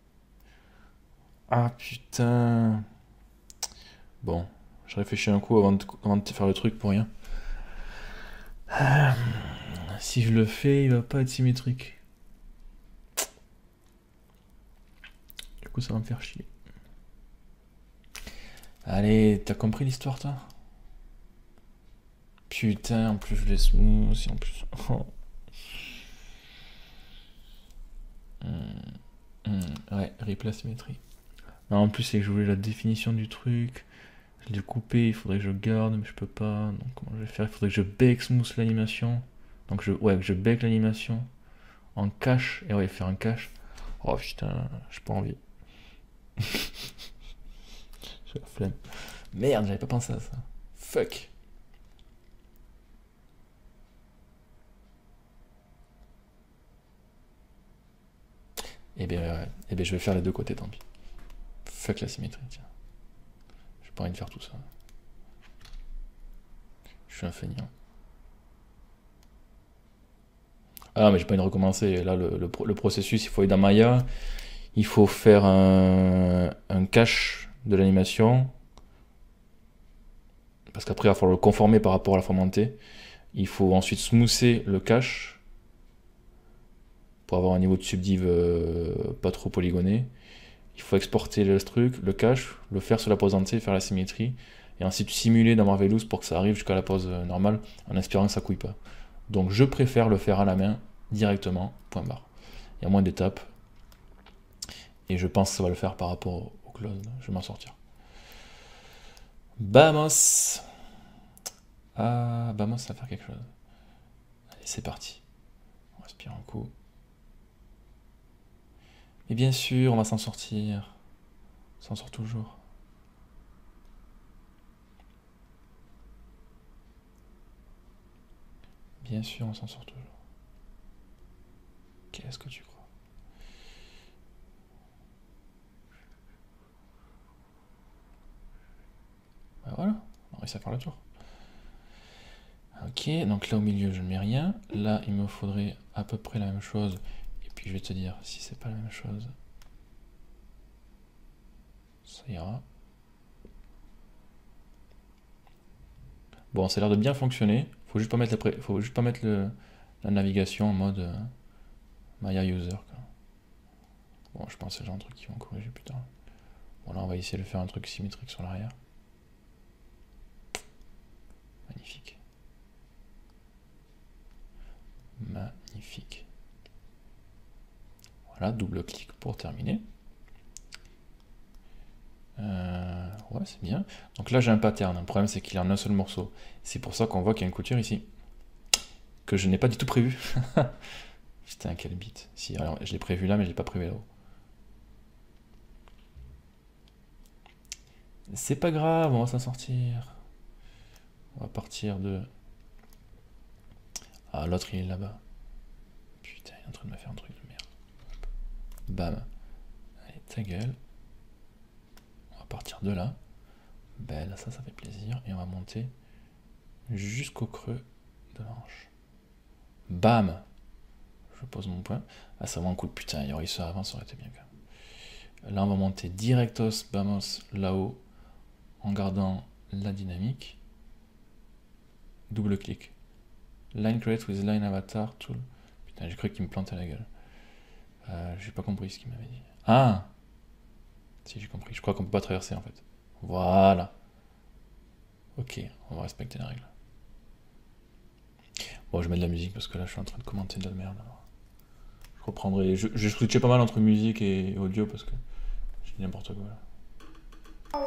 [SPEAKER 4] Ah putain. Bon, je réfléchis un coup avant de, avant de faire le truc pour rien. Ah, si je le fais, il va pas être symétrique. Du coup, ça va me faire chier. Allez, t'as compris l'histoire, toi? Putain, en plus je l'ai smooth, en plus... Oh. Mmh, mmh, ouais, replay symétrie. Non, en plus, c'est que je voulais la définition du truc. Je l'ai coupé, il faudrait que je garde, mais je peux pas. Donc, comment je vais faire? Il faudrait que je bake smooth l'animation. Donc, je, ouais, que je bake l'animation en cache. Et ouais, faire un cache. Oh putain, j'ai pas envie. J'ai la flemme. Merde, j'avais pas pensé à ça. Fuck. Et bien, ouais. Et bien, je vais faire les deux côtés, tant pis. Fuck la symétrie, tiens. J'ai pas envie de faire tout ça. Je suis un feignant. Ah, mais j'ai pas envie de recommencer. Là, le, le, le processus, il faut aller dans Maya. Il faut faire un, un cache de l'animation. Parce qu'après, il va falloir le conformer par rapport à la fragmentée. Il faut ensuite smoother le cache pour avoir un niveau de subdiv euh, pas trop polygoné. Il faut exporter le truc, le cache, le faire sur la pose entière, faire la symétrie, et ensuite simuler dans Marvelous pour que ça arrive jusqu'à la pose normale, en espérant que ça couille pas. Donc je préfère le faire à la main, directement, point barre. Il y a moins d'étapes, et je pense que ça va le faire par rapport au close, je vais m'en sortir. Vamos. Ah, vamos, ça va faire quelque chose. Allez, c'est parti. On respire un coup. Et bien sûr, on va s'en sortir. On s'en sort toujours. Bien sûr, on s'en sort toujours. Qu'est-ce que tu crois? Ben voilà, on a réussi à faire le tour. Ok, donc là au milieu, je ne mets rien. Là, il me faudrait à peu près la même chose. Et puis je vais te dire, si c'est pas la même chose, ça ira. Bon, ça a l'air de bien fonctionner. Faut juste pas mettre, la, faut juste pas mettre le, la navigation en mode euh, Maya user. Quoi. Bon, je pense que c'est le genre de truc qui vont corriger plus tard. Bon, là, on va essayer de faire un truc symétrique sur l'arrière. Magnifique. Magnifique. Voilà, double clic pour terminer. Euh, ouais, c'est bien. Donc là, j'ai un pattern. Le problème, c'est qu'il est en un seul morceau. C'est pour ça qu'on voit qu'il y a une couture ici. Que je n'ai pas du tout prévu. Putain, quelle bite. Si, alors, je l'ai prévu là, mais je l'ai pas prévu là-haut. C'est pas grave, on va s'en sortir. On va partir de... Ah, l'autre, il est là-bas. Putain, il est en train de me faire un truc de merde. Bam. Allez, ta gueule. On va partir de là. Ben là, ça, ça fait plaisir. Et on va monter jusqu'au creux de la hanche. Bam. Je pose mon point. Ah, c'est vraiment cool. Putain, il y aurait eu ça avant, ça aurait été bien quand même. Là, on va monter directos, vamos, là-haut, en gardant la dynamique. Double clic. Line create with line avatar tool. Putain, j'ai cru qu'il me plantait la gueule. Euh, j'ai pas compris ce qu'il m'avait dit. Ah! Si, j'ai compris. Je crois qu'on peut pas traverser en fait. Voilà. Ok, on va respecter la règle. Bon, je mets de la musique parce que là, je suis en train de commenter de la merde. Alors. Je reprendrai. Je, je switchais pas mal entre musique et audio parce que je dis n'importe quoi là.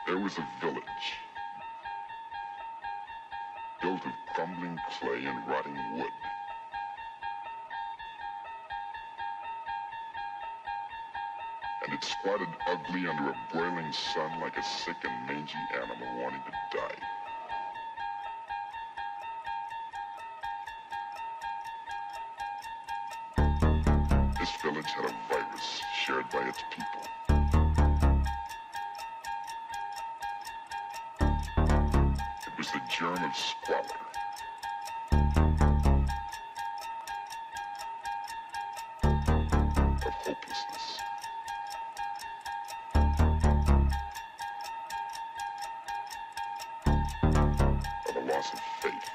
[SPEAKER 6] There was a village built of crumbling clay and rotting wood. And it squatted ugly under a broiling sun like a sick and mangy animal wanting to die. This village had a virus shared by its people. It was the germ of squalor. Of hopelessness. Of a loss of faith.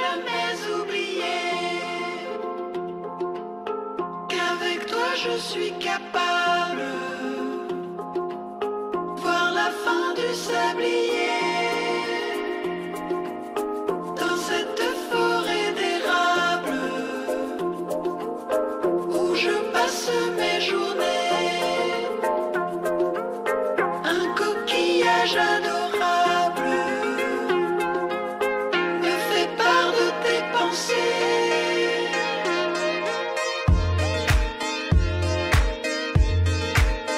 [SPEAKER 5] jamais oublier qu'avec toi je suis capable voir la fin du sablier dans cette forêt d'érable où je passe mes journées. Un coquillage adorable me fait part de tes pensées.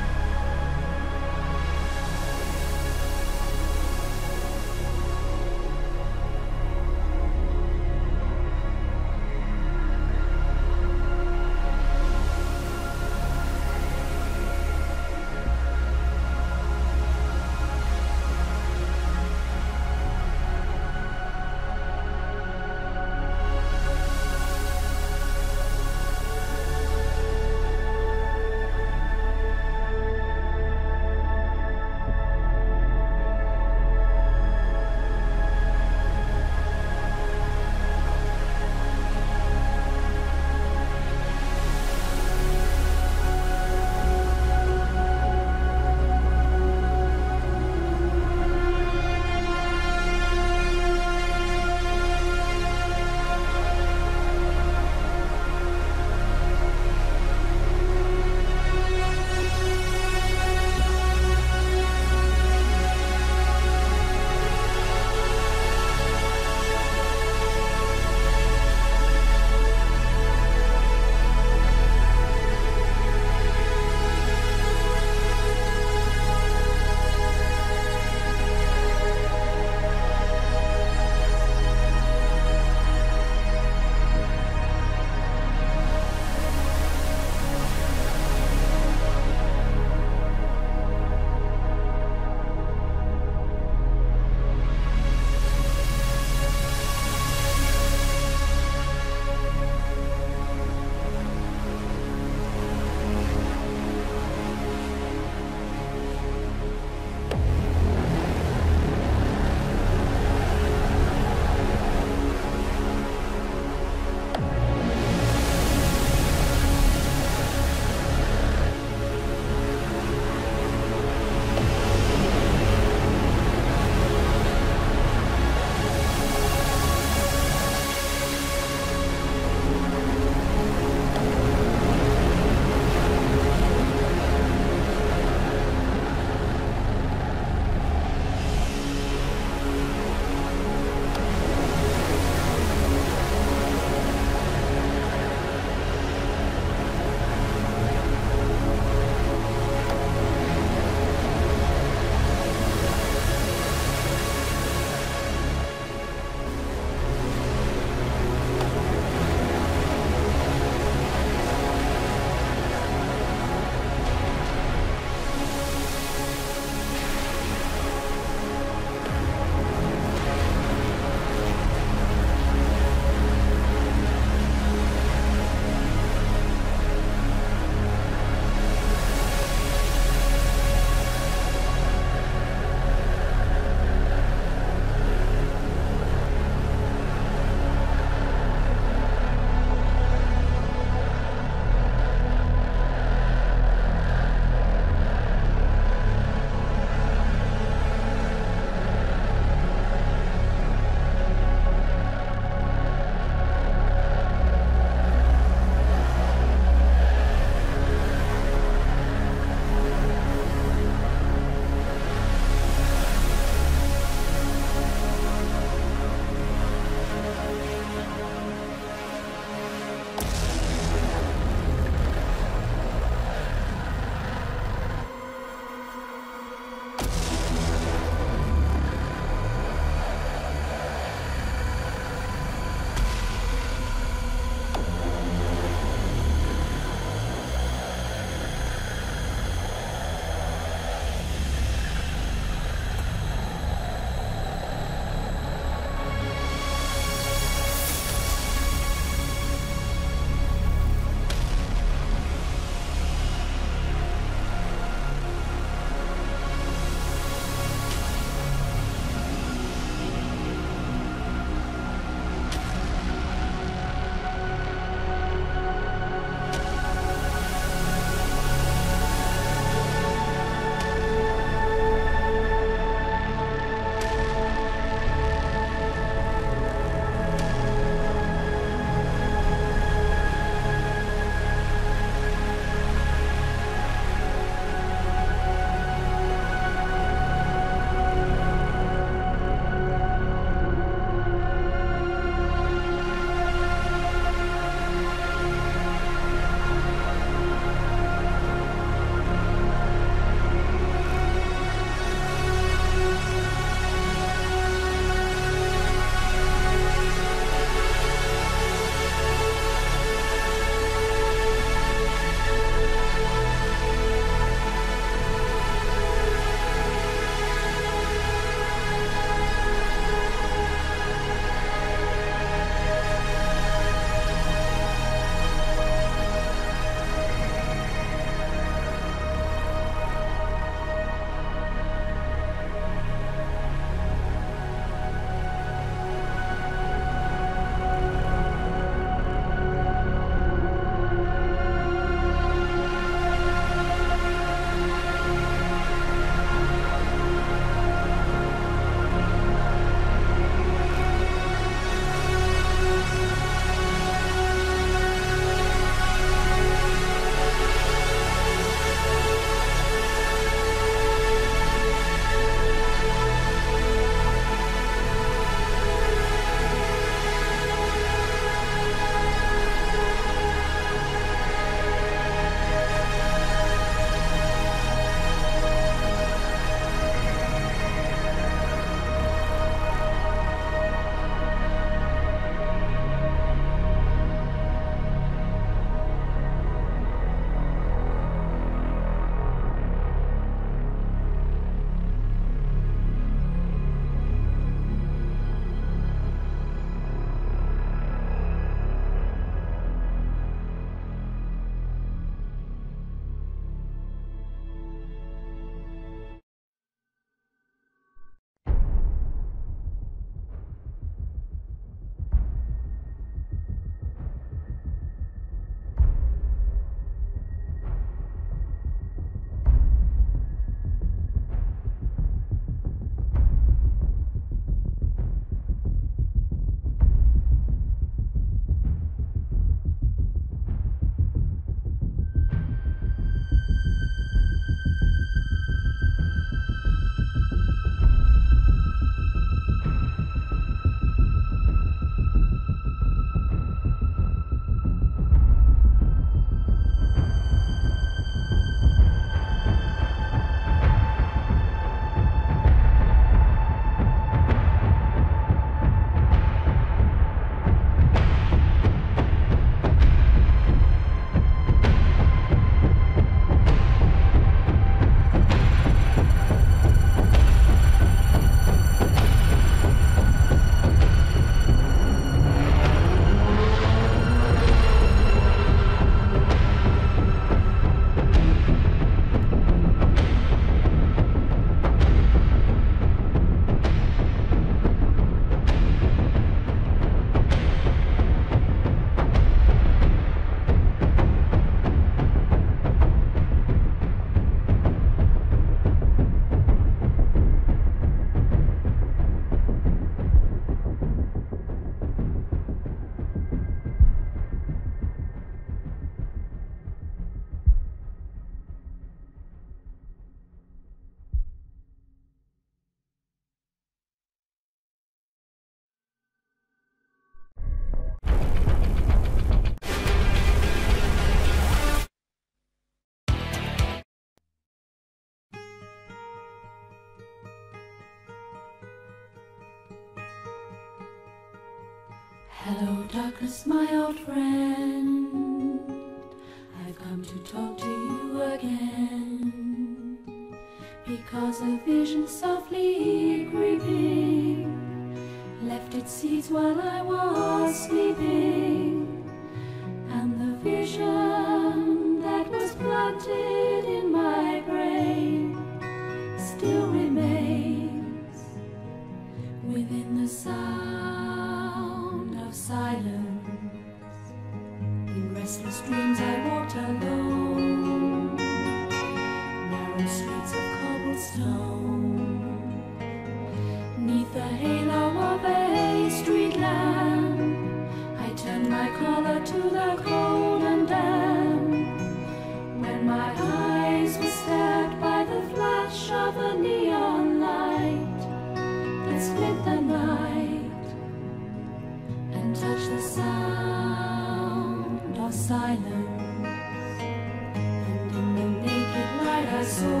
[SPEAKER 5] Hello, darkness, my old friend. I've come to talk to you again. Because a vision softly creeping left its seeds while I was sleeping. And the vision that was planted in my brain still remains within the sound of silence. In restless dreams I walked alone, narrow streets of cobblestone, neath the halo of a street lamp. I turned my collar to the cold and damp, when my eyes were stabbed by the flash of a neon light that split the night and touched the sound of silence. And in the naked light I saw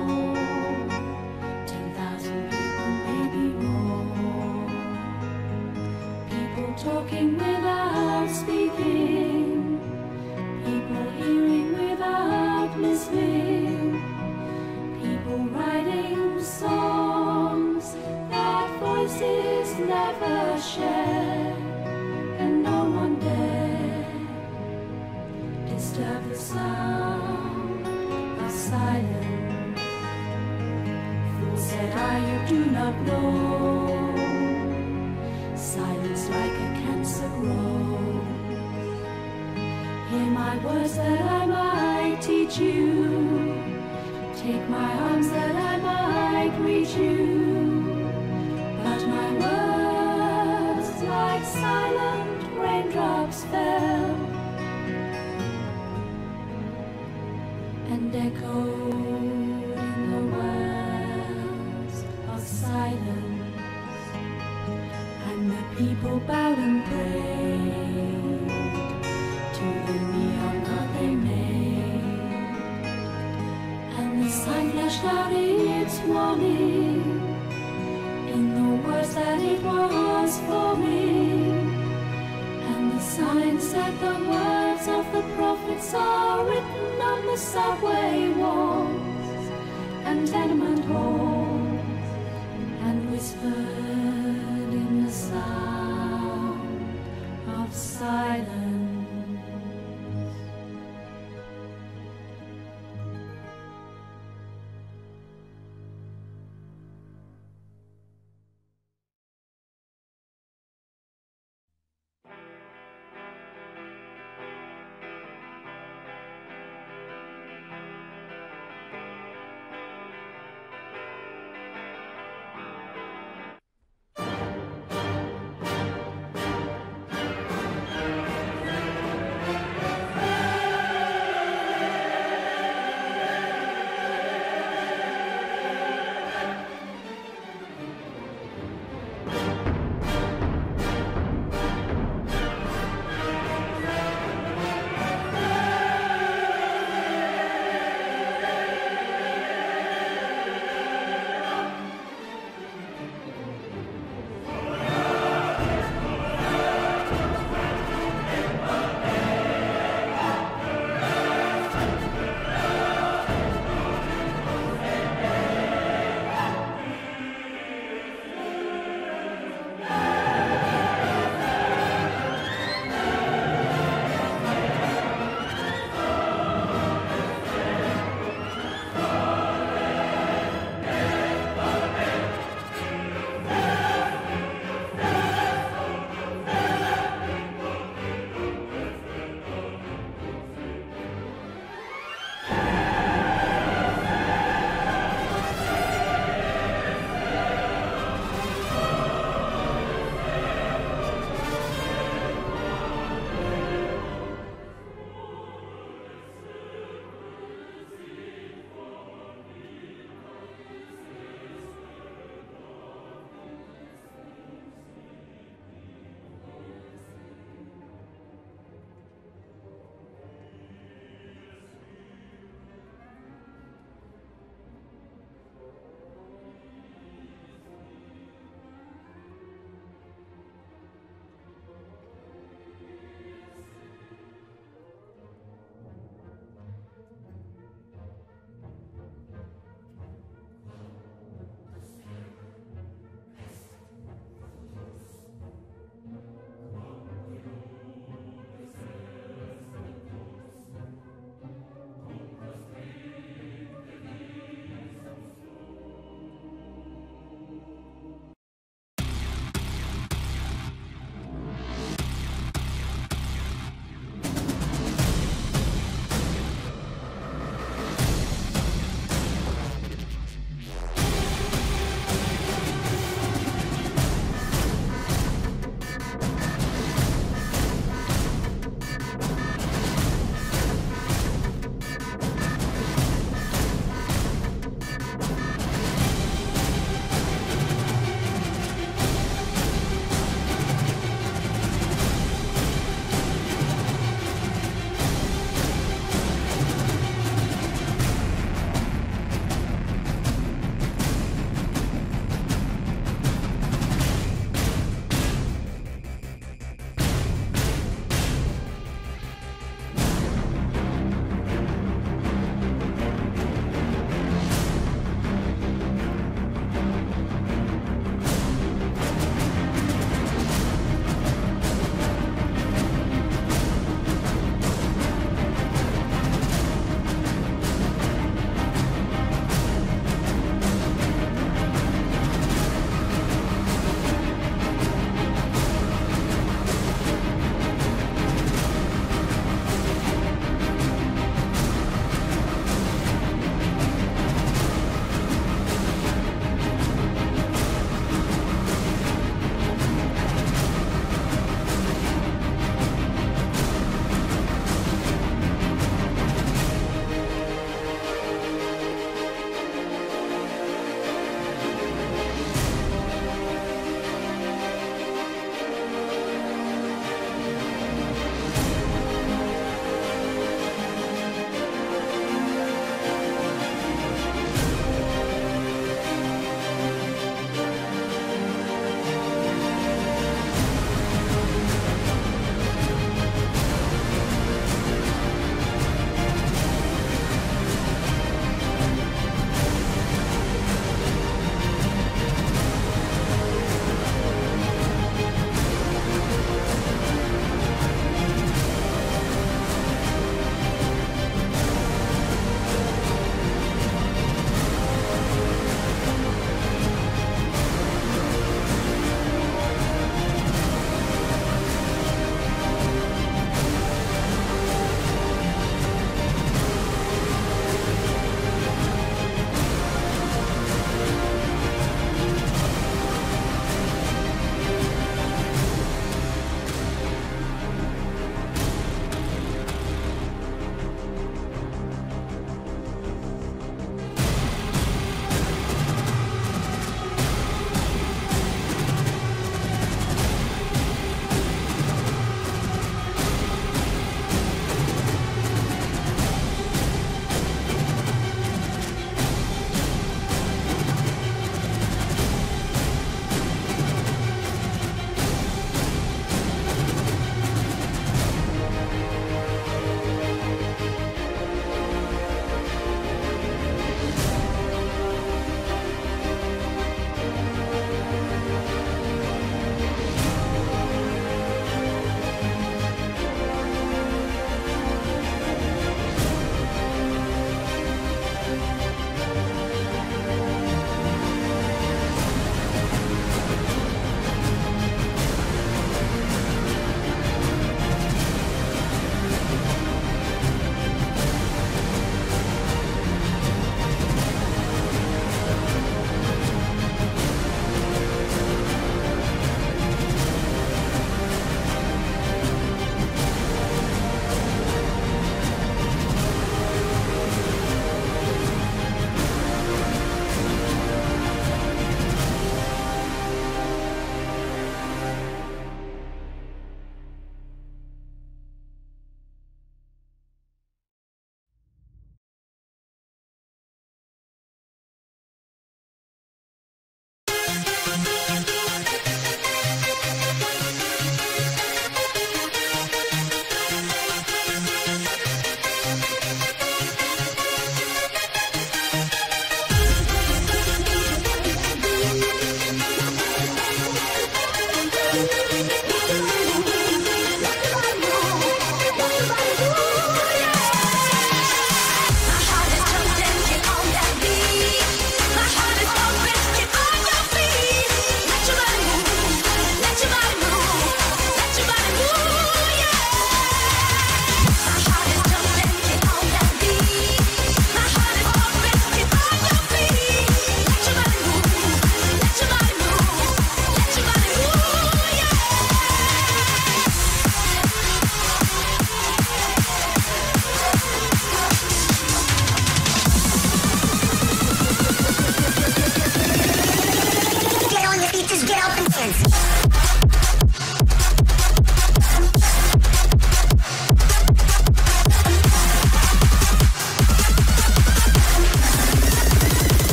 [SPEAKER 5] ten thousand people, maybe more. People talking without speaking, people hearing without listening, people writing songs that voices never shared, and no one dared disturb the sound of silence. Fool, said I, you do not know, silence like a cancer grows. Hear my words that I might teach you, take my arms that I might reach you. But my words like silent raindrops fell and echoed in the wells of silence. And the people bowed and prayed to the neon god they made, and the sign flashed out its warning in the words that it was forming. And the sign said the words of the prophets are written on the subway walls and tenement halls, and whispered in the sound of silence.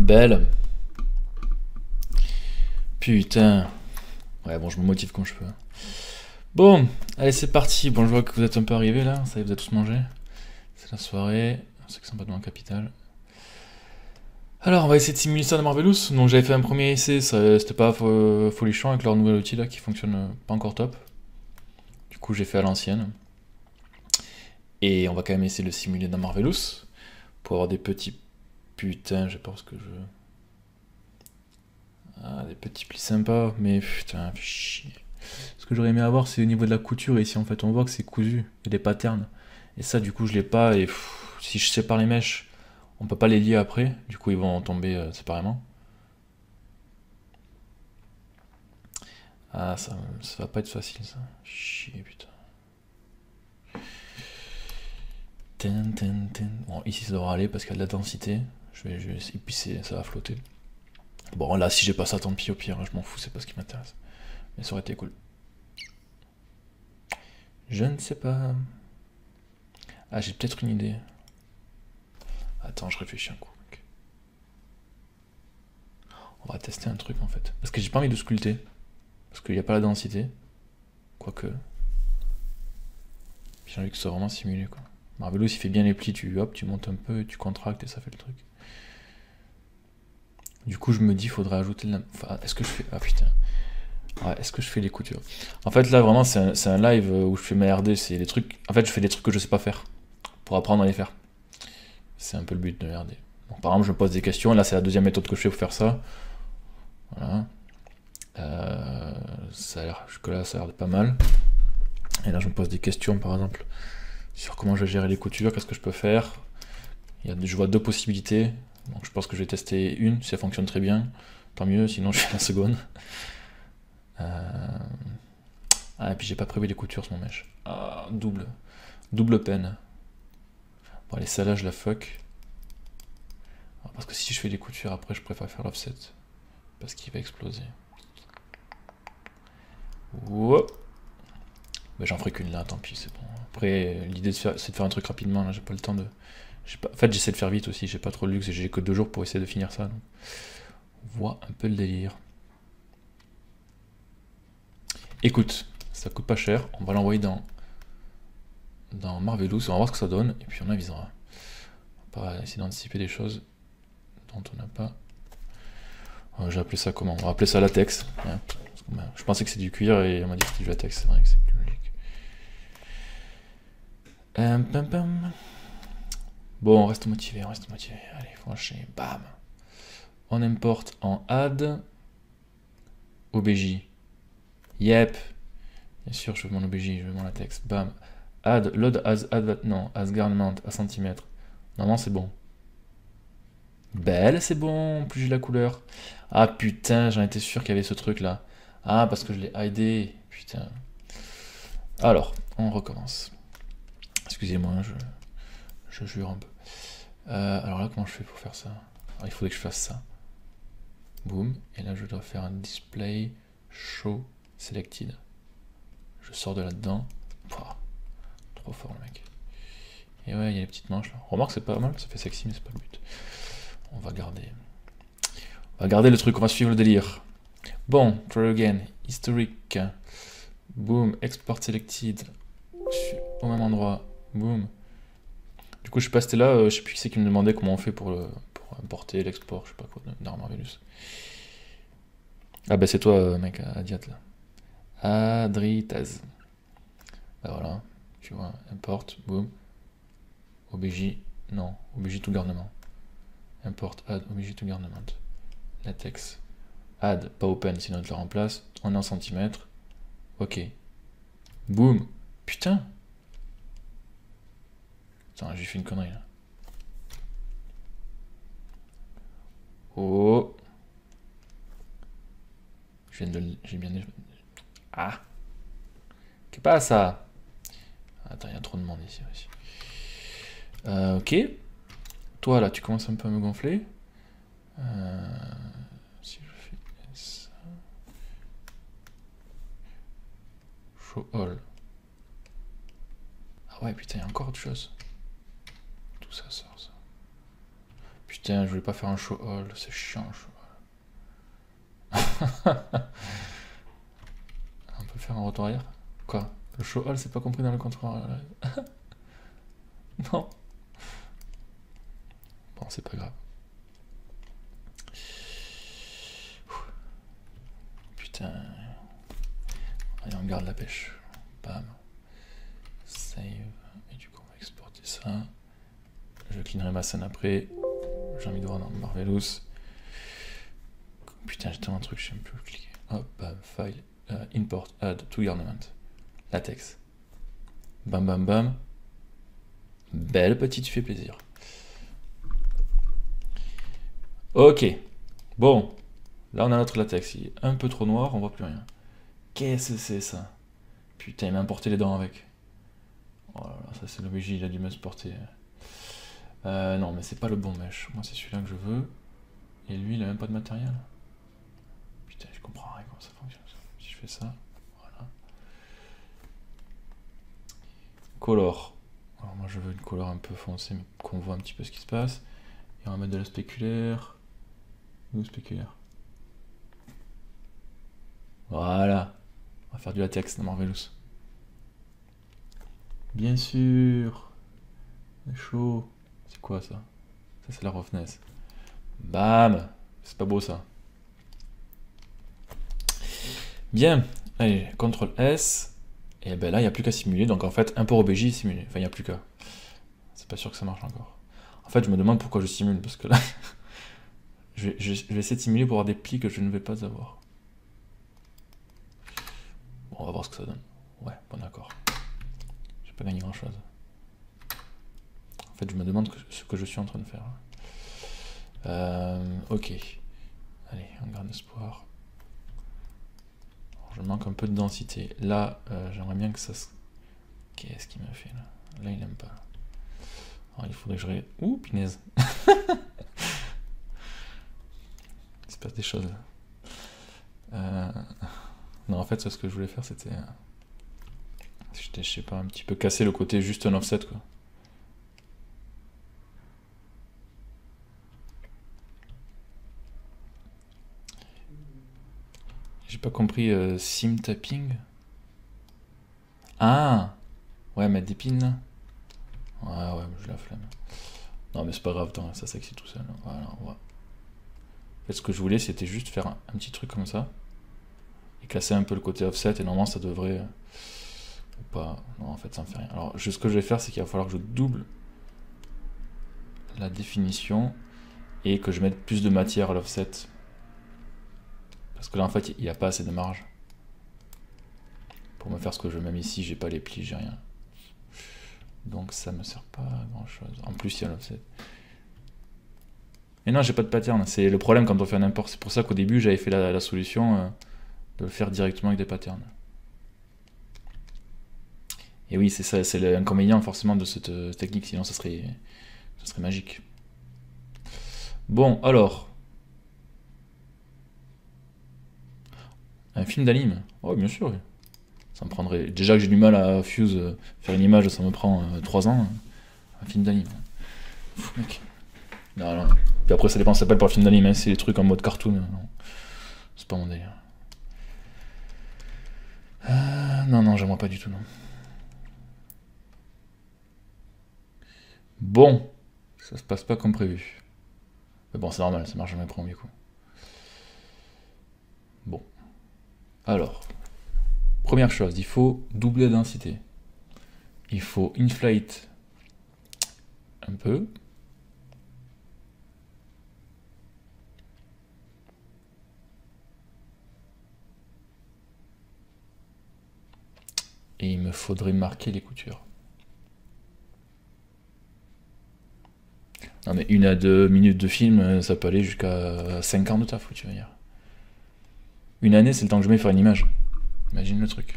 [SPEAKER 4] Belle. Putain. Ouais, bon, je me motive comme je peux. Bon, allez, c'est parti. Bon, je vois que vous êtes un peu arrivés là. Ça y est, vous êtes tous mangés. C'est la soirée. C'est que c'est pas dans le capital. Alors, on va essayer de simuler ça dans Marvelous. Donc, j'avais fait un premier essai. C'était pas folichon avec leur nouvel outil là qui fonctionne pas encore top. Du coup, j'ai fait à l'ancienne. Et on va quand même essayer de le simuler dans Marvelous. Pour avoir des petits. Putain, j'ai peur ce que je veux. Ah, des petits plis sympas, mais putain, fais chier. Ce que j'aurais aimé avoir, c'est au niveau de la couture. Ici, en fait, on voit que c'est cousu. Il y a des patterns. Et ça, du coup, je l'ai pas. Et pff, si je sépare les mèches, on peut pas les lier après. Du coup, ils vont tomber euh, séparément. Ah, ça, ça va pas être facile, ça. Chier, putain. Ten, ten, ten. Bon, ici, ça devra aller parce qu'il y a de la densité. Je vais, je vais, et puis, ça va flotter. Bon, là, si j'ai pas ça, tant pis, au pire, je m'en fous, c'est pas ce qui m'intéresse. Mais ça aurait été cool. Je ne sais pas. Ah, j'ai peut-être une idée. Attends, je réfléchis un coup. Mec. On va tester un truc, en fait. Parce que j'ai pas envie de sculpter. Parce qu'il n'y a pas la densité. Quoique. J'ai envie que ce soit vraiment simulé, quoi. Marvelous, il fait bien les plis, tu, hop, tu montes un peu, tu contractes et ça fait le truc. Du coup, je me dis, il faudrait ajouter de la... Enfin, est-ce que je fais... Ah, putain. Ouais, est-ce que je fais les coutures? En fait, là, vraiment, c'est un, un live où je fais ma R D, c'est des trucs... En fait, je fais des trucs que je sais pas faire, pour apprendre à les faire. C'est un peu le but de la R D. Donc, par exemple, je me pose des questions, là, c'est la deuxième méthode que je fais pour faire ça. Voilà. Euh, ça a l'air... Jusque-là, ça a l'air pas mal. Et là, je me pose des questions, par exemple, sur comment je vais gérer les coutures, qu'est-ce que je peux faire. Il y a, je vois deux possibilités, donc je pense que je vais tester une, si ça fonctionne très bien, tant mieux, sinon je fais la seconde. Euh... Ah, et puis j'ai pas prévu les coutures sur mon mèche. Ah, double. Double peine. Bon, allez, ça là, je la fuck. Alors, parce que si je fais les coutures après, je préfère faire l'offset. Parce qu'il va exploser. Wow. Ben, j'en ferai qu'une là, tant pis, c'est bon. Après, l'idée c'est de faire un truc rapidement, là, j'ai pas le temps de... Pas... En fait, j'essaie de faire vite aussi, j'ai pas trop de luxe et j'ai que deux jours pour essayer de finir ça. Donc... On voit un peu le délire. Écoute, ça coûte pas cher, on va l'envoyer dans, dans Marvelous, on va voir ce que ça donne, et puis on avisera. On va essayer d'anticiper des choses dont on n'a pas... Euh, J'ai appelé ça comment? On va appeler ça latex. Hein. Je pensais que c'est du cuir et on m'a dit que c'était du latex, c'est vrai que c'est plus logique. Euh, pam, pam. Bon, on reste motivé, on reste motivé. Allez, faut enchaîner. Bam. On importe en add O B J. Yep. Bien sûr, je veux mon O B J, je veux mon latex. Bam. Add, load as, add, non, as garment à centimètre. Normalement, c'est bon. Belle, c'est bon. Plus j'ai la couleur. Ah putain, j'en étais sûr qu'il y avait ce truc là. Ah, parce que je l'ai hidé. Putain. Alors, on recommence. Excusez-moi, je, je jure un peu. Euh, alors là, comment je fais pour faire ça? Alors, il faudrait que je fasse ça. Boum. Et là, je dois faire un display show selected. Je sors de là-dedans. Trop fort, le mec. Et ouais, il y a les petites manches là. Remarque, c'est pas mal, ça fait sexy, mais c'est pas le but. On va garder. On va garder le truc, on va suivre le délire. Bon, try again. Historique. Boom. Export selected. Au même endroit. Boom. Du coup, je suis pas resté là, euh, je sais plus qui c'est qui me demandait comment on fait pour, le, pour importer l'export, je sais pas quoi, dans Marvelous. Ah bah c'est toi, euh, mec, Adiat là. Adritaz. Bah voilà, tu vois, import, boom. O B J, non, O B J to garnement. Import, add, O B J to garnement. Latex. Add, pas open, sinon on te le remplace. On est en centimètres. Ok. Boom. Putain. Attends, j'ai fait une connerie là. Oh. Je viens de... J'ai bien... Ah. Qu'est-ce pas ça? Attends, il y a trop de monde ici aussi. Euh, ok. Toi là, tu commences un peu à me gonfler. Euh, si je fais ça. Show all. Ah ouais, putain, il y a encore autre chose. Tout ça sort ça. Putain. Putain, je voulais pas faire un show all, c'est chiant. Un show all. On peut faire un retour arrière? Quoi? Le show all, c'est pas compris dans le contrôle. Non. Bon, c'est pas grave. Putain. Allez, on garde la pêche. Bam. Save. Et du coup, on va exporter ça. Je cleanerai ma scène après. J'ai envie de voir dans Marvelous. Putain, j'ai tellement de trucs, je sais même plus où cliquer. Hop, bam, file, uh, import, add to ornament. Latex. Bam, bam, bam. Belle petite, fait plaisir. Ok. Bon. Là, on a notre latex. Il est un peu trop noir, on voit plus rien. Qu'est-ce que c'est ça? Putain, il m'a importé les dents avec. Oh là là, ça c'est le B J, il a dû me porter. Euh, non, mais c'est pas le bon mesh. Moi, c'est celui-là que je veux. Et lui, il a même pas de matériel. Putain, je comprends rien comment ça fonctionne. Si je fais ça, voilà. Color. Alors moi, je veux une couleur un peu foncée, mais qu'on voit un petit peu ce qui se passe. Et on va mettre de la spéculaire. Où spéculaire? Voilà. On va faire du latex dans Marvelous. Bien sûr. C'est chaud. C'est quoi ça? Ça c'est la roughness. Bam. C'est pas beau ça. Bien. Allez, contrôle S. Et ben là, il n'y a plus qu'à simuler. Donc en fait, import au B J simulé. Enfin, il n'y a plus qu'à. C'est pas sûr que ça marche encore. En fait, je me demande pourquoi je simule. Parce que là, je, vais, je, je vais essayer de simuler pour avoir des plis que je ne vais pas avoir. Bon, on va voir ce que ça donne. Ouais, bon d'accord. J'ai pas gagné grand chose. En fait, je me demande que, ce que je suis en train de faire. Euh, ok. Allez, on garde espoir. Alors, je manque un peu de densité. Là, euh, j'aimerais bien que ça se... Qu'est-ce qu'il m'a fait là? Là, il aime pas. Alors, il faudrait que je... Ré... Ouh, pinaise. Il se passe des choses. Euh... Non, en fait, ce que je voulais faire, c'était... Je sais pas, un petit peu casser le côté juste un offset, quoi. J'ai pas compris, euh, sim tapping. Ah ouais, mettre des pins là. Ouais, ouais, j'ai la flemme. Non, mais c'est pas grave, attends, ça s'excite tout seul. Voilà, on va. En fait, ce que je voulais, c'était juste faire un, un petit truc comme ça. Et casser un peu le côté offset, et normalement, ça devrait... Euh, ou pas... Non, en fait, ça me fait rien. Alors, ce que je vais faire, c'est qu'il va falloir que je double la définition et que je mette plus de matière à l'offset. Parce que là, en fait, il n'y a pas assez de marge. Pour me faire ce que je veux, même ici, j'ai pas les plis, j'ai rien. Donc ça me sert pas à grand chose. En plus, il y a l'offset. Et non, j'ai pas de pattern. C'est le problème quand on fait un import. C'est pour ça qu'au début, j'avais fait la, la solution euh, de le faire directement avec des patterns. Et oui, c'est ça, c'est l'inconvénient forcément de cette euh, technique. Sinon, ça serait, ça serait magique. Bon, alors. Un film d'anime. Oh, bien sûr. Oui. Ça me prendrait. Déjà que j'ai du mal à fuse, euh, faire une image, ça me prend euh, trois ans. Un film d'anime. Fou, mec. Non, non. Puis après, ça dépend, ça s'appelle pas film d'anime, hein, c'est des trucs en mode cartoon. C'est pas mon délire. Euh, non, non, j'aimerais pas du tout, non. Bon, ça se passe pas comme prévu. Mais bon, c'est normal, ça marche jamais au premier coup. Bon. Alors, première chose, il faut doubler la densité. Il faut inflate un peu. Et il me faudrait marquer les coutures. Non mais une à deux minutes de film, ça peut aller jusqu'à cinq ans de taf, tu vas dire. Une année, c'est le temps que je mets faire une image. Imagine le truc.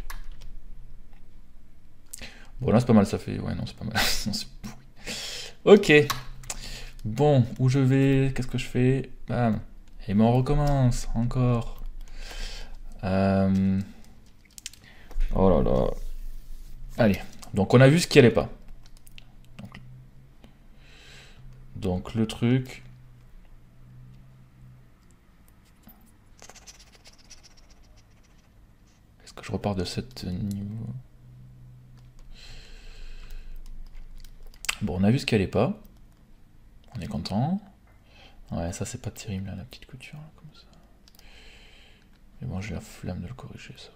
[SPEAKER 4] Bon là c'est pas mal, ça fait... Ouais non c'est pas mal. Non, c'est pourri. Ok. Bon, où je vais? Qu'est-ce que je fais? Bam. Et ben on recommence, encore. Euh... Oh là là. Allez, donc on a vu ce qui allait pas. Donc, donc le truc, je repars de cette niveau. Bon, on a vu ce qu'elle est pas. On est content. Ouais, ça c'est pas terrible là, la petite couture là, comme ça. Mais bon, j'ai la flemme de le corriger ça.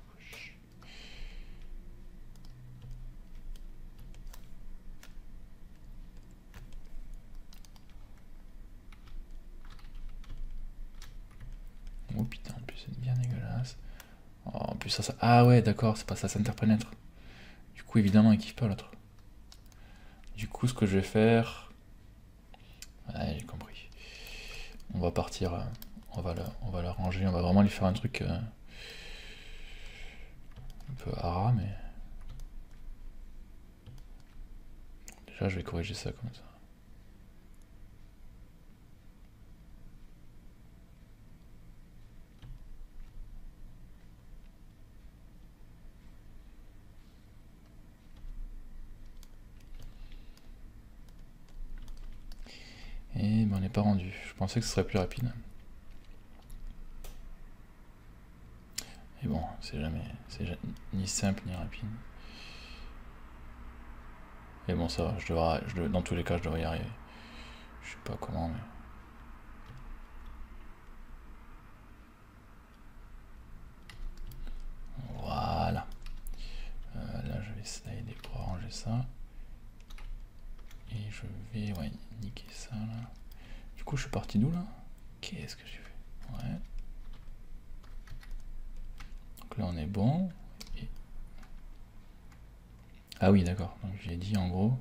[SPEAKER 4] Oh putain, en plus c'est bien dégueulasse. Oh, en plus ça, ça... Ah ouais, d'accord, c'est pas ça s'interpénètre. Du coup, évidemment, il kiffe pas l'autre. Du coup, ce que je vais faire... Ouais, j'ai compris. On va partir, euh, on va la, on va la ranger, on va vraiment lui faire un truc euh, un peu hara, mais... Déjà, je vais corriger ça comme ça. Et ben on n'est pas rendu. Je pensais que ce serait plus rapide. Et bon, c'est jamais, c'est ni simple ni rapide. Et bon, ça va, je devrais, je, dans tous les cas, je devrais y arriver. Je sais pas comment, mais... Voilà. Euh, là, je vais slider pour arranger ça. Et je vais, ouais, niquer ça, là. Du coup, je suis parti d'où, là? Qu'est-ce que j'ai fait? Ouais. Donc là, on est bon. Et... Ah oui, d'accord. Donc, j'ai dit, en gros...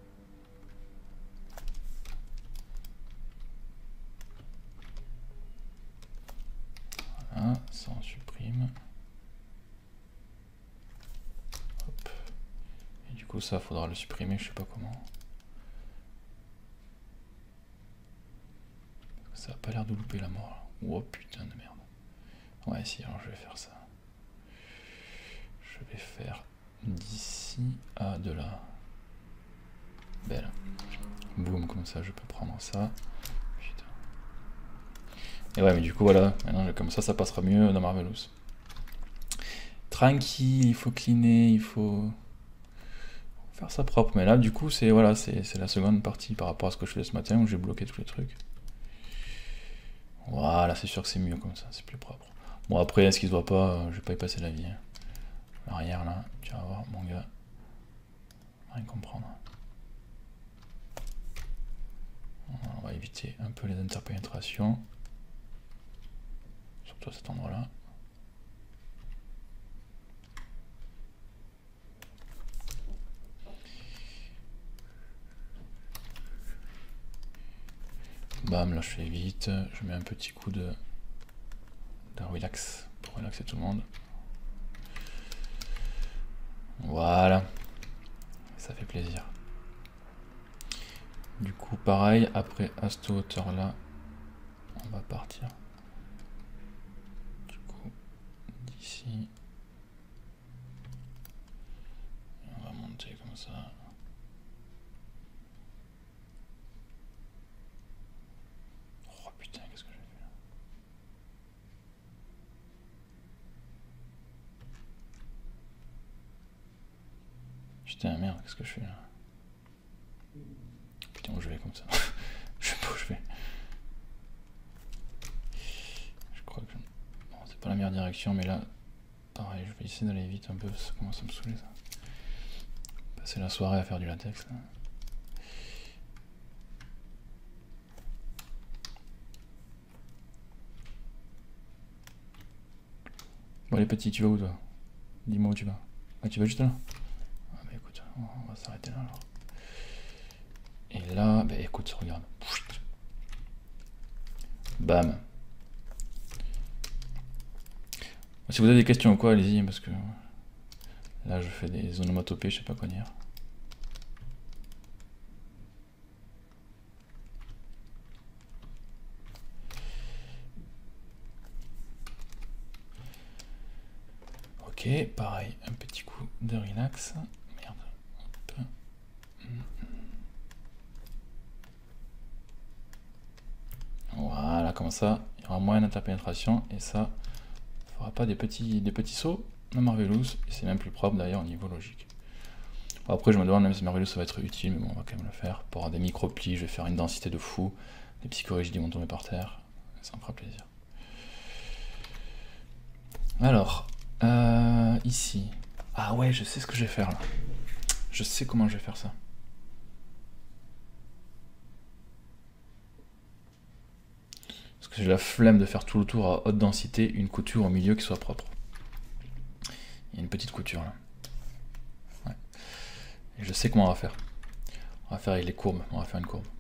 [SPEAKER 4] Voilà, ça, on supprime. Hop. Et du coup, ça, faudra le supprimer, je sais pas comment. Ça a pas l'air de louper la mort. Oh putain de merde. Ouais, si, alors je vais faire ça. Je vais faire d'ici à de là. Belle. Boum, comme ça, je peux prendre ça. Putain. Et ouais, mais du coup, voilà. Maintenant, comme ça, ça passera mieux dans Marvelous. Tranquille, il faut cleaner, il faut faire ça propre. Mais là, du coup, c'est voilà, c'est la seconde partie par rapport à ce que je faisais ce matin où j'ai bloqué tous les trucs. Voilà, c'est sûr que c'est mieux comme ça, c'est plus propre. Bon, après, ce qui se voit pas, euh, je vais pas y passer la vie. Hein. L'arrière, là, tu vas voir, mon gars. Rien comprendre. On va éviter un peu les interpénétrations. Surtout à cet endroit-là. Bam, là je fais vite, je mets un petit coup de, de relax pour relaxer tout le monde. Voilà, ça fait plaisir. Du coup, pareil, après à cette hauteur là, on va partir. Du coup, d'ici, on va monter comme ça. Putain, merde, qu'est-ce que je fais là? Putain, où je vais comme ça? Je sais pas où je vais. Je crois que... Je... Bon, c'est pas la meilleure direction, mais là, pareil, je vais essayer d'aller vite un peu, ça commence à me saouler ça. Passer la soirée à faire du latex là. Bon les petits, tu vas où toi? Dis-moi où tu vas. Ah, tu vas juste là? On va s'arrêter là alors. Et là, bah écoute, regarde. Bam. Si vous avez des questions ou quoi, allez-y, parce que là je fais des onomatopées, je sais pas quoi dire. Ok, pareil, un petit coup de relax. Merde. Hop. Voilà, comme ça, il y aura moins d'interpénétration et ça ne fera pas des petits, des petits sauts la Marvelous, et c'est même plus propre d'ailleurs au niveau logique. Bon, après je me demande même si Marvelous ça va être utile, mais bon on va quand même le faire. Pour avoir des micro-plis, je vais faire une densité de fou, des psychorigides vont tomber par terre, ça me fera plaisir. Alors, euh, ici, ah ouais je sais ce que je vais faire là, je sais comment je vais faire ça. Parce que j'ai la flemme de faire tout le tour à haute densité, une couture au milieu qui soit propre. Il y a une petite couture là. Ouais. Et je sais comment on va faire. On va faire avec les courbes, on va faire une courbe.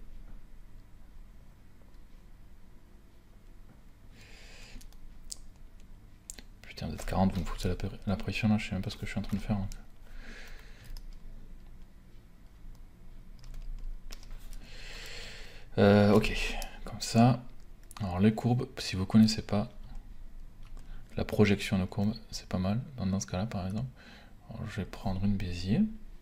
[SPEAKER 4] Putain, vous êtes quarante, vous me foutez la, la pression là, je sais même pas ce que je suis en train de faire. Donc. Euh, ok, comme ça. Alors les courbes, si vous connaissez pas, la projection de courbe, c'est pas mal, dans, dans ce cas-là par exemple. Alors, je vais prendre une bézier.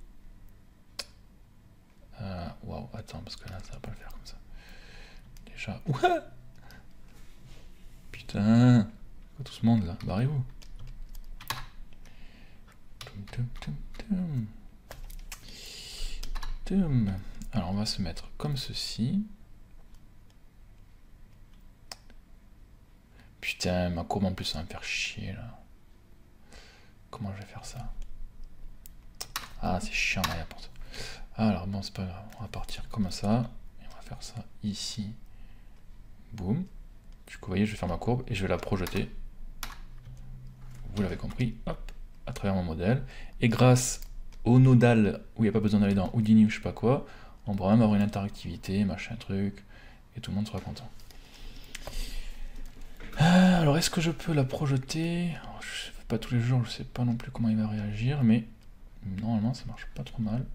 [SPEAKER 4] Euh, Waouh, attends, parce que là, ça va pas le faire comme ça. Déjà, ouais. Putain, quoi tout ce monde là, barrez-vous. Alors on va se mettre comme ceci. Putain, ma courbe en plus ça va me faire chier là. Comment je vais faire ça? Ah, c'est chiant là, la porte. Alors bon, c'est pas grave, on va partir comme ça. Et on va faire ça ici. Boum. Du coup, vous voyez, je vais faire ma courbe et je vais la projeter. Vous l'avez compris, hop, à travers mon modèle. Et grâce au nodal, où il n'y a pas besoin d'aller dans Houdini ou je sais pas quoi, on pourra même avoir une interactivité, machin truc, et tout le monde sera content. Alors, est-ce que je peux la projeter? Alors, je ne fais pas tous les jours, je sais pas non plus comment il va réagir, mais normalement ça marche pas trop mal.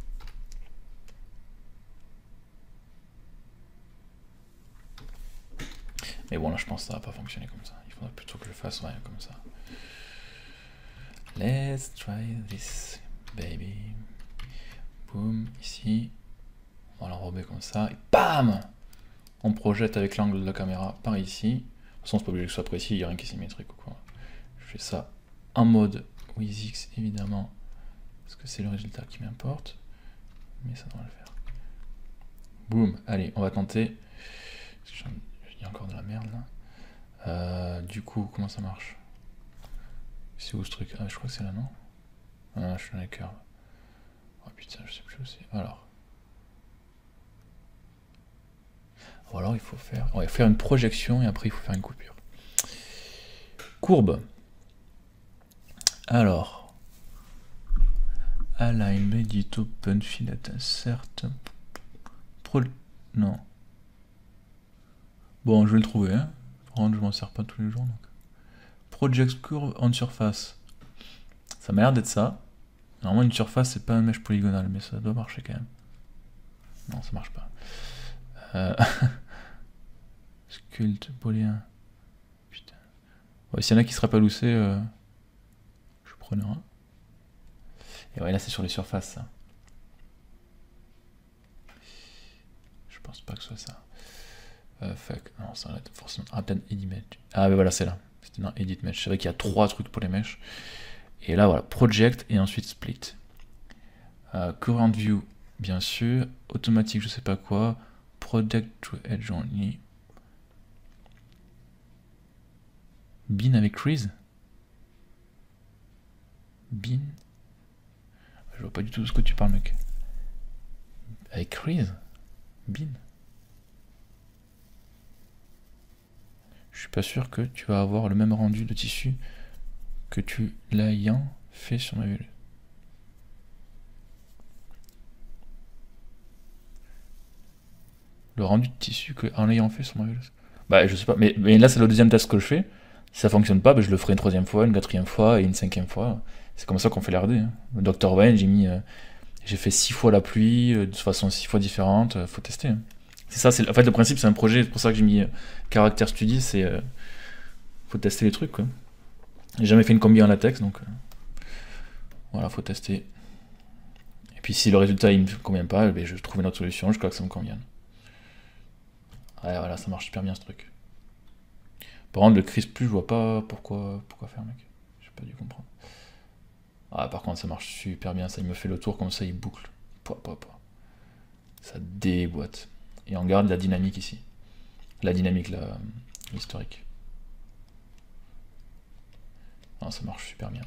[SPEAKER 4] Mais bon, là je pense que ça va pas fonctionner comme ça. Il faudra plutôt que je fasse ouais, comme ça. Let's try this, baby. Boum, ici. On va l'enrober comme ça, et bam! On projette avec l'angle de la caméra par ici. De toute façon, c'est pas obligé que ce soit précis, il n'y a rien qui est symétrique ou quoi. Je fais ça en mode Wizix, évidemment, parce que c'est le résultat qui m'importe. Mais ça devrait le faire. Boum, allez, on va tenter. Il y a encore de la merde là. Euh, du coup, comment ça marche? C'est où ce truc? Ah, je crois que c'est là, non? Ah, je suis dans les curves. Oh putain, je sais plus où c'est. Alors. Ou alors il faut faire, ouais, faire une projection et après il faut faire une coupure. Courbe. Alors. Align, edit, open, fillet, insert. Pro... Non. Bon, je vais le trouver. Hein. Par contre, je m'en sers pas tous les jours. Donc. Project curve on surface. Ça m'a l'air d'être ça. Normalement, une surface, c'est pas un mesh polygonal, mais ça doit marcher quand même. Non, ça marche pas. Euh... Sculpt, polyen. Putain. Ouais, s'il y en a qui se rappellent où c'est, euh... je prenais un. Et ouais, là c'est sur les surfaces ça. Je pense pas que ce soit ça. Euh, fuck, non, ça va être forcément. Ah, peut-être Edit Mesh. Ah, mais voilà, c'est là. C'était dans Edit Mesh. C'est vrai qu'il y a trois trucs pour les mèches. Et là, voilà, Project et ensuite Split. Euh, current View, bien sûr. Automatique, je sais pas quoi. Project to Edge Only. Bin avec Crease. Bin. Je vois pas du tout de ce que tu parles, mec. Avec Crease. Bin. Je suis pas sûr que tu vas avoir le même rendu de tissu que tu l'ayant fait sur ma vue. Le rendu de tissu que en l'ayant fait sur ma vue. Bah je sais pas, mais, mais là c'est le deuxième test que je fais. Si ça fonctionne pas, bah, je le ferai une troisième fois, une quatrième fois et une cinquième fois. C'est comme ça qu'on fait l'R D. Hein. Le docteur Wayne, j'ai mis, euh, j'ai fait six fois la pluie euh, de façon six fois différente. Euh, faut tester. Hein. C'est ça, c'est en fait le principe, c'est un projet. C'est pour ça que j'ai mis euh, Character Study. C'est euh, faut tester les trucs. Quoi. J'ai jamais fait une combi en latex, donc euh, voilà, faut tester. Et puis si le résultat il me convient pas, bah, je trouve une autre solution jusqu'à que ça me convienne. Ouais, voilà, ça marche super bien ce truc. Par contre, le crisp plus, je vois pas pourquoi, pourquoi faire, mec. Je sais J'ai pas dû comprendre. Ah, par contre, ça marche super bien. Ça, il me fait le tour comme ça, il boucle. Pouah, pouah, pouah. Ça déboîte. Et on garde la dynamique ici. La dynamique, la, l'historique. Ah, ça marche super bien.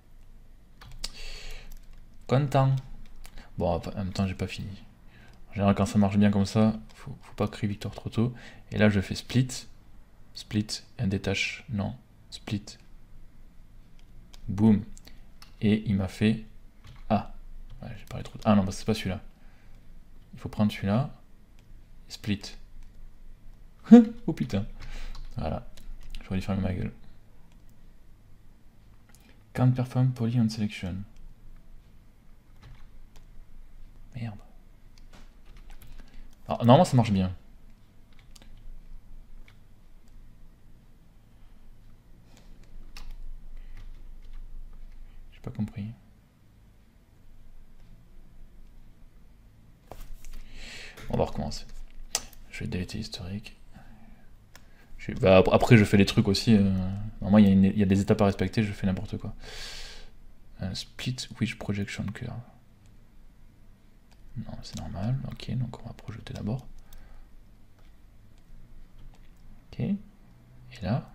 [SPEAKER 4] Content. Bon, en même temps, j'ai pas fini. En général, quand ça marche bien comme ça, faut, faut pas crier victoire trop tôt. Et là, je fais split. Split, un détache. Non, split. Boum. Et il m'a fait... Ah, ouais, j'ai parlé trop... Ah non, bah, c'est pas celui-là. Il faut prendre celui-là. Split. Oh putain. Voilà. J'aurais dû fermer ma gueule. Can't perform poly on selection. Merde. Alors, normalement ça marche bien. J'ai pas compris. On va recommencer. Je vais déliter l'historique. Je... Bah, après je fais les trucs aussi. Euh... Normalement il y, a une... il y a des étapes à respecter, je fais n'importe quoi. Uh, split which projection curve. Non, c'est normal. Ok, donc on va projeter d'abord. Ok. Et là.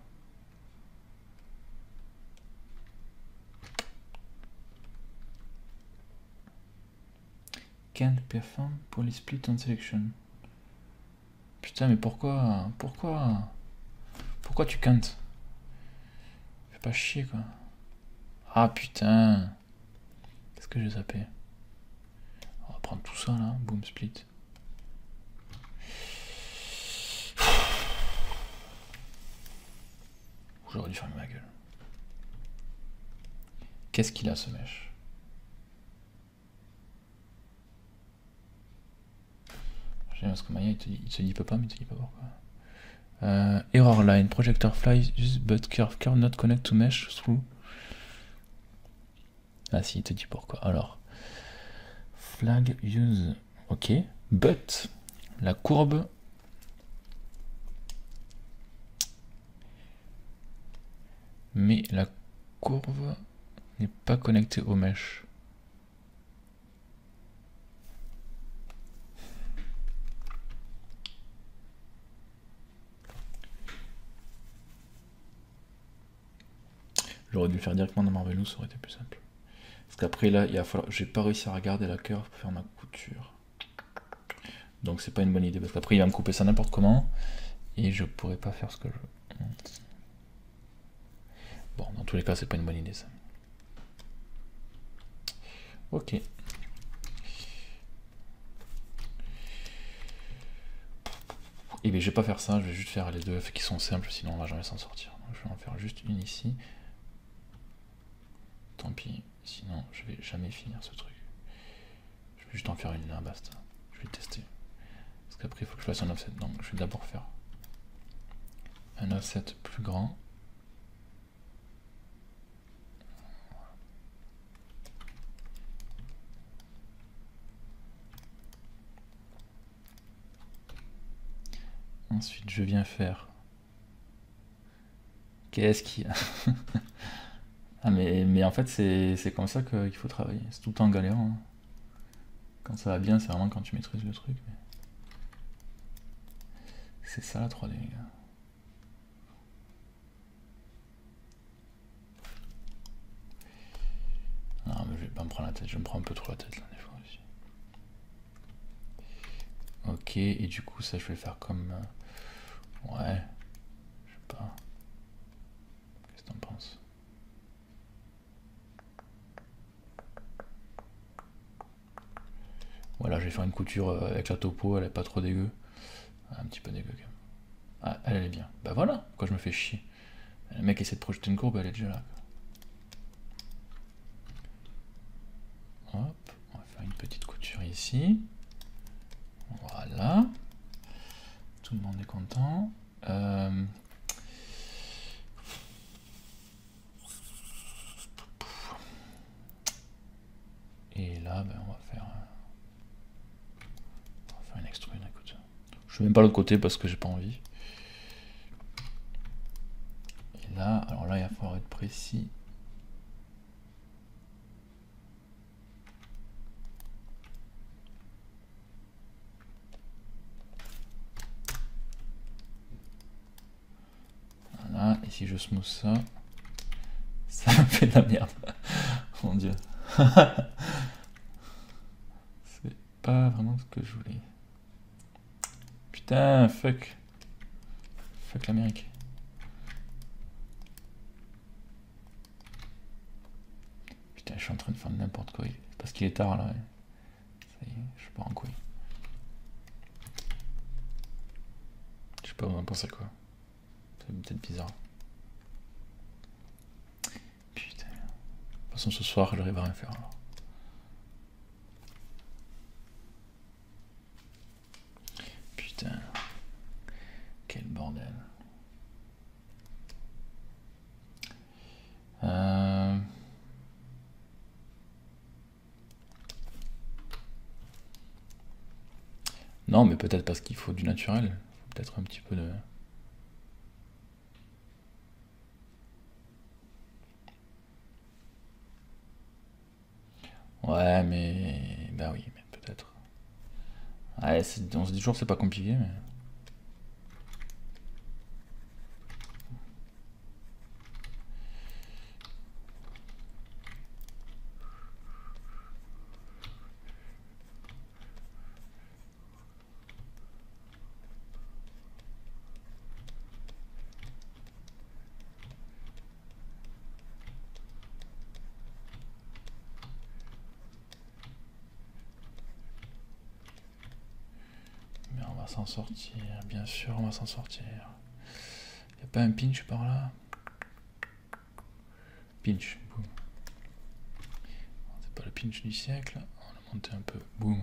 [SPEAKER 4] Can't perform poly split on selection. Putain, mais pourquoi Pourquoi Pourquoi tu cantes? Fais pas chier, quoi. Ah, putain. Qu'est-ce que j'ai zappé? On va prendre tout ça, là. Boom, split. J'aurais dû fermer ma gueule. Qu'est-ce qu'il a, ce mèche? J'aime parce que Maya, il te dit, il te dit peut pas, mais il te dit pas pourquoi. Euh, error line, projector flies, use but curve, curve not connect to mesh through. Ah si, il te dit pourquoi. Alors, flag use, ok, but, la courbe, mais la courbe n'est pas connectée au mesh. J'aurais dû le faire directement dans Marvelous, ça aurait été plus simple. Parce qu'après là, il va falloir... j'ai pas réussi à regarder la curve pour faire ma couture. Donc c'est pas une bonne idée, parce qu'après il va me couper ça n'importe comment, et je pourrais pas faire ce que je veux. Bon, dans tous les cas, c'est pas une bonne idée ça. Ok. Et bien je vais pas faire ça, je vais juste faire les deux qui sont simples, sinon on va jamais s'en sortir. Donc, je vais en faire juste une ici. Tant pis, sinon je vais jamais finir ce truc. Je vais juste en faire une là, basta. Je vais tester. Parce qu'après il faut que je fasse un offset. Donc je vais d'abord faire un offset plus grand. Ensuite je viens faire... Qu'est-ce qu'il y a? Ah mais, mais en fait c'est comme ça qu'il faut travailler, c'est tout le temps en galérant. Hein. Quand ça va bien, c'est vraiment quand tu maîtrises le truc. Mais... c'est ça la trois D les gars. Non mais je vais pas me prendre la tête, je me prends un peu trop la tête là des fois aussi. Ok, et du coup ça je vais faire comme... Ouais, je sais pas. Qu'est-ce que t'en penses? Voilà, je vais faire une couture avec la topo, elle est pas trop dégueu. Un petit peu dégueu quand même. Ah, elle, elle est bien. Bah voilà, pourquoi je me fais chier. Le mec essaie de projeter une courbe, elle est déjà là. Hop, on va faire une petite couture ici. Voilà. Tout le monde est content. Euh... Et là, ben, on va faire... on va faire une extrude, écoute. Je fais même pas l'autre côté parce que j'ai pas envie. Et là, alors là, il va falloir être précis. Et si je smooth ça, ça me fait de la merde. Mon dieu. C'est pas vraiment ce que je voulais. Putain, fuck. Fuck l'Amérique. Putain, je suis en train de faire n'importe quoi. Parce qu'il est tard là. Ouais. Ça y est, je pars en couille. Je sais pas, vous en pensez quoi. C'est peut-être bizarre. Putain. De toute façon, ce soir, j'arrive à rien faire alors. Putain. Quel bordel. Euh... Non, mais peut-être parce qu'il faut du naturel. Peut-être un petit peu de... Ouais, mais... Bah oui, mais peut-être. Ouais, on se dit toujours que c'est pas compliqué, mais... s'en sortir, bien sûr on va s'en sortir. Y a pas un pinch par là? Pinch, boum. C'est pas le pinch du siècle, on a monté un peu, boum.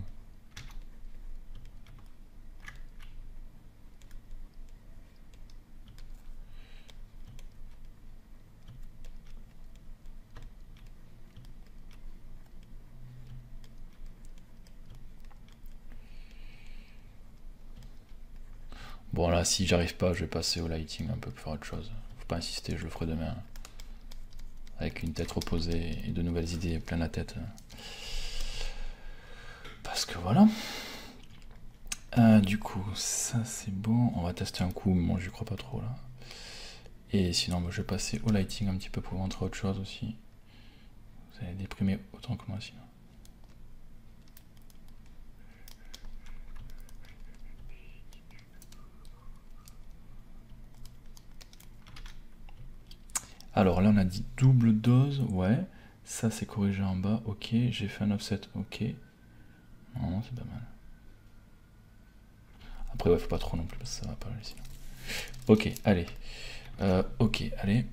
[SPEAKER 4] Bon là, si j'arrive pas, je vais passer au lighting un peu pour faire autre chose. Faut pas insister, je le ferai demain. Avec une tête reposée et de nouvelles idées plein la tête. Parce que voilà. Euh, du coup, ça c'est bon. On va tester un coup, mais bon, j'y crois pas trop là. Et sinon, bah, je vais passer au lighting un petit peu pour vous montrer autre chose aussi. Vous allez déprimer autant que moi sinon. Alors là on a dit double dose, ouais, ça c'est corrigé en bas, ok, j'ai fait un offset, ok, non c'est pas mal. Après ouais, faut pas trop non plus parce que ça va pas aller sinon. Ok, allez, euh, ok, allez,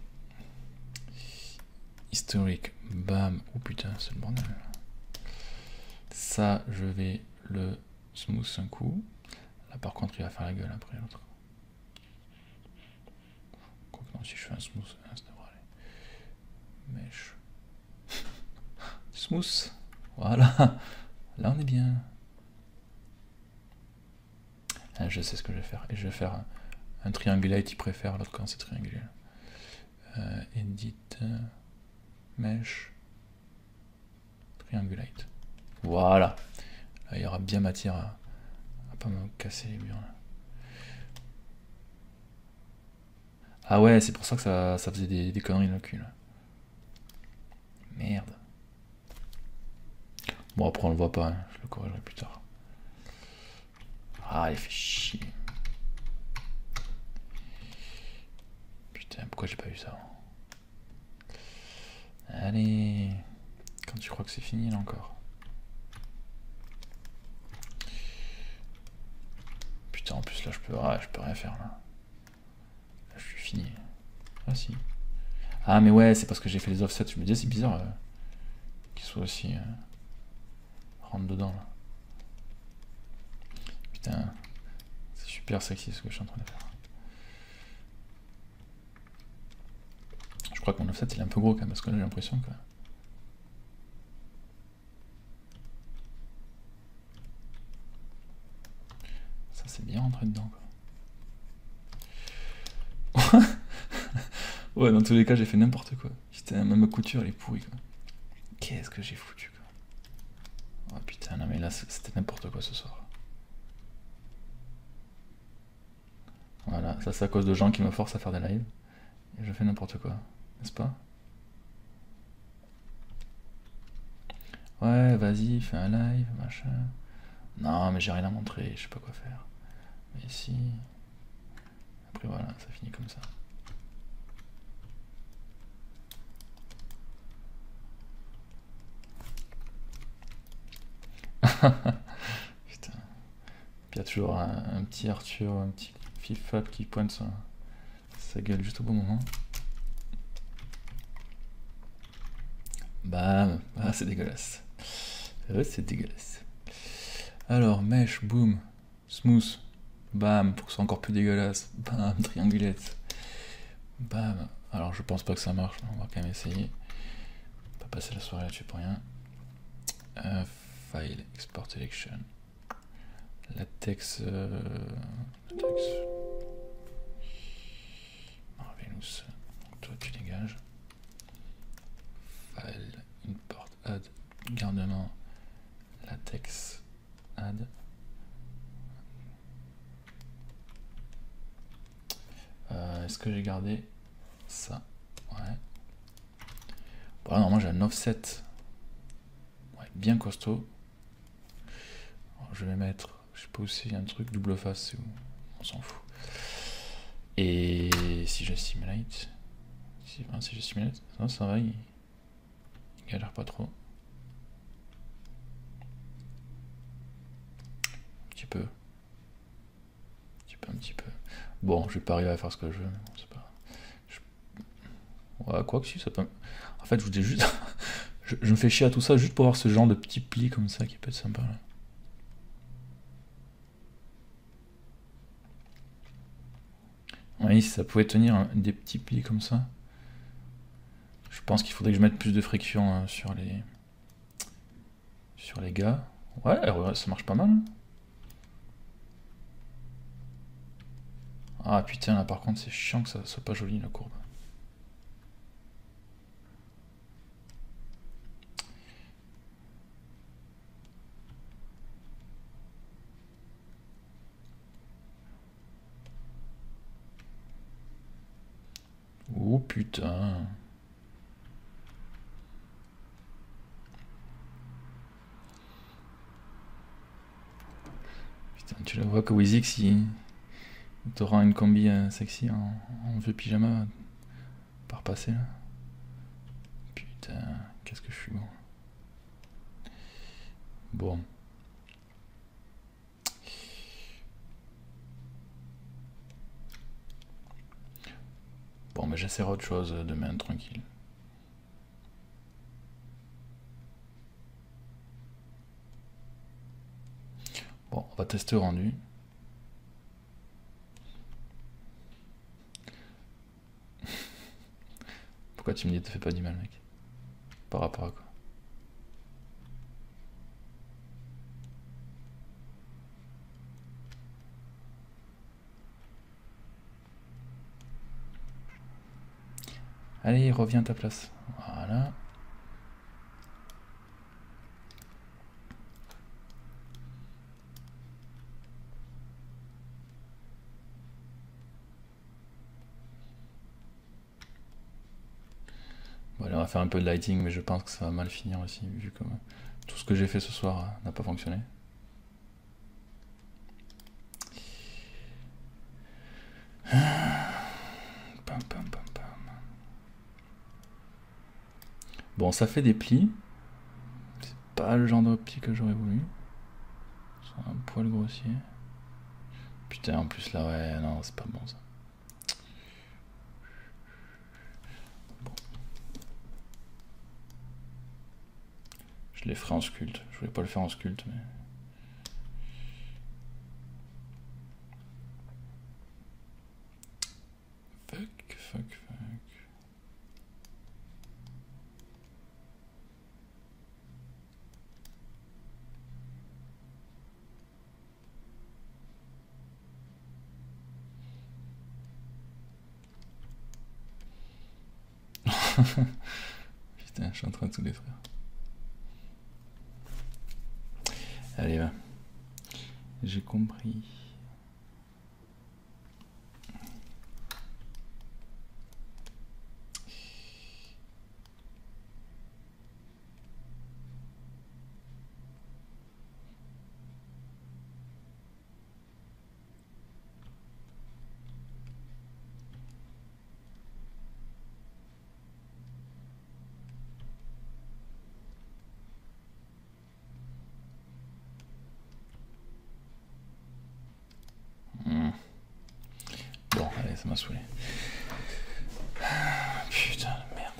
[SPEAKER 4] historique, bam, oh putain c'est le bordel. Ça je vais le smooth un coup, là par contre il va faire la gueule après l'autre. Non, si je fais un smooth, ça devrait aller. Mèche. Smooth. Voilà. Là on est bien. Ah, je sais ce que je vais faire. Et je vais faire un, un triangulate, il préfère l'autre quand c'est triangulaire. Euh, edit. Mèche. Triangulate. Voilà. Là il y aura bien matière à, à pas me casser les murs là. Ah ouais, c'est pour ça que ça, ça faisait des, des conneries dans le cul. Là. Merde. Bon, après on le voit pas, hein. Je le corrigerai plus tard. Ah, il fait chier. Putain, pourquoi j'ai pas eu ça? Allez. Quand tu crois que c'est fini, là encore. Putain, en plus là, je peux, ah, je peux rien faire là. Je suis fini. Ah si. Ah mais ouais, c'est parce que j'ai fait les offsets. Je me disais c'est bizarre euh, qu'ils soient aussi euh, rentre dedans là. Putain, c'est super sexy ce que je suis en train de faire. Je crois que mon offset il est un peu gros quand même parce que là j'ai l'impression que. Ça c'est bien rentré dedans quoi. Ouais, dans tous les cas, j'ai fait n'importe quoi. Putain, même ma couture, elle est pourrie, quoi. Qu'est-ce que j'ai foutu, quoi. Oh putain, non mais là, c'était n'importe quoi ce soir. Voilà, ça c'est à cause de gens qui me forcent à faire des lives. Je fais n'importe quoi, n'est-ce pas? Ouais, vas-y, fais un live, machin. Non, mais j'ai rien à montrer, je sais pas quoi faire. Mais si... Après voilà, ça finit comme ça. Putain. Puis il y a toujours un, un petit Arthur, un petit Fifap qui pointe sa, sa gueule juste au bon moment. Bam. Ah, c'est dégueulasse. Ouais, c'est dégueulasse. Alors, mèche, boom, smooth, bam, pour que ce soit encore plus dégueulasse. Bam, triangulette. Bam. Alors, je pense pas que ça marche, on va quand même essayer. On va pas passer la soirée là-dessus pour rien. Euh, file, export selection. Latex. Euh, latex. Marvelous. Toi, tu dégages. File, import, add, gardement, latex, add. Euh, Est-ce que j'ai gardé ça? Ouais. Bon, normalement j'ai un offset. Ouais, bien costaud. Alors, je vais mettre, je sais pas où c'est, il y a un truc double face, c'est où? On s'en fout. Et si je simulate, si, enfin, si je simulate, ça, ça va, il, il galère pas trop. Un petit peu. Un petit peu, un petit peu. Bon, je vais pas arriver à faire ce que je veux, mais bon, c'est pas... Je... Ouais, quoi que si, ça peut... En fait, je vous dis juste... je, je me fais chier à tout ça juste pour avoir ce genre de petits plis comme ça qui peut être sympa, là. Oui, si ça pouvait tenir hein, des petits plis comme ça. Je pense qu'il faudrait que je mette plus de friction hein, sur les... sur les gars. Ouais, ça marche pas mal. Hein. Ah putain, là par contre c'est chiant que ça soit pas joli la courbe. Oh putain. Putain, tu la vois que Wizix il... il t'aura une combi euh, sexy en, en vieux pyjama par passer là. Putain, qu'est-ce que je suis bon. Bon. Bon, mais j'essaierai autre chose demain, tranquille. Bon, on va tester le rendu. Pourquoi tu me dis, te fais pas du mal, mec? Par rapport à quoi? Allez, reviens à ta place. Voilà. Bon, allez, on va faire un peu de lighting, mais je pense que ça va mal finir aussi, vu que tout ce que j'ai fait ce soir n'a pas fonctionné. Pam, pam, pam, pam. Bon, ça fait des plis. C'est pas le genre de plis que j'aurais voulu. C'est un poil grossier. Putain, en plus là, ouais, non, c'est pas bon ça. Bon. Je l'ai fait en sculpte. Je voulais pas le faire en sculpte, mais... Fuck, fuck, fuck. Putain, je suis en train de tout détruire. Allez, va. J'ai compris. ça m'a saoulé. Putain de merde.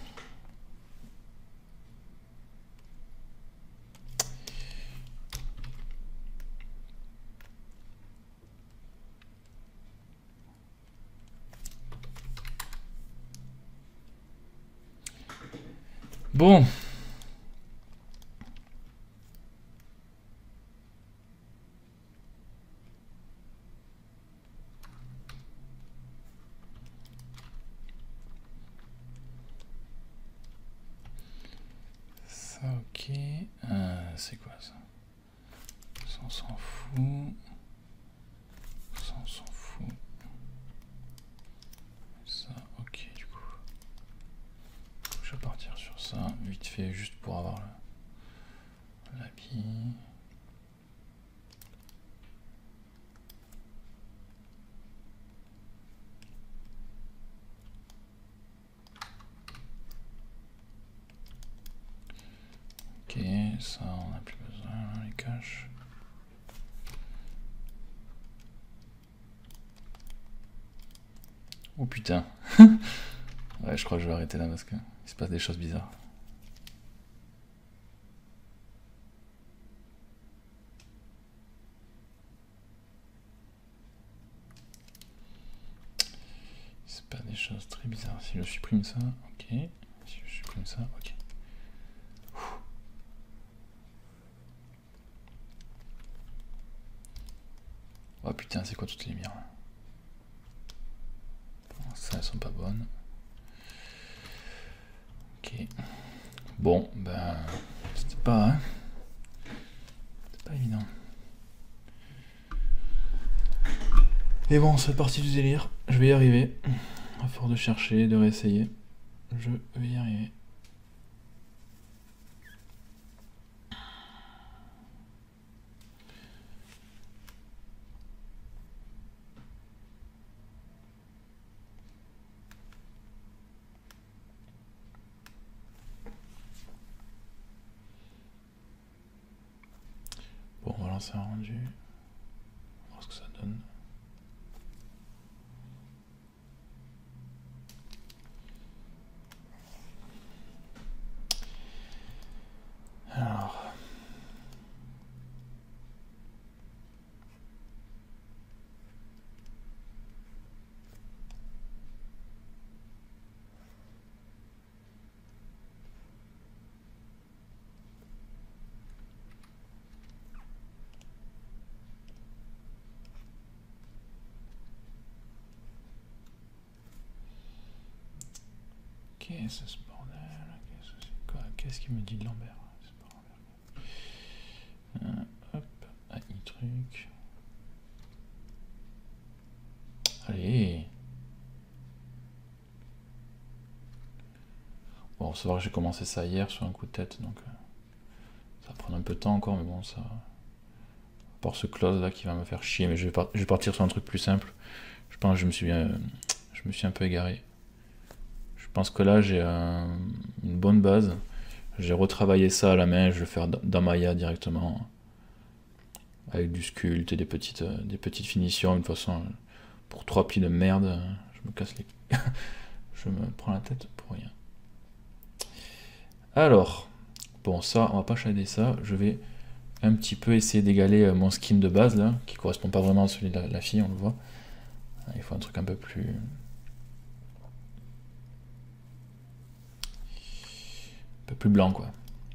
[SPEAKER 4] Bon. Ça, ok. Euh, c'est quoi ça? Ça, on s'en fout. Ça, on s'en fout. Ça, ok, du coup. Je vais partir sur ça, vite fait, juste pour avoir l'habit. Ok, ça on n'a plus besoin, les caches. Oh putain. Ouais, je crois que je vais arrêter là parce que il se passe des choses bizarres. Il se passe des choses très bizarres. Si je supprime ça, ok. Si je supprime ça, ok. Oh putain, c'est quoi toutes les lumières là? Bon, ça, elles sont pas bonnes. Ok. Bon, ben, c'était pas, hein, c'était pas évident. Et bon, c'est parti du délire. Je vais y arriver. À force de chercher, de réessayer, je vais y arriver. Bon, on va lancer un rendu. On va voir ce que ça donne. Alors. Qu'est-ce que ce bordel? Qu'est-ce qu'il me dit de Lambert? Euh, hop, A I truc. Allez. Bon, c'est vrai que j'ai commencé ça hier sur un coup de tête, donc euh, ça va prendre un peu de temps encore, mais bon, ça. À part ce close là qui va me faire chier, mais je vais, par... je vais partir sur un truc plus simple. Je pense que je me suis, euh, je me suis un peu égaré. Je pense que là j'ai euh, une bonne base. J'ai retravaillé ça à la main, je vais le faire dans Maya directement. Avec du sculpte et des petites, euh, des petites finitions. De toute façon, pour trois pieds de merde, je me casse les. Je me prends la tête pour rien. Alors, bon, ça, on va pas shader ça. Je vais un petit peu essayer d'égaler mon skin de base là, qui correspond pas vraiment à celui de la, la fille, on le voit. Il faut un truc un peu plus. Un peu plus blanc quoi.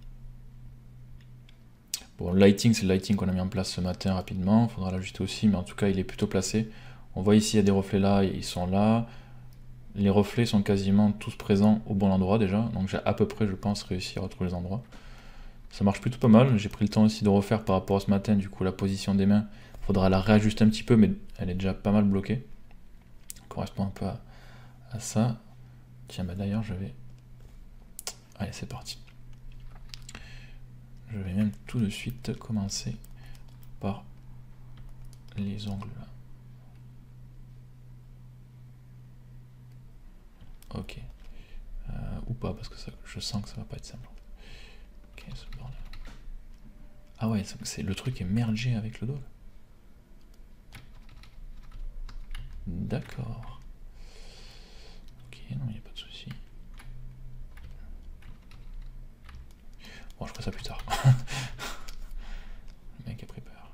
[SPEAKER 4] Bon, le lighting, c'est le lighting qu'on a mis en place ce matin rapidement. Il faudra l'ajuster aussi, mais en tout cas, il est plutôt placé. On voit ici, il y a des reflets là, ils sont là. Les reflets sont quasiment tous présents au bon endroit déjà. Donc j'ai à peu près, je pense, réussi à retrouver les endroits. Ça marche plutôt pas mal. J'ai pris le temps aussi de refaire par rapport à ce matin, du coup, la position des mains. Il faudra la réajuster un petit peu, mais elle est déjà pas mal bloquée. Ça correspond un peu à, à ça. Tiens, bah d'ailleurs, je vais... Allez, c'est parti. Je vais même tout de suite commencer par les ongles là. Ok. Euh, ou pas, parce que ça, je sens que ça va pas être simple. Ok, ce bordel. Ah ouais, c'est le truc est mergé avec le dos. D'accord. Ok, non, il n'y a pas de souci. Bon, je ferai ça plus tard. Le mec a pris peur.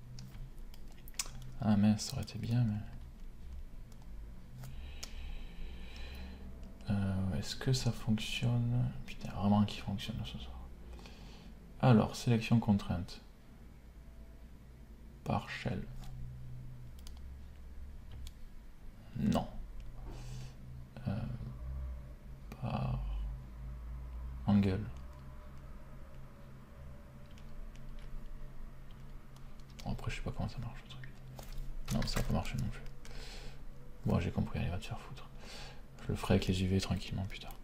[SPEAKER 4] Ah mince, ça aurait été bien, mais... Euh, Est-ce que ça fonctionne? Putain, vraiment qui fonctionne ce soir. Alors, sélection contrainte. Par shell. Non. Euh, par angle. Bon, après, je sais pas comment ça marche le truc. Non, ça va pas marcher non plus. Bon, j'ai compris, allez, va te faire foutre. Je le ferai avec les U V tranquillement plus tard.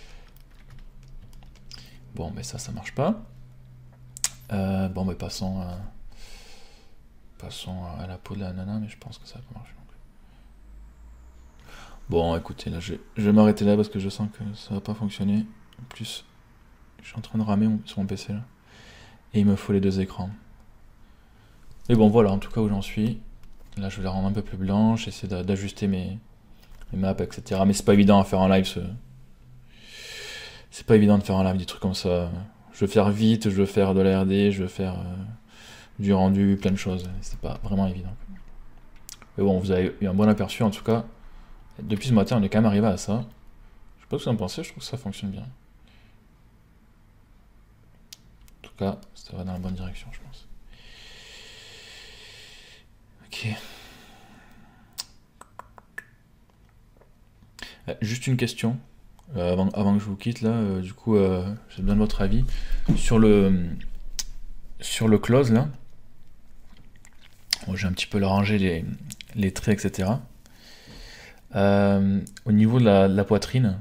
[SPEAKER 4] Bon, mais ça, ça marche pas. Euh, bon, mais passons à... Passons à la peau de la nana, mais je pense que ça va pas marcher non plus. Bon, écoutez, là, je vais, je vais m'arrêter là parce que je sens que ça va pas fonctionner. En plus, je suis en train de ramer sur mon P C là. Et il me faut les deux écrans. Mais bon, voilà, en tout cas où j'en suis. Là, je vais la rendre un peu plus blanche, essayer d'ajuster mes, mes maps, et cetera. Mais c'est pas évident à faire en live, ce... C'est pas évident de faire en live des trucs comme ça. Je veux faire vite, je veux faire de la R D, je veux faire euh, du rendu, plein de choses. C'est pas vraiment évident. Mais bon, vous avez eu un bon aperçu en tout cas. Depuis ce matin, on est quand même arrivé à ça. Je sais pas ce que vous en pensez, je trouve que ça fonctionne bien. En tout cas, ça va dans la bonne direction, je pense. Ok. Euh, juste une question, euh, avant, avant que je vous quitte là, euh, du coup, euh, j'ai besoin de votre avis. Sur le, sur le close là, bon, j'ai un petit peu rangé les, les traits, et cetera. Euh, au niveau de la, de la poitrine,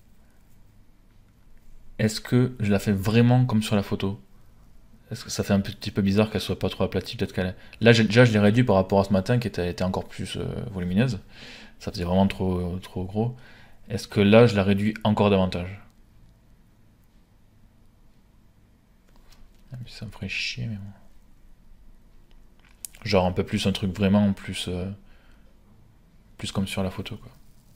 [SPEAKER 4] est-ce que je la fais vraiment comme sur la photo? Est-ce que ça fait un petit peu bizarre qu'elle soit pas trop aplatie? Peut-être qu'elle... Là, déjà, je l'ai réduit par rapport à ce matin qui était, était encore plus euh, volumineuse. Ça faisait vraiment trop, trop gros. Est-ce que là, je la réduis encore davantage? Ça me ferait chier, mais bon. Genre un peu plus, un truc vraiment plus... Euh, plus comme sur la photo, quoi.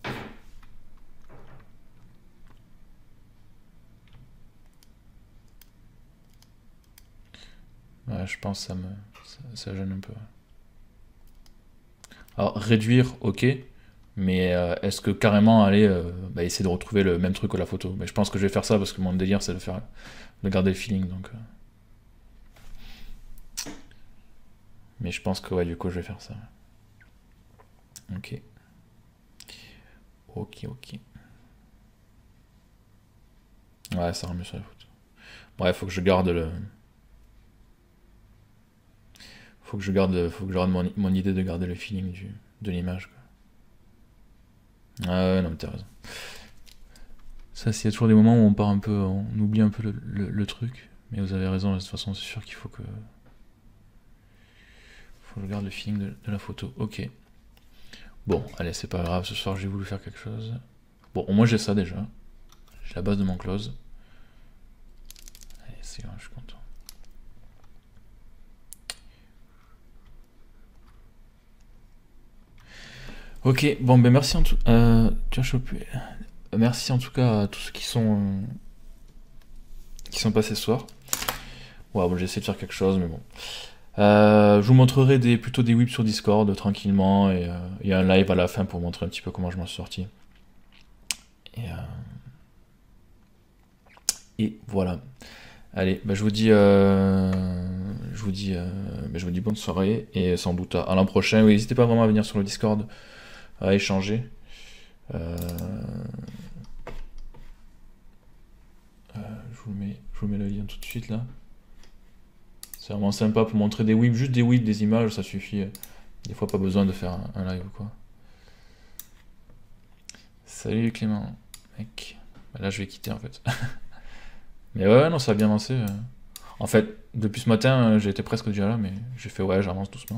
[SPEAKER 4] Ouais, je pense que ça me... Ça, ça gêne un peu. Alors, réduire, ok. Mais euh, est-ce que carrément aller euh, bah, essayer de retrouver le même truc que la photo? Mais je pense que je vais faire ça parce que mon délire c'est de faire de garder le feeling, donc euh... mais je pense que ouais, du coup je vais faire ça. Ok. Ok, ok. Ouais, ça rend mieux sur la photo. Ouais, faut que je garde le... Faut que je garde, faut que je garde mon, mon idée de garder le feeling du, de l'image. Ah ouais, non mais t'as raison. Ça, s'il y a toujours des moments où on part un peu, on oublie un peu le, le, le truc. Mais vous avez raison, de toute façon c'est sûr qu'il faut que... Faut que je garde le feeling de, de la photo. Ok. Bon, allez, c'est pas grave, ce soir j'ai voulu faire quelque chose. Bon, au moins j'ai ça déjà. J'ai la base de mon close. Allez, c'est grave, je suis content. Ok, bon ben merci en tout... Euh, tu as chopé... Merci en tout cas à tous ceux qui sont... Euh, qui sont passés ce soir. Ouais, bon, j'ai essayé de faire quelque chose, mais bon. Euh, je vous montrerai des, plutôt des whips sur Discord, tranquillement, et euh, il y a un live à la fin pour montrer un petit peu comment je m'en suis sorti. Et, euh, et voilà. Allez, bah, je vous dis... Euh, je vous dis... Euh, bah, je vous dis bonne soirée, et sans doute à, à l'an prochain. Oui, n'hésitez pas vraiment à venir sur le Discord, à échanger. Euh, euh, je, vous mets, je vous mets le lien tout de suite là. C'est vraiment sympa pour montrer des whips, juste des whips, des images, ça suffit. Des fois pas besoin de faire un, un live ou quoi. Salut Clément, mec. Bah là je vais quitter en fait. Mais ouais, non, ça a bien lancé. En fait, depuis ce matin, j'étais presque déjà là, mais j'ai fait ouais, j'avance doucement.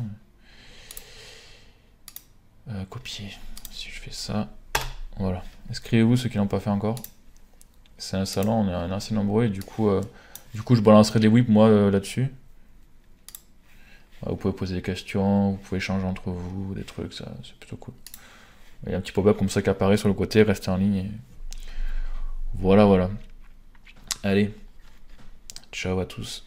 [SPEAKER 4] Mais... Euh, copier. Si je fais ça, voilà. Inscrivez-vous ceux qui l'ont pas fait encore. C'est un salon, on est assez nombreux et du coup, euh, du coup je balancerai des whips moi euh, là-dessus. Vous pouvez poser des questions, vous pouvez échanger entre vous, des trucs, ça c'est plutôt cool. Il y a un petit pop-up comme ça qui apparaît sur le côté, restez en ligne. Et... Voilà, voilà. Allez, ciao à tous.